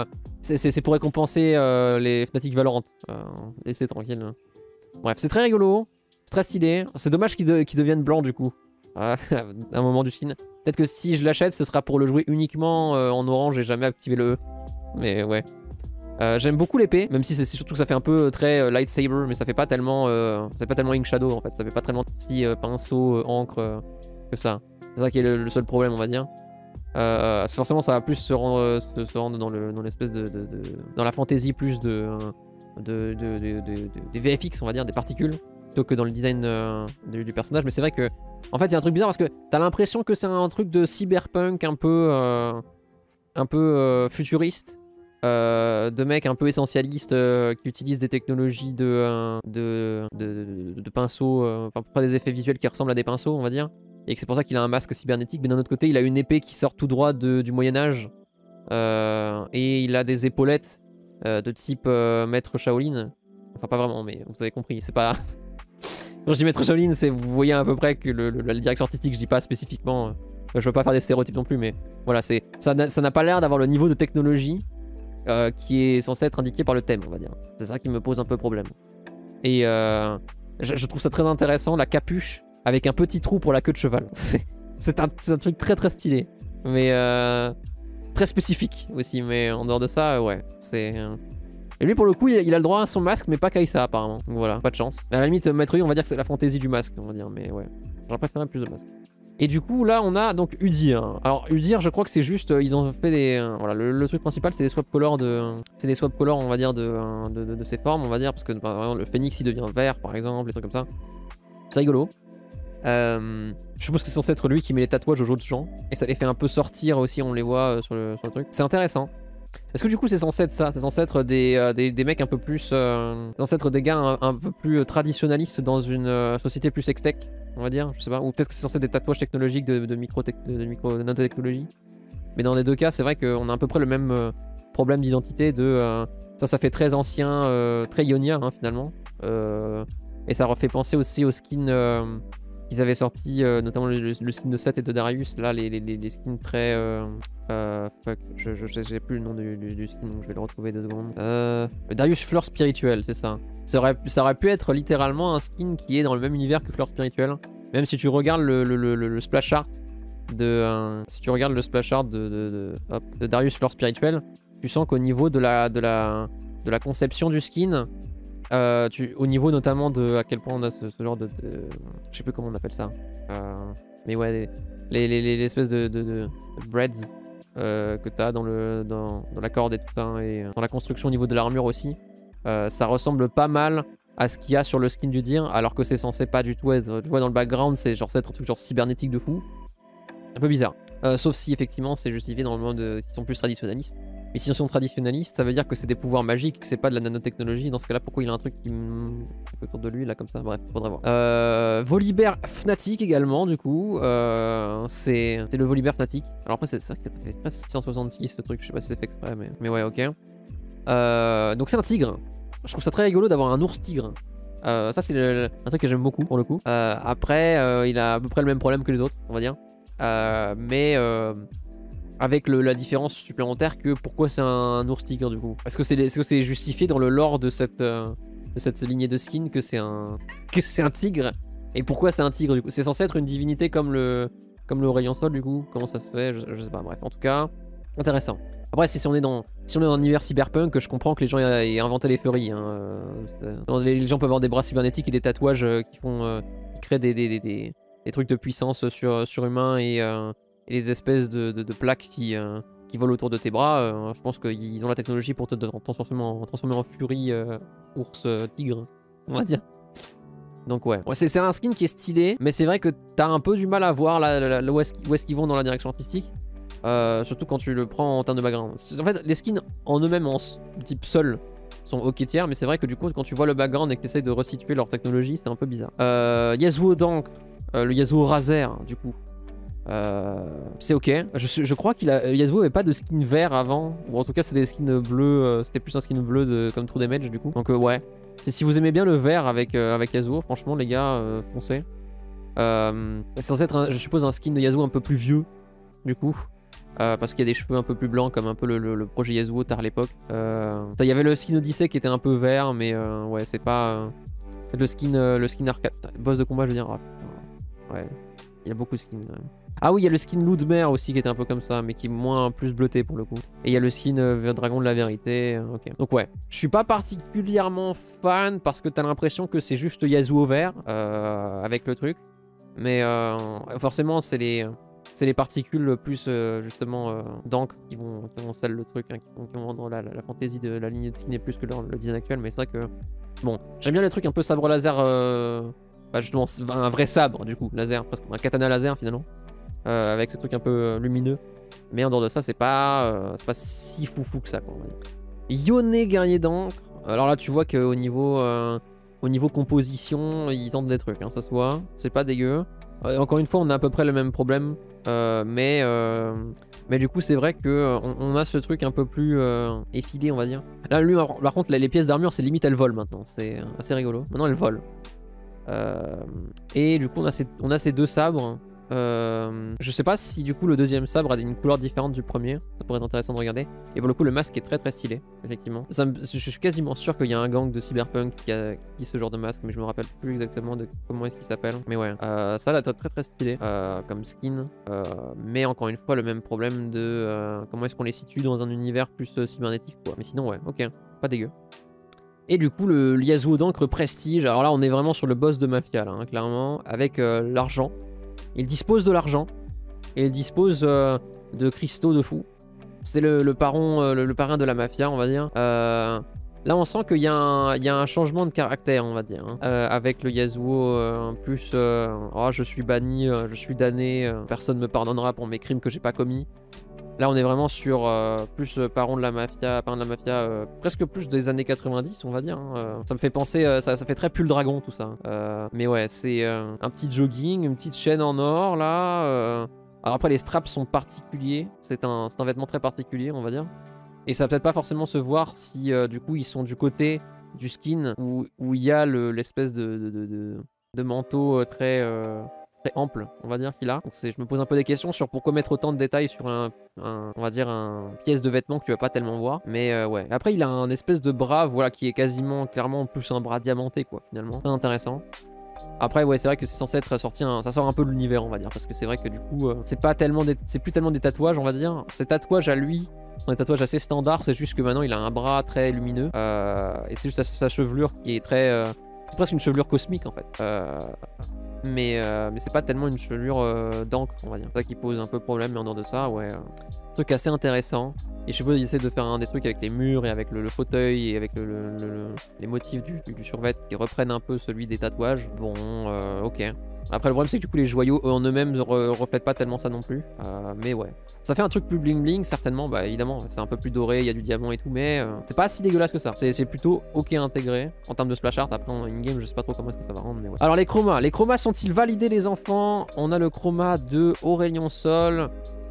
Speaker 1: C'est pour récompenser euh, les Fnatic Valorant. Euh, Laissez tranquille. Bref, c'est très rigolo. C'est très stylé. C'est dommage qu'ils de, qu'ils deviennent blancs du coup. à un moment du skin. Peut-être que si je l'achète, ce sera pour le jouer uniquement euh, en orange et jamais activer le E. Mais ouais. Euh, J'aime beaucoup l'épée, même si c'est surtout que ça fait un peu très euh, lightsaber, mais ça fait pas tellement, euh, ça fait pas tellement Ink Shadow en fait. Ça fait pas tellement petit euh, pinceau, euh, encre euh, que ça. C'est ça qui est le, le seul problème, on va dire. Euh, forcément, ça va plus se rendre, se, se rendre dans l'espèce le, dans de, de, de, dans la fantaisie plus de, de, de, de, de, de des V F X, on va dire, des particules, plutôt que dans le design euh, du, du personnage. Mais c'est vrai que, en fait, il y a un truc bizarre parce que t'as l'impression que c'est un truc de cyberpunk un peu, euh, un peu euh, futuriste. Euh, de mecs un peu essentialistes euh, qui utilisent des technologies de, euh, de, de, de, de pinceaux, euh, enfin pour faire des effets visuels qui ressemblent à des pinceaux, on va dire. Et que c'est pour ça qu'il a un masque cybernétique, mais d'un autre côté, il a une épée qui sort tout droit de, du Moyen-Âge. Euh, et il a des épaulettes euh, de type euh, Maître Shaolin. Enfin, pas vraiment, mais vous avez compris, c'est pas... Quand je dis Maître Shaolin, c'est vous voyez à peu près que le, le, la direction artistique, je dis pas spécifiquement. Euh, je veux pas faire des stéréotypes non plus, mais voilà, ça n'a pas l'air d'avoir le niveau de technologie Euh, qui est censé être indiqué par le thème, on va dire. C'est ça qui me pose un peu problème. Et euh, je, je trouve ça très intéressant, la capuche avec un petit trou pour la queue de cheval. C'est un, un truc très très stylé. Mais euh, très spécifique aussi. Mais en dehors de ça, ouais. C'est... Euh... Et lui, pour le coup, il a, il a le droit à son masque, mais pas Kai'Sa, apparemment. Donc voilà, pas de chance. À la limite, Maître Yi, on va dire que c'est la fantaisie du masque, on va dire. Mais ouais, j'aurais préféré plus de masque. Et du coup, là, on a donc Udyr. Alors, Udyr, je crois que c'est juste, euh, ils ont fait des... Euh, voilà, le, le truc principal, c'est des swap colors de... C'est des swap colors, on va dire, de, euh, de, de, de ses formes, on va dire, parce que, par exemple, le phénix, il devient vert, par exemple, des trucs comme ça. C'est rigolo. Euh, je suppose que c'est censé être lui qui met les tatouages aux autres gens. Et ça les fait un peu sortir aussi, on les voit euh, sur, le, sur le truc. C'est intéressant. Est-ce que du coup, c'est censé être ça? C'est censé être des, euh, des, des mecs un peu plus... Euh, c'est censé être des gars un, un peu plus traditionnalistes dans une euh, société plus ex-tech, on va dire, je sais pas. Ou peut-être que c'est censé être des tatouages technologiques de, de micro, de micro nanotechnologie. Mais dans les deux cas, c'est vrai qu'on a à peu près le même euh, problème d'identité de... Euh, ça, ça fait très ancien, euh, très ionien, hein, finalement. Euh, et ça refait penser aussi aux skins euh, qu'ils avaient sortis, euh, notamment le, le skin de Seth et de Darius. Là, les, les, les skins très... Euh, euh, fuck, je, je, j'ai plus le nom du, du, du skin, donc je vais le retrouver deux secondes. Euh, Darius Fleur Spirituelle, c'est ça. Ça aurait, ça aurait pu être littéralement un skin qui est dans le même univers que Fleur Spirituelle. Même si tu regardes le, le, le, le, le splash art de, euh, si tu regardes le splash art de, de, de, hop, de Darius Fleur Spirituelle, tu sens qu'au niveau de la, de, la, de la conception du skin, euh, tu, au niveau notamment de à quel point on a ce, ce genre de, de... Je sais plus comment on appelle ça. Euh, mais ouais, les, les, les, les espèces de, de, de breads euh, que tu as dans, le, dans, dans la corde et tout ça, hein, et dans la construction au niveau de l'armure aussi. Euh, ça ressemble pas mal à ce qu'il y a sur le skin d'Udyr, alors que c'est censé pas du tout être... Tu vois, dans le background, c'est genre être un truc genre cybernétique de fou. Un peu bizarre. Euh, sauf si, effectivement, c'est justifié dans le monde de... S'ils sont plus traditionnalistes. Mais s'ils sont traditionnalistes, ça veut dire que c'est des pouvoirs magiques, que c'est pas de la nanotechnologie. Dans ce cas-là, pourquoi il a un truc qui me... autour de lui, là, comme ça? Bref, faudra voir. Euh... Volibear Fnatic, également, du coup. Euh... C'est le Volibear Fnatic. Alors après, c'est ça fait six cent soixante-six, ce truc. Je sais pas si c'est fait exprès, mais... Mais ouais, ok. Euh... Donc c'est un tigre. Je trouve ça très rigolo d'avoir un ours tigre. Euh, ça, c'est un truc que j'aime beaucoup, pour le coup. Euh, après, euh, il a à peu près le même problème que les autres, on va dire. Euh, mais euh, avec le, la différence supplémentaire que pourquoi c'est un ours tigre, du coup. Est-ce que c'est est-ce que c'est justifié dans le lore de cette, euh, de cette lignée de skin que c'est un, que c'est un tigre? Et pourquoi c'est un tigre, du coup? C'est censé être une divinité comme le, comme le rayon sol, du coup? Comment ça se fait? je, je sais pas, bref. En tout cas, intéressant. Après, si on est dans, si on est dans un univers cyberpunk, je comprends que les gens aient inventé les furries. Hein. Les gens peuvent avoir des bras cybernétiques et des tatouages qui font, euh, qui créent des, des, des, des, des trucs de puissance sur, surhumains et, euh, et des espèces de, de, de plaques qui, euh, qui volent autour de tes bras. Euh, je pense qu'ils ont la technologie pour te transformer en, transformer en furie, euh, ours, euh, tigre, on va dire. Donc ouais, ouais c'est un skin qui est stylé, mais c'est vrai que t'as un peu du mal à voir là, là, là, où est-ce qu'ils vont dans la direction artistique. Euh, surtout quand tu le prends en termes de background. En fait, les skins en eux-mêmes, en type seul, sont ok tiers, mais c'est vrai que du coup, quand tu vois le background et que tu essayes de resituer leur technologie, c'est un peu bizarre. Euh, Yasuo d'encre, euh, le Yasuo Razer, du coup. Euh, c'est ok. Je, je crois qu'il a Yasuo avait pas de skin vert avant, ou en tout cas, c'est des skins bleus. Euh, C'était plus un skin bleu de, comme True Damage, du coup. Donc, euh, ouais. Si vous aimez bien le vert avec, euh, avec Yasuo, franchement, les gars, euh, foncez. Euh, c'est censé être, un, je suppose, un skin de Yasuo un peu plus vieux, du coup. Euh, parce qu'il y a des cheveux un peu plus blancs comme un peu le, le, le projet Yasuo tard à l'époque. Euh, il y avait le skin Odyssey qui était un peu vert, mais euh, ouais, c'est pas... Euh, le skin euh, le skin arcade... Boss de combat, je veux dire... Ah, ouais, il y a beaucoup de skins. Ouais. Ah oui, il y a le skin loup de mer aussi qui était un peu comme ça, mais qui est moins plus bleuté pour le coup. Et il y a le skin euh, dragon de la vérité. Euh, ok. Donc ouais, je suis pas particulièrement fan parce que t'as l'impression que c'est juste Yasuo vert euh, avec le truc. Mais euh, forcément, c'est les... C'est les particules plus euh, justement euh, d'encre qui vont, qui vont sceller le truc, hein, qui, vont, qui vont rendre la, la, la fantaisie de la lignée de skin plus que le, le design actuel. Mais c'est vrai que bon, j'aime bien les trucs un peu sabre laser, euh, bah justement un vrai sabre du coup, laser, presque un katana laser finalement, euh, avec ce truc un peu euh, lumineux. Mais en dehors de ça, c'est pas, euh, pas si foufou que ça, quoi, on va dire. Yone guerrier d'encre. Alors là, tu vois qu'au niveau, euh, au niveau composition, ils tentent des trucs, hein, ça se voit. C'est pas dégueu. Euh, encore une fois, on a à peu près le même problème. Euh, mais, euh, mais du coup, c'est vrai qu'on on a ce truc un peu plus euh, effilé, on va dire. Là, lui, par contre, les pièces d'armure, c'est limite, elles volent maintenant. C'est assez rigolo. Maintenant, elles volent. Euh, et du coup, on a ces, on a ces deux sabres. Euh, je sais pas si du coup le deuxième sabre a une couleur différente du premier, ça pourrait être intéressant de regarder. Et pour le coup le masque est très très stylé, effectivement. Ça me, je suis quasiment sûr qu'il y a un gang de cyberpunk qui a qui ce genre de masque, mais je me rappelle plus exactement de comment est-ce qu'il s'appelle. Mais ouais, euh, ça là très très stylé euh, comme skin, euh, mais encore une fois le même problème de euh, comment est-ce qu'on les situe dans un univers plus euh, cybernétique quoi. Mais sinon ouais, ok, pas dégueu. Et du coup le Yasuo d'encre prestige, alors là on est vraiment sur le boss de Mafia là, hein, clairement, avec euh, l'argent. Il dispose de l'argent et il dispose euh, de cristaux de fou. C'est le, le, euh, le, le parrain de la mafia, on va dire. Euh, là, on sent qu'il y, y a un changement de caractère, on va dire. Hein. Euh, avec le Yasuo, euh, plus euh, oh, je suis banni, euh, je suis damné, euh, personne ne me pardonnera pour mes crimes que j'ai pas commis. Là, on est vraiment sur euh, plus euh, parent de la mafia, parrain de la mafia, euh, presque plus des années quatre-vingt-dix, on va dire. Hein. Euh, ça me fait penser, euh, ça, ça fait très pull dragon tout ça. Euh, mais ouais, c'est euh, un petit jogging, une petite chaîne en or là. Euh... Alors après, les straps sont particuliers. C'est un, un vêtement très particulier, on va dire. Et ça va peut-être pas forcément se voir si euh, du coup ils sont du côté du skin où il où y a l'espèce le, de, de, de, de manteau très. Euh... ample, on va dire qu'il a. Donc je me pose un peu des questions sur pourquoi mettre autant de détails sur un, un on va dire, un pièce de vêtement que tu vas pas tellement voir. Mais euh, ouais. Après, il a un espèce de bras, voilà, qui est quasiment, clairement, plus un bras diamanté, quoi, finalement. Très intéressant. Après, ouais, c'est vrai que c'est censé être sorti, un, ça sort un peu de l'univers, on va dire, parce que c'est vrai que du coup, euh, c'est pas tellement, c'est plus tellement des tatouages, on va dire. Ces tatouages à lui, sont des tatouages assez standards. C'est juste que maintenant, il a un bras très lumineux, euh, et c'est juste sa, sa chevelure qui est très, euh, c'est presque une chevelure cosmique en fait. Euh, Mais, euh, mais c'est pas tellement une chevelure euh, d'encre, on va dire. C'est ça qui pose un peu problème, mais en dehors de ça, ouais. Euh, truc assez intéressant. Et je suppose qu'ils essaient de faire un des trucs avec les murs et avec le, le fauteuil et avec le, le, le, les motifs du, du, du survêt qui reprennent un peu celui des tatouages. Bon, euh, ok. Après, le problème, c'est que du coup, les joyaux eux, en eux-mêmes ne re reflètent pas tellement ça non plus. Euh, mais ouais. Ça fait un truc plus bling bling, certainement. Bah, évidemment, c'est un peu plus doré, il y a du diamant et tout, mais euh, c'est pas si dégueulasse que ça. C'est plutôt ok intégré en termes de splash art. Après, en in-game, je sais pas trop comment est-ce que ça va rendre, mais ouais. Alors, les chromas. Les chromas sont-ils validés, les enfants? On a le chroma de Aurélien Sol.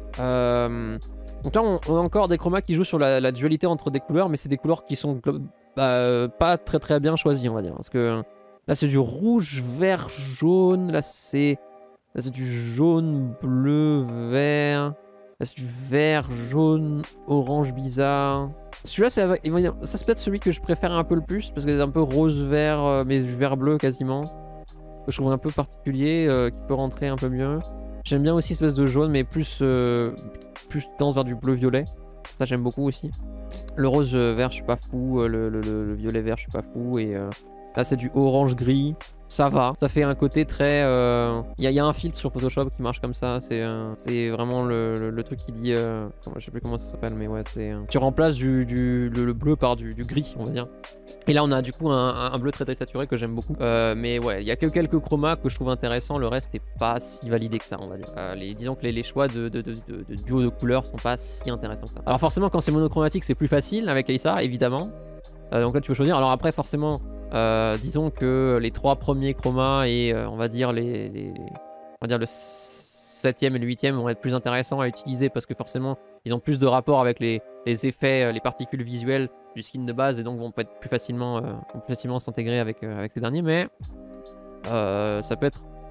Speaker 1: Euh. Donc là, on, on a encore des chromas qui jouent sur la, la dualité entre des couleurs, mais c'est des couleurs qui sont bah, pas très très bien choisies, on va dire. Parce que là, c'est du rouge, vert, jaune. Là, c'est là c'est du jaune, bleu, vert. Là, c'est du vert, jaune, orange bizarre. Celui-là, ça c'est peut-être celui que je préfère un peu le plus, parce que c'est un peu rose-vert, mais du vert-bleu quasiment. Que je trouve un peu particulier, euh, qui peut rentrer un peu mieux. J'aime bien aussi cette espèce de jaune, mais plus, euh, plus tendance vers du bleu-violet. Ça, j'aime beaucoup aussi. Le rose-vert, je suis pas fou. Le, le, le, le violet-vert, je suis pas fou. Et euh, là, c'est du orange-gris. Ça va. Ça fait un côté très... Il euh... y, y a un filtre sur Photoshop qui marche comme ça. C'est euh, vraiment le, le, le truc qui dit... Euh... Je sais plus comment ça s'appelle, mais ouais, c'est... Euh... Tu remplaces du, du, le, le bleu par du, du gris, on va dire. Et là, on a du coup un, un bleu très très saturé que j'aime beaucoup. Euh, mais ouais, il y a que quelques chromas que je trouve intéressants. Le reste est pas si validé que ça, on va dire. Euh, les, disons que les, les choix de, de, de, de, de duo de couleurs sont pas si intéressants que ça. Alors forcément, quand c'est monochromatique, c'est plus facile avec Aïssa, évidemment. Euh, donc là, tu peux choisir. Alors après, forcément... Euh, disons que les trois premiers chromas et euh, on va dire les, les, on va dire le septième et le huitième vont être plus intéressants à utiliser parce que forcément ils ont plus de rapport avec les, les effets, les particules visuelles du skin de base et donc vont être plus facilement, euh, plus facilement s'intégrer avec, euh, avec ces derniers. Mais euh, ça peut être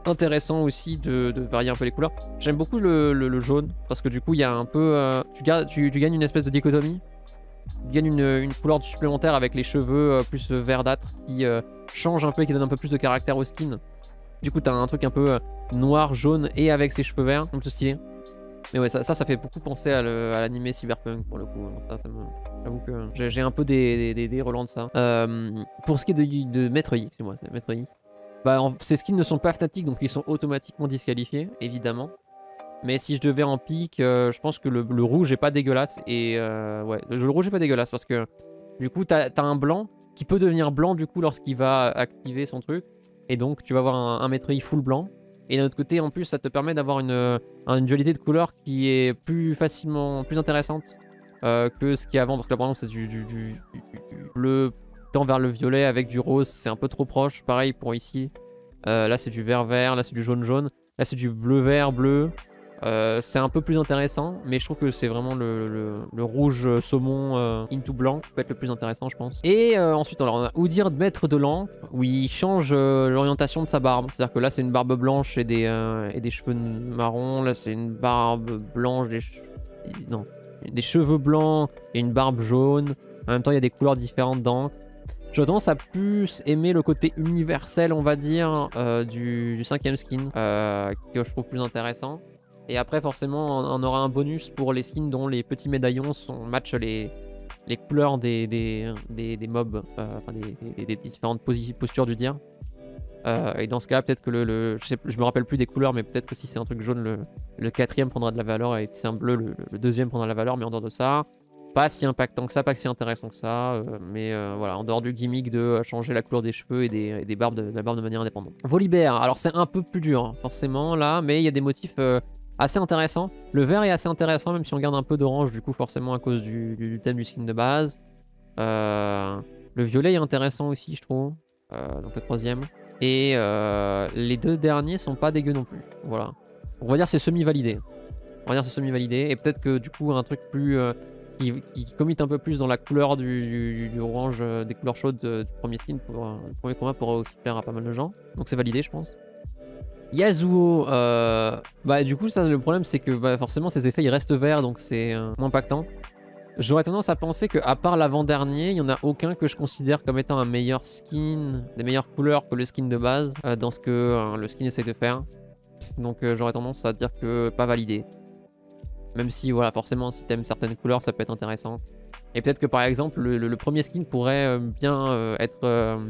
Speaker 1: intéressant aussi de, de varier un peu les couleurs. J'aime beaucoup le, le, le jaune parce que du coup il y a un peu, euh, tu, gardes, tu, tu gagnes une espèce de dichotomie. Tu gagnes une, une couleur supplémentaire avec les cheveux euh, plus verdâtres qui euh, change un peu et qui donne un peu plus de caractère au skin. Du coup t'as un truc un peu euh, noir, jaune et avec ses cheveux verts, comme tout stylé. Mais ouais, ça, ça, ça fait beaucoup penser à l'animé Cyberpunk pour le coup. Ça, ça me... J'avoue que j'ai un peu des, des, des, des relents de ça. Euh, pour ce qui est de, de Maître Yi, excuse-moi, Maître Yi. Bah, en, ces skins ne sont pas statiques, donc ils sont automatiquement disqualifiés, évidemment. Mais si je devais en pique, euh, je pense que le, le rouge est pas dégueulasse. Et euh, ouais, le, le rouge est pas dégueulasse parce que du coup, t'as as un blanc qui peut devenir blanc du coup lorsqu'il va activer son truc. Et donc, tu vas avoir un, un Maître Yi full blanc. Et d'un autre côté, en plus, ça te permet d'avoir une, une dualité de couleurs qui est plus facilement, plus intéressante euh, que ce qu'il y a avant. Parce que là, par exemple, c'est du, du, du, du bleu tend vers le violet avec du rose, c'est un peu trop proche. Pareil pour ici. Euh, là, c'est du vert-vert, là, c'est du jaune-jaune. Là, c'est du bleu-vert-bleu. Euh, c'est un peu plus intéressant, mais je trouve que c'est vraiment le, le, le rouge saumon euh, into blanc qui peut être le plus intéressant, je pense. Et euh, ensuite, alors, on a Udyr, maître de l'encre, où il change euh, l'orientation de sa barbe. C'est-à-dire que là, c'est une barbe blanche et des, euh, et des cheveux marrons. Là, c'est une barbe blanche, des, che... non, des cheveux blancs et une barbe jaune. En même temps, il y a des couleurs différentes d'encre. J'ai tendance à plus aimer le côté universel, on va dire, euh, du, du cinquième skin, euh, que je trouve plus intéressant. Et après, forcément, on aura un bonus pour les skins dont les petits médaillons sont, matchent les, les couleurs des, des, des, des mobs, euh, enfin des, des, des différentes postures du Udyr. Euh, et dans ce cas-là, peut-être que le, le je, sais, je me rappelle plus des couleurs, mais peut-être que si c'est un truc jaune, le, le quatrième prendra de la valeur, et si c'est un bleu, le, le deuxième prendra de la valeur. Mais en dehors de ça, pas si impactant que ça, pas si intéressant que ça. Euh, mais euh, voilà, en dehors du gimmick de changer la couleur des cheveux et des, et des barbes de, de la barbe de manière indépendante. Volibear, alors c'est un peu plus dur, hein, forcément là, mais il y a des motifs. Euh, assez intéressant. Le vert est assez intéressant, même si on garde un peu d'orange, du coup, forcément, à cause du, du thème du skin de base. Euh, le violet est intéressant aussi, je trouve. Euh, donc le troisième. Et euh, les deux derniers sont pas dégueux non plus. Voilà. On va dire c'est semi-validé. On va dire c'est semi-validé. Et peut-être que, du coup, un truc plus... Euh, qui, qui, qui commit un peu plus dans la couleur du, du, du orange, euh, des couleurs chaudes euh, du premier skin, pour, euh, le premier combat pourrait aussi plaire à pas mal de gens. Donc c'est validé, je pense. Yasuo, euh, bah du coup ça le problème c'est que bah, forcément ses effets ils restent verts donc c'est euh, moins impactant. J'aurais tendance à penser qu'à part l'avant-dernier, il n'y en a aucun que je considère comme étant un meilleur skin, des meilleures couleurs que le skin de base euh, dans ce que euh, le skin essaie de faire. Donc euh, j'aurais tendance à dire que pas validé. Même si voilà forcément si t'aimes certaines couleurs ça peut être intéressant. Et peut-être que par exemple le, le, le premier skin pourrait euh, bien euh, être... Euh,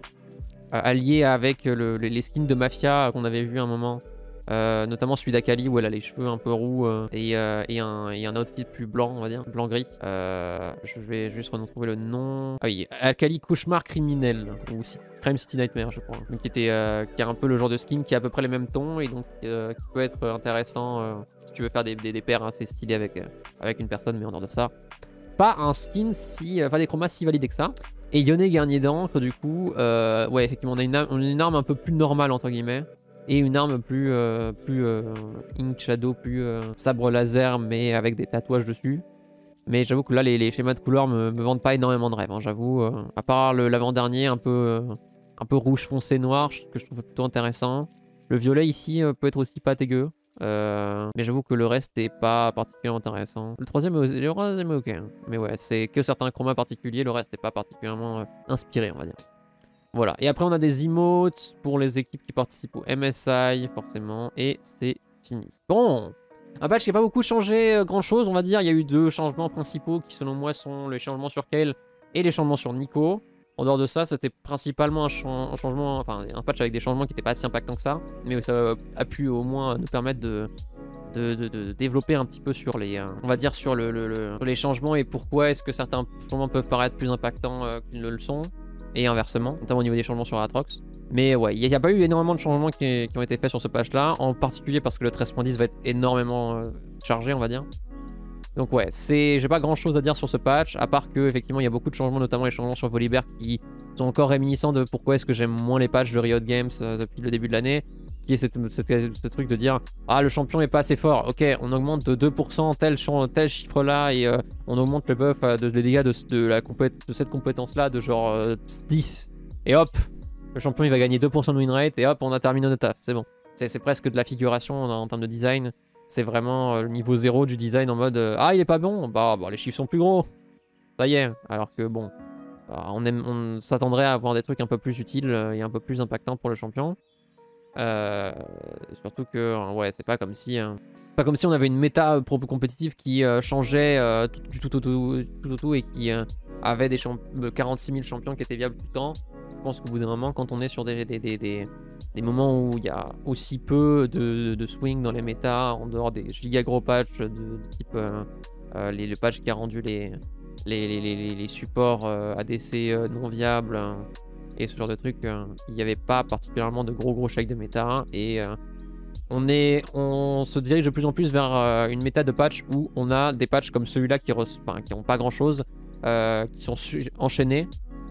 Speaker 1: allié avec le, les skins de Mafia qu'on avait vu un moment, euh, notamment celui d'Akali où elle a les cheveux un peu roux euh, et, euh, et, un, et un outfit plus blanc, on va dire, blanc-gris. Euh, je vais juste retrouver le nom. Ah oui, Akali Cauchemar Criminel, ou Crime City Nightmare, je crois. Donc, qui, était, euh, qui a un peu le genre de skin qui a à peu près les mêmes tons et donc euh, qui peut être intéressant euh, si tu veux faire des, des, des paires assez stylées avec, euh, avec une personne, mais en dehors de ça, pas un skin si, enfin des chromas si validés que ça. Et Yone Garnier d'encre, du coup, euh, ouais, effectivement, on a, une arme, on a une arme un peu plus normale, entre guillemets, et une arme plus, euh, plus euh, Ink Shadow, plus euh, sabre laser, mais avec des tatouages dessus. Mais j'avoue que là, les, les schémas de couleurs me, me vendent pas énormément de rêves, hein, j'avoue. Euh, à part l'avant-dernier, un peu, euh, un peu rouge foncé noir, que je trouve plutôt intéressant. Le violet, ici, euh, peut être aussi pas dégueu. Euh, mais j'avoue que le reste est pas particulièrement intéressant. Le troisième est, le troisième est ok, hein. Mais ouais, c'est que certains chromas particuliers, le reste est pas particulièrement euh, inspiré, on va dire. Voilà, et après on a des emotes pour les équipes qui participent au M S I, forcément, et c'est fini. Bon, un patch qui n'a pas beaucoup changé euh, grand chose, on va dire. Il y a eu deux changements principaux qui, selon moi, sont les changements sur Kayle et les changements sur Nico. En dehors de ça, c'était principalement un, ch un changement, enfin un patch avec des changements qui n'étaient pas si impactants que ça, mais ça a pu au moins nous permettre de, de, de, de développer un petit peu sur les, euh, on va dire sur, le, le, le, sur les changements et pourquoi est-ce que certains changements peuvent paraître plus impactants euh, qu'ils ne le sont, et inversement, notamment au niveau des changements sur Aatrox. Mais ouais, il n'y a, a pas eu énormément de changements qui, qui ont été faits sur ce patch-là, en particulier parce que le treize point dix va être énormément euh, chargé, on va dire. Donc ouais, j'ai pas grand chose à dire sur ce patch, à part que effectivement il y a beaucoup de changements, notamment les changements sur Volibear qui sont encore réminiscents de pourquoi est-ce que j'aime moins les patchs de Riot Games euh, depuis le début de l'année, qui est cette, cette, ce truc de dire ah le champion est pas assez fort, ok on augmente de deux pour cent tel, tel chiffre là et euh, on augmente le buff euh, de, de dégâts de, de, la de cette compétence là de genre euh, dix, et hop, le champion il va gagner deux pour cent de win rate et hop on a terminé notre taf, c'est bon. C'est presque de la figuration en, en termes de design. C'est vraiment euh, le niveau zéro du design en mode euh, ah il est pas bon, bah, bah les chiffres sont plus gros. Ça y est, alors que bon, bah, on, aime, on s'attendrait à avoir des trucs un peu plus utiles euh, et un peu plus impactants pour le champion. Euh, surtout que ouais c'est pas comme si euh, pas comme si on avait une méta pro compétitive qui euh, changeait euh, tout, du tout au tout, tout, tout, tout et qui euh, avait des quarante-six mille champions qui étaient viables tout le temps. Je pense qu'au bout d'un moment, quand on est sur des, des, des, des, des moments où il y a aussi peu de, de swing dans les méta, en dehors des giga gros patchs de, de type euh, euh, les, le patch qui a rendu les, les, les, les, les supports euh, A D C euh, non viables euh, et ce genre de trucs, euh, il n'y avait pas particulièrement de gros gros shakes de méta et euh, on, est, on se dirige de plus en plus vers euh, une méta de patch où on a des patchs comme celui-là qui n'ont pas grand chose, euh, qui sont enchaînés.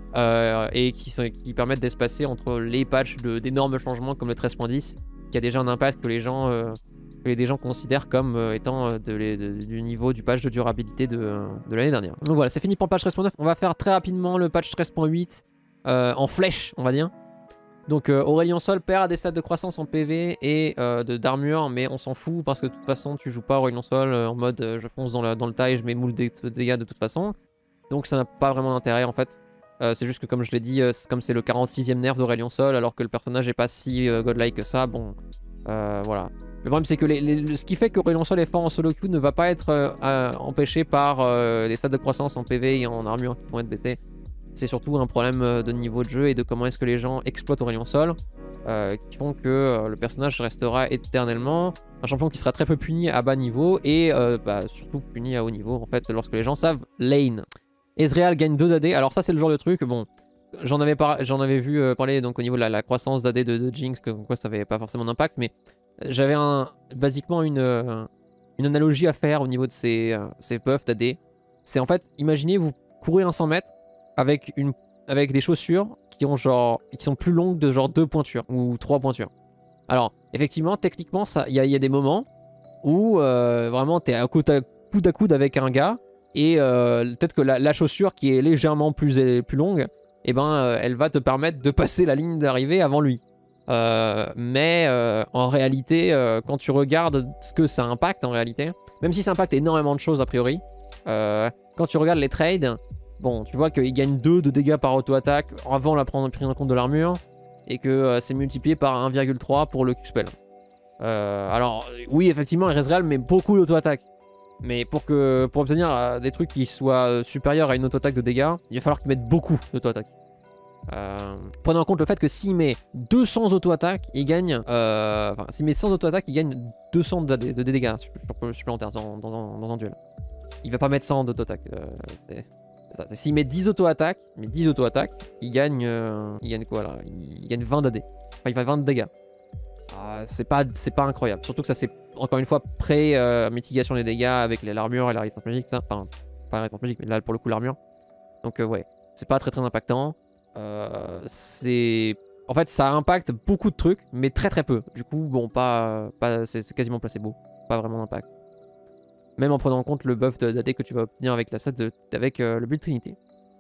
Speaker 1: Euh, et qui, sont, qui permettent d'espacer entre les patchs d'énormes changements comme le treize point dix qui a déjà un impact que les gens, euh, que les gens considèrent comme euh, étant de, de, de, du niveau du patch de durabilité de, de l'année dernière. Donc voilà, c'est fini pour le patch treize point neuf. On va faire très rapidement le patch treize point huit euh, en flèche, on va dire. Donc euh, Aurélien Sol perd des stats de croissance en P V et euh, d'armure, mais on s'en fout parce que de toute façon tu joues pas Aurélien Sol euh, en mode euh, je fonce dans, la, dans le tas et je mets moule de dégâts de toute façon. Donc ça n'a pas vraiment d'intérêt en fait. Euh, c'est juste que comme je l'ai dit, euh, comme c'est le quarante-sixième nerf d'Aurélien Sol, alors que le personnage n'est pas si euh, godlike que ça, bon, euh, voilà. Le problème c'est que les, les, ce qui fait qu'Aurélien Sol est fort en solo queue ne va pas être euh, euh, empêché par euh, les stats de croissance en P V et en armure qui vont être baissés. C'est surtout un problème de niveau de jeu et de comment est-ce que les gens exploitent Aurélien Sol, euh, qui font que euh, le personnage restera éternellement un champion qui sera très peu puni à bas niveau et euh, bah, surtout puni à haut niveau en fait lorsque les gens savent lane. Ezreal gagne deux d'A D, alors ça c'est le genre de truc, bon, j'en avais, avais vu euh, parler donc au niveau de la, la croissance d'A D de, de Jinx, que quoi, ça avait pas forcément d'impact, mais j'avais un, basiquement une, euh, une analogie à faire au niveau de ces, euh, ces buffs d'A D. C'est en fait, imaginez vous courez un cent mètres avec, une, avec des chaussures qui, ont genre, qui sont plus longues de genre deux pointures ou trois pointures. Alors effectivement, techniquement, il y, y a des moments où euh, vraiment t'es à coude à coude, à coude avec un gars, et euh, peut-être que la, la chaussure qui est légèrement plus, plus longue, eh ben, euh, elle va te permettre de passer la ligne d'arrivée avant lui. Euh, mais euh, en réalité, euh, quand tu regardes ce que ça impacte en réalité, même si ça impacte énormément de choses a priori, euh, quand tu regardes les trades, bon, tu vois qu'il gagne deux de dégâts par auto-attaque avant la prendre prise en compte de l'armure, et que euh, c'est multiplié par un virgule trois pour le Q-spell. Euh, alors, oui, effectivement, il reste réel, mais beaucoup d'auto-attaque. Mais pour, que, pour obtenir euh, des trucs qui soient euh, supérieurs à une auto-attaque de dégâts, il va falloir qu'il mette beaucoup d'auto-attaque. Euh, prenez en compte le fait que s'il met deux cents auto-attaques, il gagne... Euh, enfin, s'il met cent auto-attaques, il gagne deux cents de, de, de dégâts supplémentaires dans, dans, un, dans un duel. Il va pas mettre cent d'auto-attaque. Euh, s'il met dix auto-attaques, mais dix auto-attaques, il gagne... Euh, il gagne quoi là? Il, il gagne vingt d'A D. Enfin, il fait vingt de dégâts. Euh, c'est pas, pas incroyable. Surtout que ça c'est encore une fois pré-mitigation euh, des dégâts avec l'armure et la résistance magique. Ça. Enfin, pas la résistance magique, mais là pour le coup l'armure. Donc euh, ouais, c'est pas très très impactant. Euh, c'est... En fait ça impacte beaucoup de trucs, mais très très peu. Du coup, bon, pas, pas, c'est quasiment placebo. Pas vraiment d'impact. Même en prenant en compte le buff d'A D que tu vas obtenir avec la set de, avec euh, le build Trinité.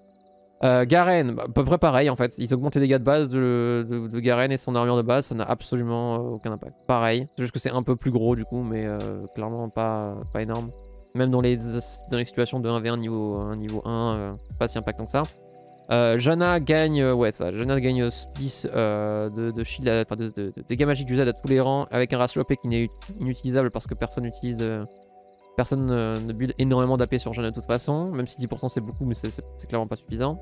Speaker 1: Euh, Garen, bah, à peu près pareil en fait, ils augmentent les dégâts de base de, de, de Garen et son armure de base, ça n'a absolument euh, aucun impact. Pareil, c'est juste que c'est un peu plus gros du coup, mais euh, clairement pas, pas énorme. Même dans les, dans les situations de un v un niveau, un niveau un, euh, pas si impactant que ça. Euh, Janna gagne, euh, ouais ça, Janna gagne dix euh, de, de shield, enfin de, de, de dégâts magiques du Z à tous les rangs, avec un ratio A P qui n'est inutilisable parce que personne n'utilise de... Personne euh, ne build énormément d'A P sur Janna de toute façon, même si dix pour cent c'est beaucoup, mais c'est clairement pas suffisant.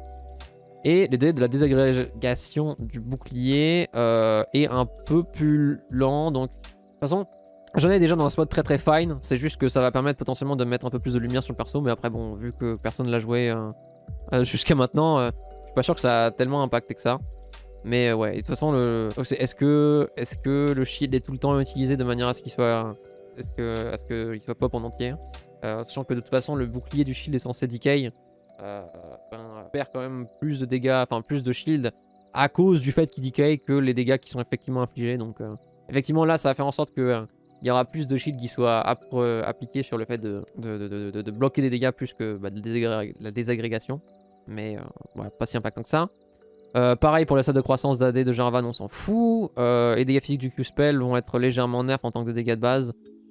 Speaker 1: Et les délais de la désagrégation du bouclier euh, est un peu plus lent, donc de toute façon, Janna est déjà dans un spot très très fine, c'est juste que ça va permettre potentiellement de mettre un peu plus de lumière sur le perso, mais après bon, vu que personne l'a joué euh, euh, jusqu'à maintenant, euh, je suis pas sûr que ça a tellement impacté que ça. Mais euh, ouais, et de toute façon, le... est-ce que, est-ce que le shield est tout le temps utilisé de manière à ce qu'il soit... Est-ce que, est-ce qu'il soit pop en entier, euh, sachant que de toute façon le bouclier du shield est censé decay, euh, ben, perd quand même plus de dégâts, enfin plus de shield à cause du fait qu'il decay que les dégâts qui sont effectivement infligés. Donc euh, effectivement là ça va faire en sorte que euh, il y aura plus de shield qui soit euh, appliqué sur le fait de, de, de, de, de, de bloquer des dégâts plus que bah, de la désagrégation. Mais euh, voilà, pas si impactant que ça. Euh, pareil pour la salle de croissance d'A D de Jarvan, on s'en fout. Euh, les dégâts physiques du Q-Spell vont être légèrement nerfs en tant que dégâts de base.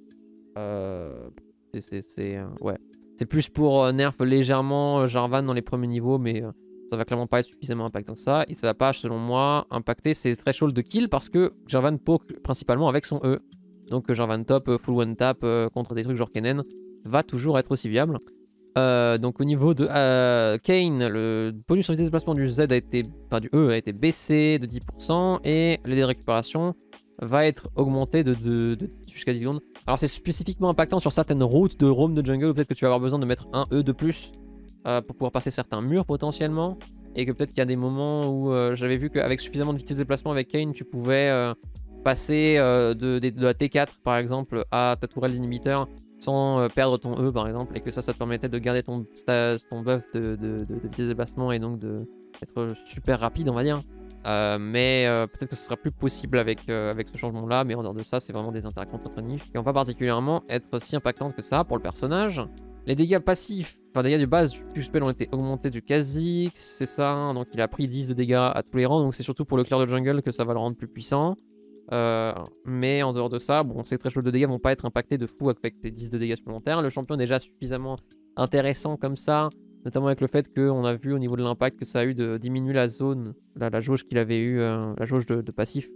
Speaker 1: Euh, c'est euh, ouais. C'est plus pour euh, nerf légèrement euh, Jarvan dans les premiers niveaux, mais euh, ça va clairement pas être suffisamment impactant que ça. Et ça va pas, selon moi, impacter ses thresholds de kill parce que Jarvan poke principalement avec son E. Donc Jarvan top, euh, full one tap euh, contre des trucs genre Kennen va toujours être aussi viable. Euh, donc au niveau de euh, Kayn, le bonus sur vitesse de déplacement du Z a été, enfin du E a été baissé de dix pour cent et les dés de récupération va être augmenté de, de, de jusqu'à dix secondes. Alors c'est spécifiquement impactant sur certaines routes de roam de jungle où peut-être que tu vas avoir besoin de mettre un E de plus euh, pour pouvoir passer certains murs potentiellement. Et que peut-être qu'il y a des moments où euh, j'avais vu qu'avec suffisamment de vitesse de déplacement avec Kayn, tu pouvais euh, passer euh, de, de, de la T quatre par exemple à ta tourelle d'inhibiteur sans euh, perdre ton E par exemple, et que ça, ça te permettait de garder ton, ton buff de, de, de, de vitesse de déplacement et donc d'être super rapide on va dire. Euh, mais euh, peut-être que ce sera plus possible avec, euh, avec ce changement là, mais en dehors de ça c'est vraiment des interactions très très niches qui vont pas particulièrement être si impactantes que ça pour le personnage. Les dégâts passifs, enfin dégâts de base du Q-Spell ont été augmentés du Kha'Zix, c'est ça, hein, donc il a pris dix de dégâts à tous les rangs, donc c'est surtout pour le clear de jungle que ça va le rendre plus puissant. Euh, mais en dehors de ça, bon, ces thresholds de dégâts vont pas être impactés de fou avec ces dix de dégâts supplémentaires. Le champion est déjà suffisamment intéressant comme ça, notamment avec le fait qu'on a vu au niveau de l'impact que ça a eu de diminuer la zone, la, la jauge qu'il avait eu, euh, la jauge de, de passif.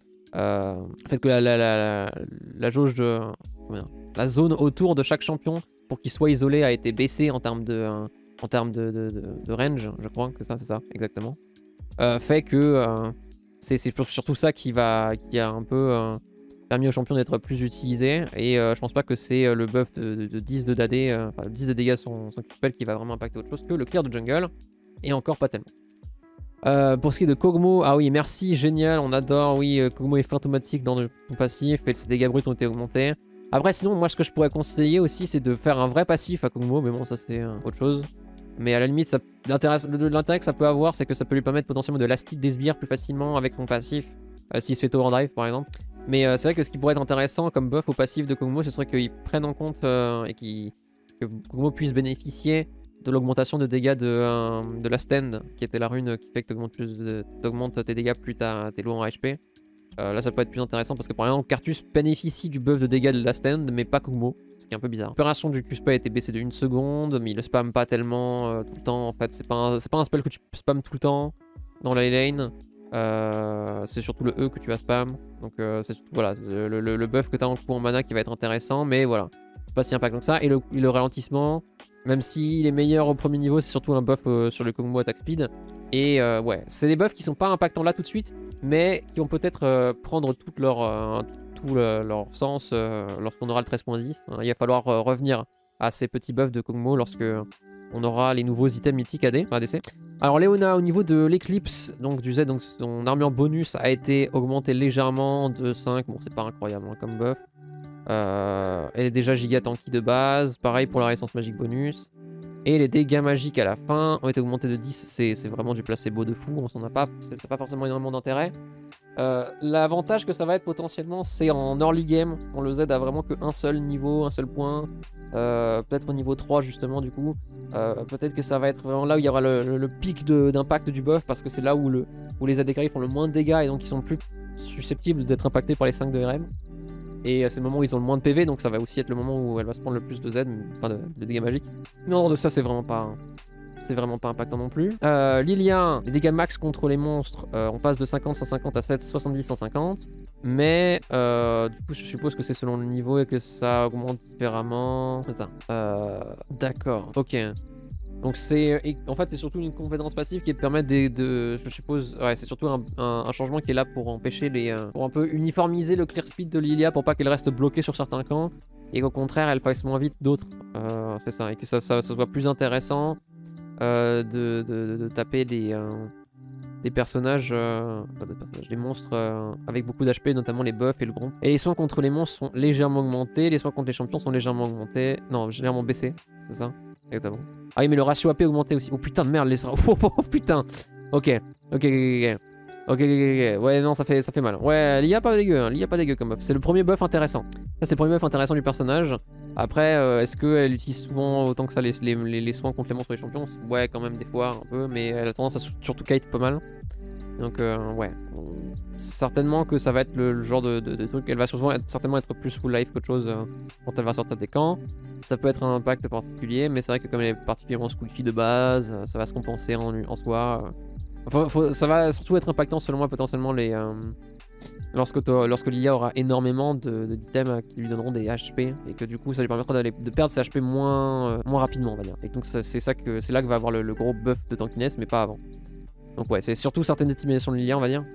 Speaker 1: Euh, le fait que la, la, la, la, la jauge de... Combien, la zone autour de chaque champion pour qu'il soit isolé a été baissée en termes de, euh, en termes de, de, de, de range, je crois que c'est ça, c'est ça, exactement. Euh, fait que... Euh, c'est surtout ça qui, va, qui a un peu euh, permis au champion d'être plus utilisé. Et euh, je pense pas que c'est euh, le buff de, de, de dix de d'A D, euh, enfin dix de dégâts son, son Q-Spell qui va vraiment impacter autre chose que le clear de jungle. Et encore pas tellement. Euh, pour ce qui est de Kog'Maw, ah oui, merci, génial, on adore. Oui, euh, Kog'Maw est automatique dans le passif et ses dégâts bruts ont été augmentés. Après, sinon, moi ce que je pourrais conseiller aussi, c'est de faire un vrai passif à Kog'Maw, mais bon, ça c'est euh, autre chose. Mais à la limite, l'intérêt que ça peut avoir, c'est que ça peut lui permettre potentiellement de lastite des sbires plus facilement avec son passif, euh, s'il se fait tower dive par exemple. Mais euh, c'est vrai que ce qui pourrait être intéressant comme buff au passif de Kog'Maw, ce serait qu'il prenne en compte euh, et qu que Kog'Maw puisse bénéficier de l'augmentation de dégâts de, euh, de la stand, qui était la rune qui fait que tu augmentes tes dégâts plus t'es low en H P. Euh, là ça peut être plus intéressant parce que par exemple Karthus bénéficie du buff de dégâts de la stand mais pas Kog'Maw, ce qui est un peu bizarre. L'opération du Q-Spell a été baissée de une seconde mais il le spam pas tellement euh, tout le temps en fait, c'est pas, un, pas un spell que tu spam tout le temps dans la lane, euh, c'est surtout le E que tu vas spam, donc euh, c'est surtout voilà, le, le, le buff que tu as en coup en mana qui va être intéressant mais voilà, c'est pas si impactant que ça. Et le, et le ralentissement, même s'il est meilleur au premier niveau, c'est surtout un buff euh, sur le Kog'Maw attack speed. Et euh, ouais, c'est des buffs qui sont pas impactants là tout de suite, mais qui vont peut-être euh, prendre tout leur, euh, tout le, leur sens euh, lorsqu'on aura le treize point dix. Il va falloir euh, revenir à ces petits buffs de Kog'Maw lorsque on aura les nouveaux items mythiques A D, A D C. Alors Leona, au niveau de l'éclipse, donc du Z, donc son armure bonus a été augmentée légèrement de cinq. Bon, c'est pas incroyable hein, comme buff. Euh, elle est déjà giga tanky de base. Pareil pour la résistance magique bonus. Et les dégâts magiques à la fin ont été augmentés de dix, c'est vraiment du placebo de fou, on s'en a pas, c'est pas forcément énormément d'intérêt. Euh, L'avantage que ça va être potentiellement, c'est en early game, on le Z a vraiment qu'un seul niveau, un seul point, euh, peut-être au niveau trois justement du coup. Euh, peut-être que ça va être vraiment là où il y aura le, le, le pic d'impact du buff, parce que c'est là où, le, où les A D carry font le moins de dégâts et donc ils sont plus susceptibles d'être impactés par les cinq de R M. Et c'est le moment où ils ont le moins de P V, donc ça va aussi être le moment où elle va se prendre le plus de Z, enfin de, de dégâts magiques. Non, de ça c'est vraiment pas, c'est vraiment pas impactant non plus. Euh, Lilia, les dégâts max contre les monstres, euh, on passe de cinquante cent cinquante à soixante-dix cent cinquante. Mais euh, du coup je suppose que c'est selon le niveau et que ça augmente différemment. C'est ça. Euh, D'accord, ok. Donc c'est, en fait c'est surtout une compétence passive qui te permet de, de je suppose, ouais c'est surtout un, un, un changement qui est là pour empêcher les, euh, pour un peu uniformiser le clear speed de Lilia pour pas qu'elle reste bloquée sur certains camps et qu'au contraire elle fasse moins vite d'autres, euh, c'est ça, et que ça, ça, ça soit plus intéressant euh, de, de, de taper des, euh, des personnages, euh, enfin, des personnages, des monstres euh, avec beaucoup d'H P, notamment les buffs et le groupe. Et les soins contre les monstres sont légèrement augmentés, les soins contre les champions sont légèrement augmentés, non légèrement baissés, c'est ça. Exactement. Ah oui mais le ratio A P augmenté aussi. Oh putain de merde les... Oh, oh, oh putain. Ok. Ok ok ok. Ok ok ok. Ouais non ça fait, ça fait mal. Ouais l'I A pas dégueu hein. L'I A pas dégueu comme buff. C'est le premier buff intéressant. Ça c'est le premier buff intéressant du personnage. Après euh, est-ce qu'elle utilise souvent autant que ça les, les, les, les soins compléments sur les champions? Ouais quand même des fois un peu. Mais elle a tendance à surtout kite pas mal. Donc euh, ouais, certainement que ça va être le, le genre de, de, de truc, elle va souvent être, certainement être plus full life qu'autre chose euh, quand elle va sortir des camps. Ça peut être un impact particulier, mais c'est vrai que comme elle est particulièrement squishy de base, euh, ça va se compenser en, en soi. Euh. Enfin, faut, ça va surtout être impactant selon moi potentiellement les... Euh, lorsque, lorsque l'I A aura énormément d'items qui lui donneront des H P, et que du coup ça lui permettra de perdre ses H P moins, euh, moins rapidement on va dire. Et donc c'est ça que c'est là que va avoir le, le gros buff de tankiness, mais pas avant. Donc ouais, c'est surtout certaines estimations de l'I A on va dire.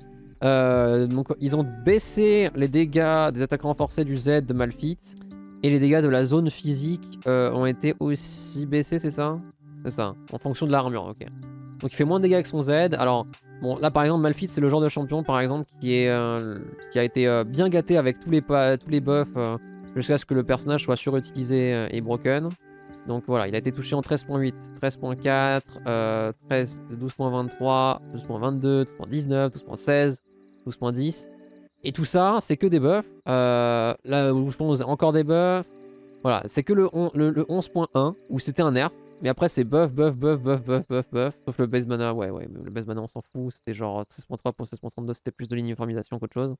Speaker 1: Euh, donc ils ont baissé les dégâts des attaques renforcées du Z de Malphite, et les dégâts de la zone physique euh, ont été aussi baissés, c'est ça? C'est ça, en fonction de l'armure, ok. Donc il fait moins de dégâts avec son Z. Alors, bon, là par exemple, Malphite c'est le genre de champion par exemple qui, est, euh, qui a été euh, bien gâté avec tous les, tous les buffs euh, jusqu'à ce que le personnage soit surutilisé euh, et broken. Donc voilà, il a été touché en treize point huit, treize point quatre, euh, douze point vingt-trois, douze point vingt-deux, douze point dix-neuf, douze point seize, douze point dix. Et tout ça, c'est que des buffs. Euh, là, douze point onze, encore des buffs. Voilà, c'est que le, le, le onze point un où c'était un nerf. Mais après, c'est buff, buff, buff, buff, buff, buff, buff. Sauf le base mana, ouais, ouais, le base mana, on s'en fout. C'était genre seize point trois pour seize point trente-deux, c'était plus de l'uniformisation qu'autre chose.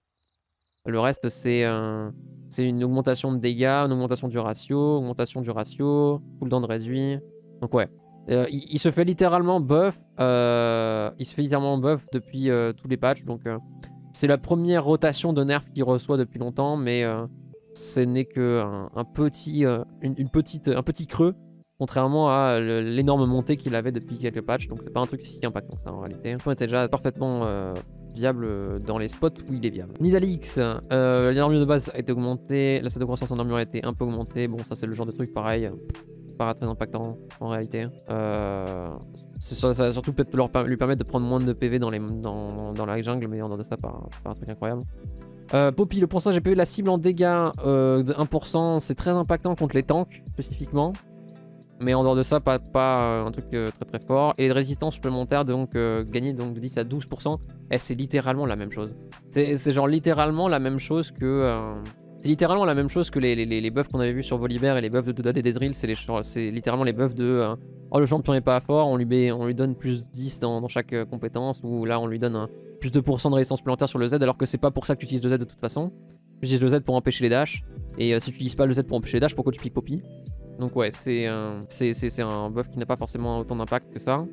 Speaker 1: Le reste, c'est euh, une augmentation de dégâts, une augmentation du ratio, augmentation du ratio, cooldown réduit. Donc ouais, euh, il, il se fait littéralement buff. Euh, il se fait littéralement buff depuis euh, tous les patchs. Donc euh, c'est la première rotation de nerf qu'il reçoit depuis longtemps, mais euh, ce n'est que un, un petit, euh, une, une petite, un petit creux, contrairement à l'énorme montée qu'il avait depuis quelques patchs. Donc c'est pas un truc si impactant que ça en réalité. Le point était déjà parfaitement euh, viable dans les spots où il est viable. Nidalix, euh, l'armure de base a été augmentée, la stat de croissance en armure a été un peu augmentée. Bon, ça c'est le genre de truc pareil, pas très impactant en réalité. Euh, ça, ça va surtout peut-être leur, lui permettre de prendre moins de P V dans, les, dans, dans la jungle, mais en dehors de ça, pas, pas un truc incroyable. Euh, Poppy, le pourcentage G P E de la cible en dégâts euh, de un pour cent, c'est très impactant contre les tanks spécifiquement. Mais en dehors de ça, pas, pas un truc euh, très très fort. Et les résistances supplémentaires, donc euh, gagner donc, de dix à douze pour cent, eh, c'est littéralement la même chose. C'est genre littéralement la même chose que... Euh, c'est littéralement la même chose que les, les, les buffs qu'on avait vus sur Volibear et les buffs de Dodad et d'Ezreal. C'est littéralement les buffs de... Euh, oh, le champion n'est pas fort, on lui, met, on lui donne plus dix dans, dans chaque euh, compétence. Ou là, on lui donne un, plus de pourcent de résistance supplémentaire sur le Z, alors que c'est pas pour ça que tu utilises le Z de toute façon. Tu utilises le Z pour empêcher les dashs. Et euh, si tu utilises pas le Z pour empêcher les dashs, pourquoi tu piques Poppy? Donc ouais, c'est un, un buff qui n'a pas forcément autant d'impact que ça.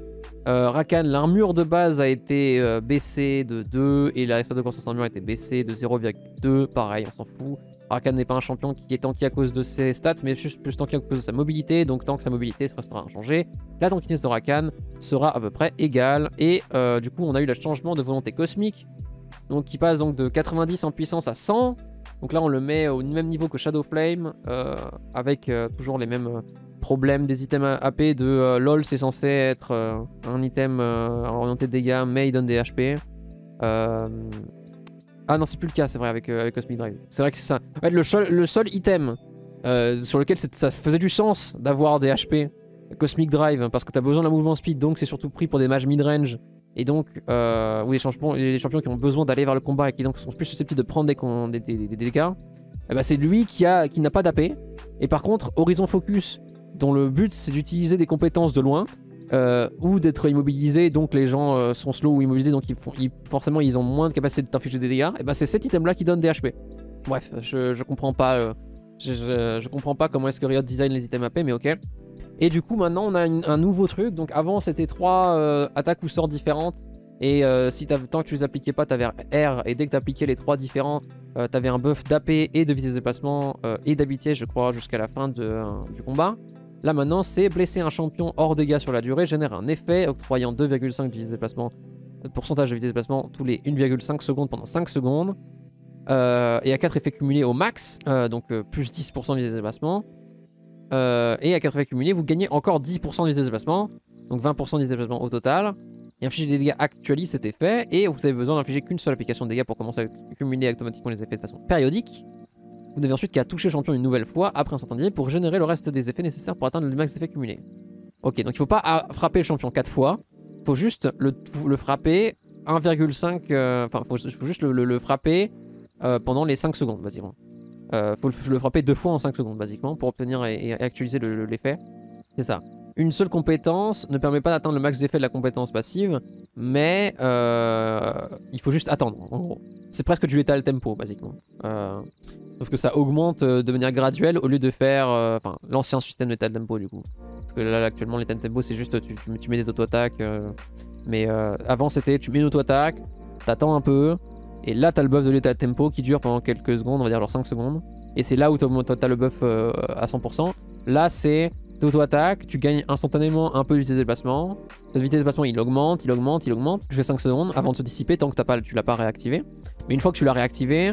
Speaker 1: Euh, Rakan, l'armure de base a été euh, baissée de deux et la stat de croissance en armure a été baissée de zéro virgule deux. Pareil, on s'en fout. Rakan n'est pas un champion qui est tanky à cause de ses stats, mais juste plus tanky à cause de sa mobilité. Donc tant que sa mobilité restera inchangée, la tankiness de Rakan sera à peu près égale. Et euh, du coup, on a eu le changement de volonté cosmique, donc qui passe donc de quatre-vingt-dix en puissance à cent. Donc là on le met au même niveau que Shadow Flame, euh, avec euh, toujours les mêmes euh, problèmes des items A P de euh, LoL, c'est censé être euh, un item euh, orienté dégâts mais il donne des H P. Euh... Ah non, c'est plus le cas, c'est vrai, avec, euh, avec Cosmic Drive. C'est vrai que c'est ça. En fait, le, seul, le seul item euh, sur lequel ça faisait du sens d'avoir des H P, Cosmic Drive, parce que tu as besoin d'un mouvement speed, donc c'est surtout pris pour des mages mid-range. Et donc, euh, oui, les champions, les champions qui ont besoin d'aller vers le combat et qui donc sont plus susceptibles de prendre des, des, des, des dégâts, eh ben c'est lui qui n'a qui pas d'A P. Et par contre, Horizon Focus, dont le but c'est d'utiliser des compétences de loin, euh, ou d'être immobilisé, donc les gens euh, sont slow ou immobilisés, donc ils font, ils, forcément ils ont moins de capacité de t'infliger des dégâts, et ben c'est cet item-là qui donne des H P. Bref, je, je comprends pas, euh, je, je, je comprends pas comment est-ce que Riot design les items A P, mais ok. Et du coup, maintenant, on a une, un nouveau truc. Donc, avant, c'était trois euh, attaques ou sorts différentes. Et euh, si tant que tu les appliquais pas, t'avais R. Et dès que t'appliquais les trois différents, euh, t'avais un buff d'A P et de vitesse de déplacement euh, et d'habitié, je crois, jusqu'à la fin de, euh, du combat. Là, maintenant, c'est blesser un champion hors dégâts sur la durée, génère un effet octroyant deux virgule cinq de vitesse de déplacement, de pourcentage de vitesse de déplacement tous les une virgule cinq secondes pendant cinq secondes. Euh, et à quatre effets cumulés au max, euh, donc euh, plus dix pour cent de vitesse de déplacement. Euh, et à quatre effets cumulés, vous gagnez encore dix pour cent de vitesse de déplacement, donc vingt pour cent de vitesse de déplacement au total. Et infliger des dégâts actualise cet effet, et vous avez besoin d'infliger qu'une seule application de dégâts pour commencer à cumuler automatiquement les effets de façon périodique. Vous devez ensuite qu'à toucher le champion une nouvelle fois après un certain délai pour générer le reste des effets nécessaires pour atteindre le max d'effets cumulés. Ok, donc il faut pas frapper le champion quatre fois, il faut juste le, le frapper un virgule cinq, enfin euh, il faut, faut juste le, le, le frapper euh, pendant les cinq secondes, basiquement. Il euh, faut le, le frapper deux fois en cinq secondes, basiquement, pour obtenir et, et actualiser l'effet. C'est ça. une seule compétence ne permet pas d'atteindre le max d'effet de la compétence passive, mais euh, il faut juste attendre, en gros. C'est presque du lethal tempo, basiquement. Euh, sauf que ça augmente euh, de manière graduelle au lieu de faire euh, enfin, l'ancien système de lethal tempo, du coup. Parce que là, là actuellement, lethal tempo, c'est juste tu, tu, tu mets des auto-attaques. Euh, mais euh, avant, c'était tu mets une auto-attaque, t'attends un peu, et là, t'as le buff de lethal tempo qui dure pendant quelques secondes, on va dire genre cinq secondes. Et c'est là où t'as le buff euh, à cent pour cent. Là, c'est t'auto-attaque, tu gagnes instantanément un peu de vitesse de déplacement. Cette vitesse de déplacement, il augmente, il augmente, il augmente. Tu fais cinq secondes avant de se dissiper tant que as pas, tu l'as pas réactivé. Mais une fois que tu l'as réactivé,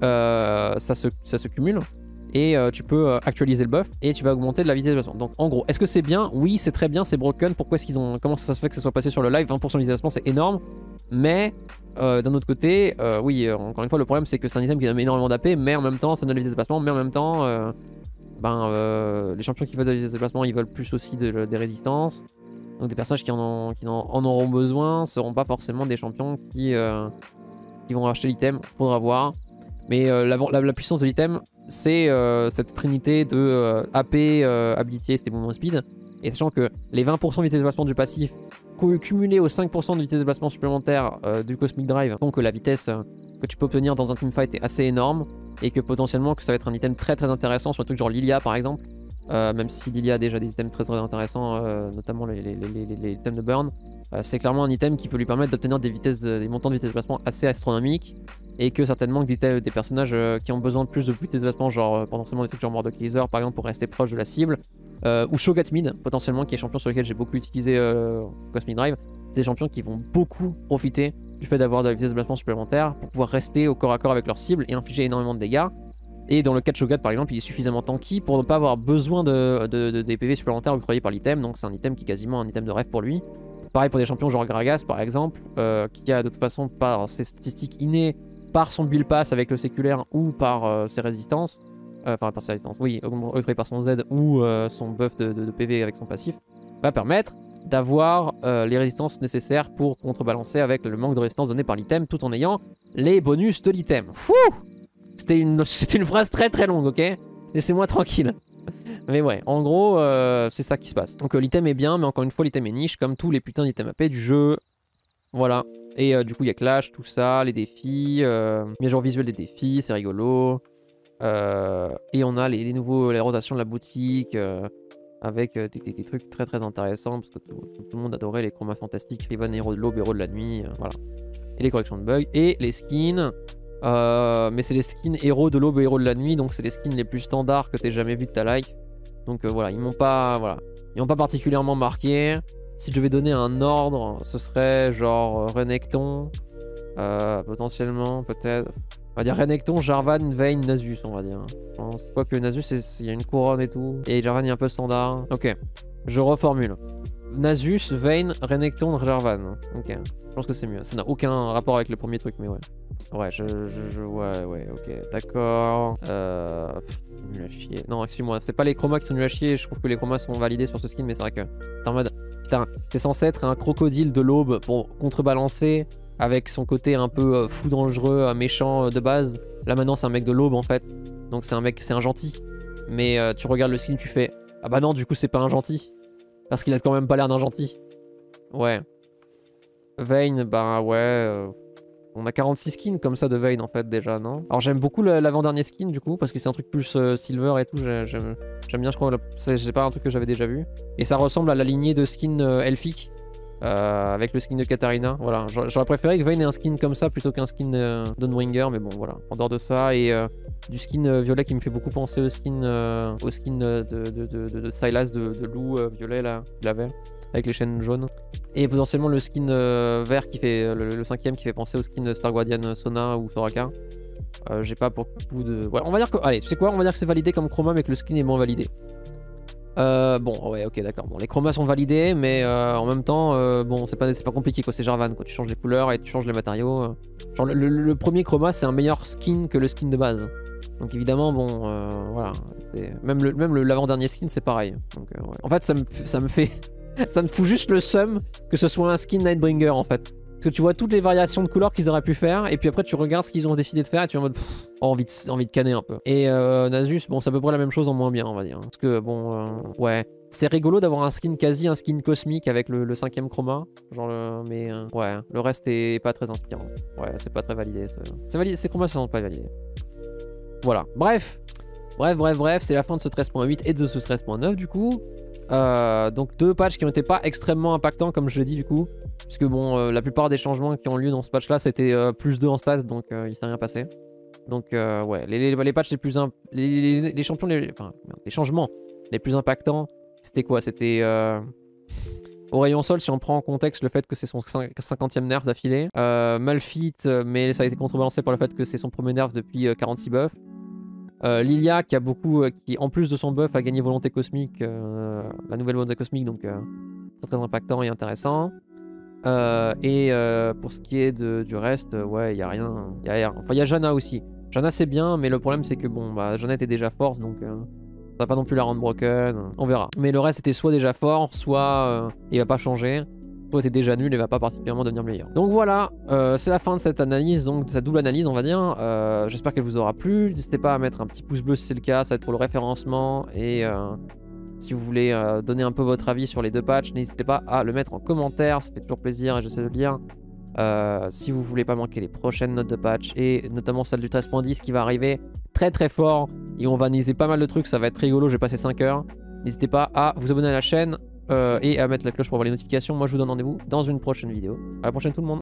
Speaker 1: euh, ça, se, ça se cumule. Et euh, tu peux euh, actualiser le buff et tu vas augmenter de la vitesse de déplacement. Donc en gros, est-ce que c'est bien? Oui, c'est très bien, c'est broken. Pourquoi est-ce qu'ils ont. Comment ça se fait que ça soit passé sur le live? vingt pour cent de vitesse de déplacement, c'est énorme. Mais euh, d'un autre côté, euh, oui, euh, encore une fois, le problème c'est que c'est un item qui donne énormément d'A P, mais en même temps, ça donne de la vitesse de déplacement, mais en même temps. Euh, Ben, euh, les champions qui veulent de la vitesse de déplacement, ils veulent plus aussi de, des résistances. Donc des personnages qui en, ont, qui en, en auront besoin seront pas forcément des champions qui, euh, qui vont acheter l'item. Faudra voir. Mais euh, la, la, la puissance de l'item, c'est euh, cette trinité de euh, A P, euh, ability, stable movement speed. Et sachant que les vingt pour cent de vitesse de déplacement du passif, cumulés aux cinq pour cent de vitesse de déplacement supplémentaire euh, du Cosmic Drive, font que la vitesse euh, que tu peux obtenir dans un teamfight est assez énorme. Et que potentiellement que ça va être un item très très intéressant sur un truc genre Lilia par exemple. Euh, même si Lilia a déjà des items très très intéressants, euh, notamment les, les, les, les, les items de burn. Euh, c'est clairement un item qui peut lui permettre d'obtenir des vitesses de, des montants de vitesse de déplacement assez astronomiques. Et que certainement que des, des personnages euh, qui ont besoin de plus de vitesse de déplacement, genre euh, potentiellement des trucs genre Mordekaiser par exemple pour rester proche de la cible. Euh, ou Shogat Mid potentiellement qui est champion sur lequel j'ai beaucoup utilisé euh, Cosmic Drive. C'est des champions qui vont beaucoup profiter du fait d'avoir de la vitesse de déplacement supplémentaire pour pouvoir rester au corps à corps avec leur cible et infliger énormément de dégâts. Et dans le cas de Shogat par exemple, il est suffisamment tanky pour ne pas avoir besoin de, de, de, des P V supplémentaires octroyés par l'item, donc c'est un item qui est quasiment un item de rêve pour lui. Pareil pour des champions genre Gragas par exemple, euh, qui a de toute façon par ses statistiques innées, par son build pass avec le séculaire ou par euh, ses résistances, euh, enfin par ses résistances, oui, octroyé par son Z ou euh, son buff de, de, de P V avec son passif, va permettre d'avoir euh, les résistances nécessaires pour contrebalancer avec le manque de résistance donné par l'item tout en ayant les bonus de l'item. Fouh! C'était une, une phrase très très longue, ok? Laissez-moi tranquille. Mais ouais, en gros, euh, c'est ça qui se passe. Donc euh, l'item est bien, mais encore une fois, l'item est niche, comme tous les putains d'items A P du jeu. Voilà. Et euh, du coup, il y a Clash, tout ça, les défis, euh, mise à jour visuel des défis, c'est rigolo. Euh, et on a les, les nouveaux, les rotations de la boutique. Euh, avec euh, des, des, des trucs très très intéressants parce que tout, tout, tout le monde adorait les chromas fantastiques, Riven, héros de l'aube, héros de la nuit, euh, voilà. Et les corrections de bugs, et les skins, euh, mais c'est les skins héros de l'aube et héros de la nuit, donc c'est les skins les plus standards que t'aies jamais vu de ta life. Donc euh, voilà, ils m'ont pas, voilà, ils m'ont pas particulièrement marqué. Si je devais donner un ordre, ce serait genre euh, Renekton, euh, potentiellement, peut-être. On va dire Renekton, Jarvan, Vayne, Nasus, on va dire. Je pense. Quoique Nasus, il y a une couronne et tout. Et Jarvan, il est un peu standard. Ok, je reformule. Nasus, Vayne, Renekton, Jarvan. Ok, je pense que c'est mieux. Ça n'a aucun rapport avec le premier truc, mais ouais. Ouais, je... je, je ouais, ouais, ok, d'accord. Euh... Pff, nul à chier. Non, excuse-moi, c'est pas les chromas qui sont nuls à chier. Je trouve que les chromas sont validés sur ce skin, mais c'est vrai que... T'es en mode... Putain, t'es censé être un crocodile de l'aube pour contrebalancer... avec son côté un peu euh, fou, dangereux, euh, méchant euh, de base. Là maintenant c'est un mec de l'aube en fait. Donc c'est un mec, c'est un gentil. Mais euh, tu regardes le skin, tu fais ah bah non, du coup c'est pas un gentil. Parce qu'il a quand même pas l'air d'un gentil. Ouais. Vayne, bah ouais. Euh, on a quarante-six skins comme ça de Vayne en fait déjà, non? Alors j'aime beaucoup l'avant-dernier skin du coup, parce que c'est un truc plus euh, silver et tout. J'aime bien, je crois. C'est pas un truc que j'avais déjà vu. Et ça ressemble à la lignée de skins euh, elfiques. Euh, avec le skin de Katarina, voilà. J'aurais préféré que Vayne ait un skin comme ça plutôt qu'un skin euh, Dawnbringer, mais bon, voilà. En dehors de ça, et euh, du skin euh, violet qui me fait beaucoup penser au skin, euh, au skin de, de, de, de, de Sylas de, de loup euh, violet, là, qu'il avait, avec les chaînes jaunes. Et potentiellement le skin euh, vert qui fait, le, le cinquième qui fait penser au skin Star Guardian Sona ou Soraka. Euh, J'ai pas beaucoup de... Ouais, on va dire que... Allez, tu sais quoi, on va dire que c'est validé comme chroma, mais que le skin est moins validé. Euh, bon, ouais, ok, d'accord. Bon, les chromas sont validés, mais euh, en même temps, euh, bon, c'est pas, pas compliqué, quoi. C'est Jarvan, quoi. Tu changes les couleurs et tu changes les matériaux. Euh. Genre, le, le, le premier chroma, c'est un meilleur skin que le skin de base. Donc, évidemment, bon, euh, voilà. Même le, même l'avant-dernier skin, c'est pareil. Donc, euh, ouais. En fait, ça me, ça me fait. Ça me fout juste le seum que ce soit un skin Nightbringer, en fait. Parce que tu vois toutes les variations de couleurs qu'ils auraient pu faire, et puis après tu regardes ce qu'ils ont décidé de faire, et tu es en mode pff, oh, envie, de, envie de canner un peu. Et euh, Nasus, bon, c'est à peu près la même chose en moins bien, on va dire. Parce que bon, euh, ouais. C'est rigolo d'avoir un skin quasi, un skin cosmique avec le, le cinquième chroma. Genre le, mais euh, ouais, le reste est pas très inspirant. Ouais, c'est pas très validé. C'est validé, ces chromas sont pas validés. Voilà, bref. Bref, bref, bref, c'est la fin de ce treize point huit et de ce treize point neuf du coup. Euh, donc deux patchs qui n'étaient pas extrêmement impactants comme je l'ai dit du coup. Parce que bon, euh, la plupart des changements qui ont lieu dans ce patch là c'était euh, plus deux en stats, donc euh, il s'est rien passé. Donc euh, ouais, les, les, les patchs les plus... Les, les, les champions, les, enfin, les changements les plus impactants, c'était quoi? C'était... Euh... Au rayon sol, si on prend en contexte le fait que c'est son cinquantième nerf d'affilée. Euh, Malphite, mais ça a été contrebalancé par le fait que c'est son premier nerf depuis euh, quarante-six buffs. Euh, Lilia qui a beaucoup, euh, qui en plus de son buff a gagné volonté cosmique, euh, la nouvelle volonté cosmique, donc euh, très, très impactant et intéressant. Euh, et euh, pour ce qui est de, du reste, euh, ouais, il y a rien, y a rien. Enfin, il y a Janna aussi. Janna c'est bien, mais le problème c'est que bon, bah, Janna était déjà forte, donc euh, ça va pas non plus la rendre broken. On verra. Mais le reste était soit déjà fort, soit euh, il va pas changer. Soit était déjà nul et va pas particulièrement devenir meilleur. Donc voilà, euh, c'est la fin de cette analyse, donc de cette double analyse on va dire. Euh, J'espère qu'elle vous aura plu. N'hésitez pas à mettre un petit pouce bleu si c'est le cas, ça va être pour le référencement. Et euh, si vous voulez euh, donner un peu votre avis sur les deux patchs, n'hésitez pas à le mettre en commentaire, ça fait toujours plaisir et j'essaie de le lire. Euh, si vous voulez pas manquer les prochaines notes de patch et notamment celle du treize point dix qui va arriver très très fort et on va analyser pas mal de trucs, ça va être rigolo, j'ai passé cinq heures. N'hésitez pas à vous abonner à la chaîne. Euh, et à mettre la cloche pour avoir les notifications. Moi je vous donne rendez-vous dans une prochaine vidéo. À la prochaine tout le monde.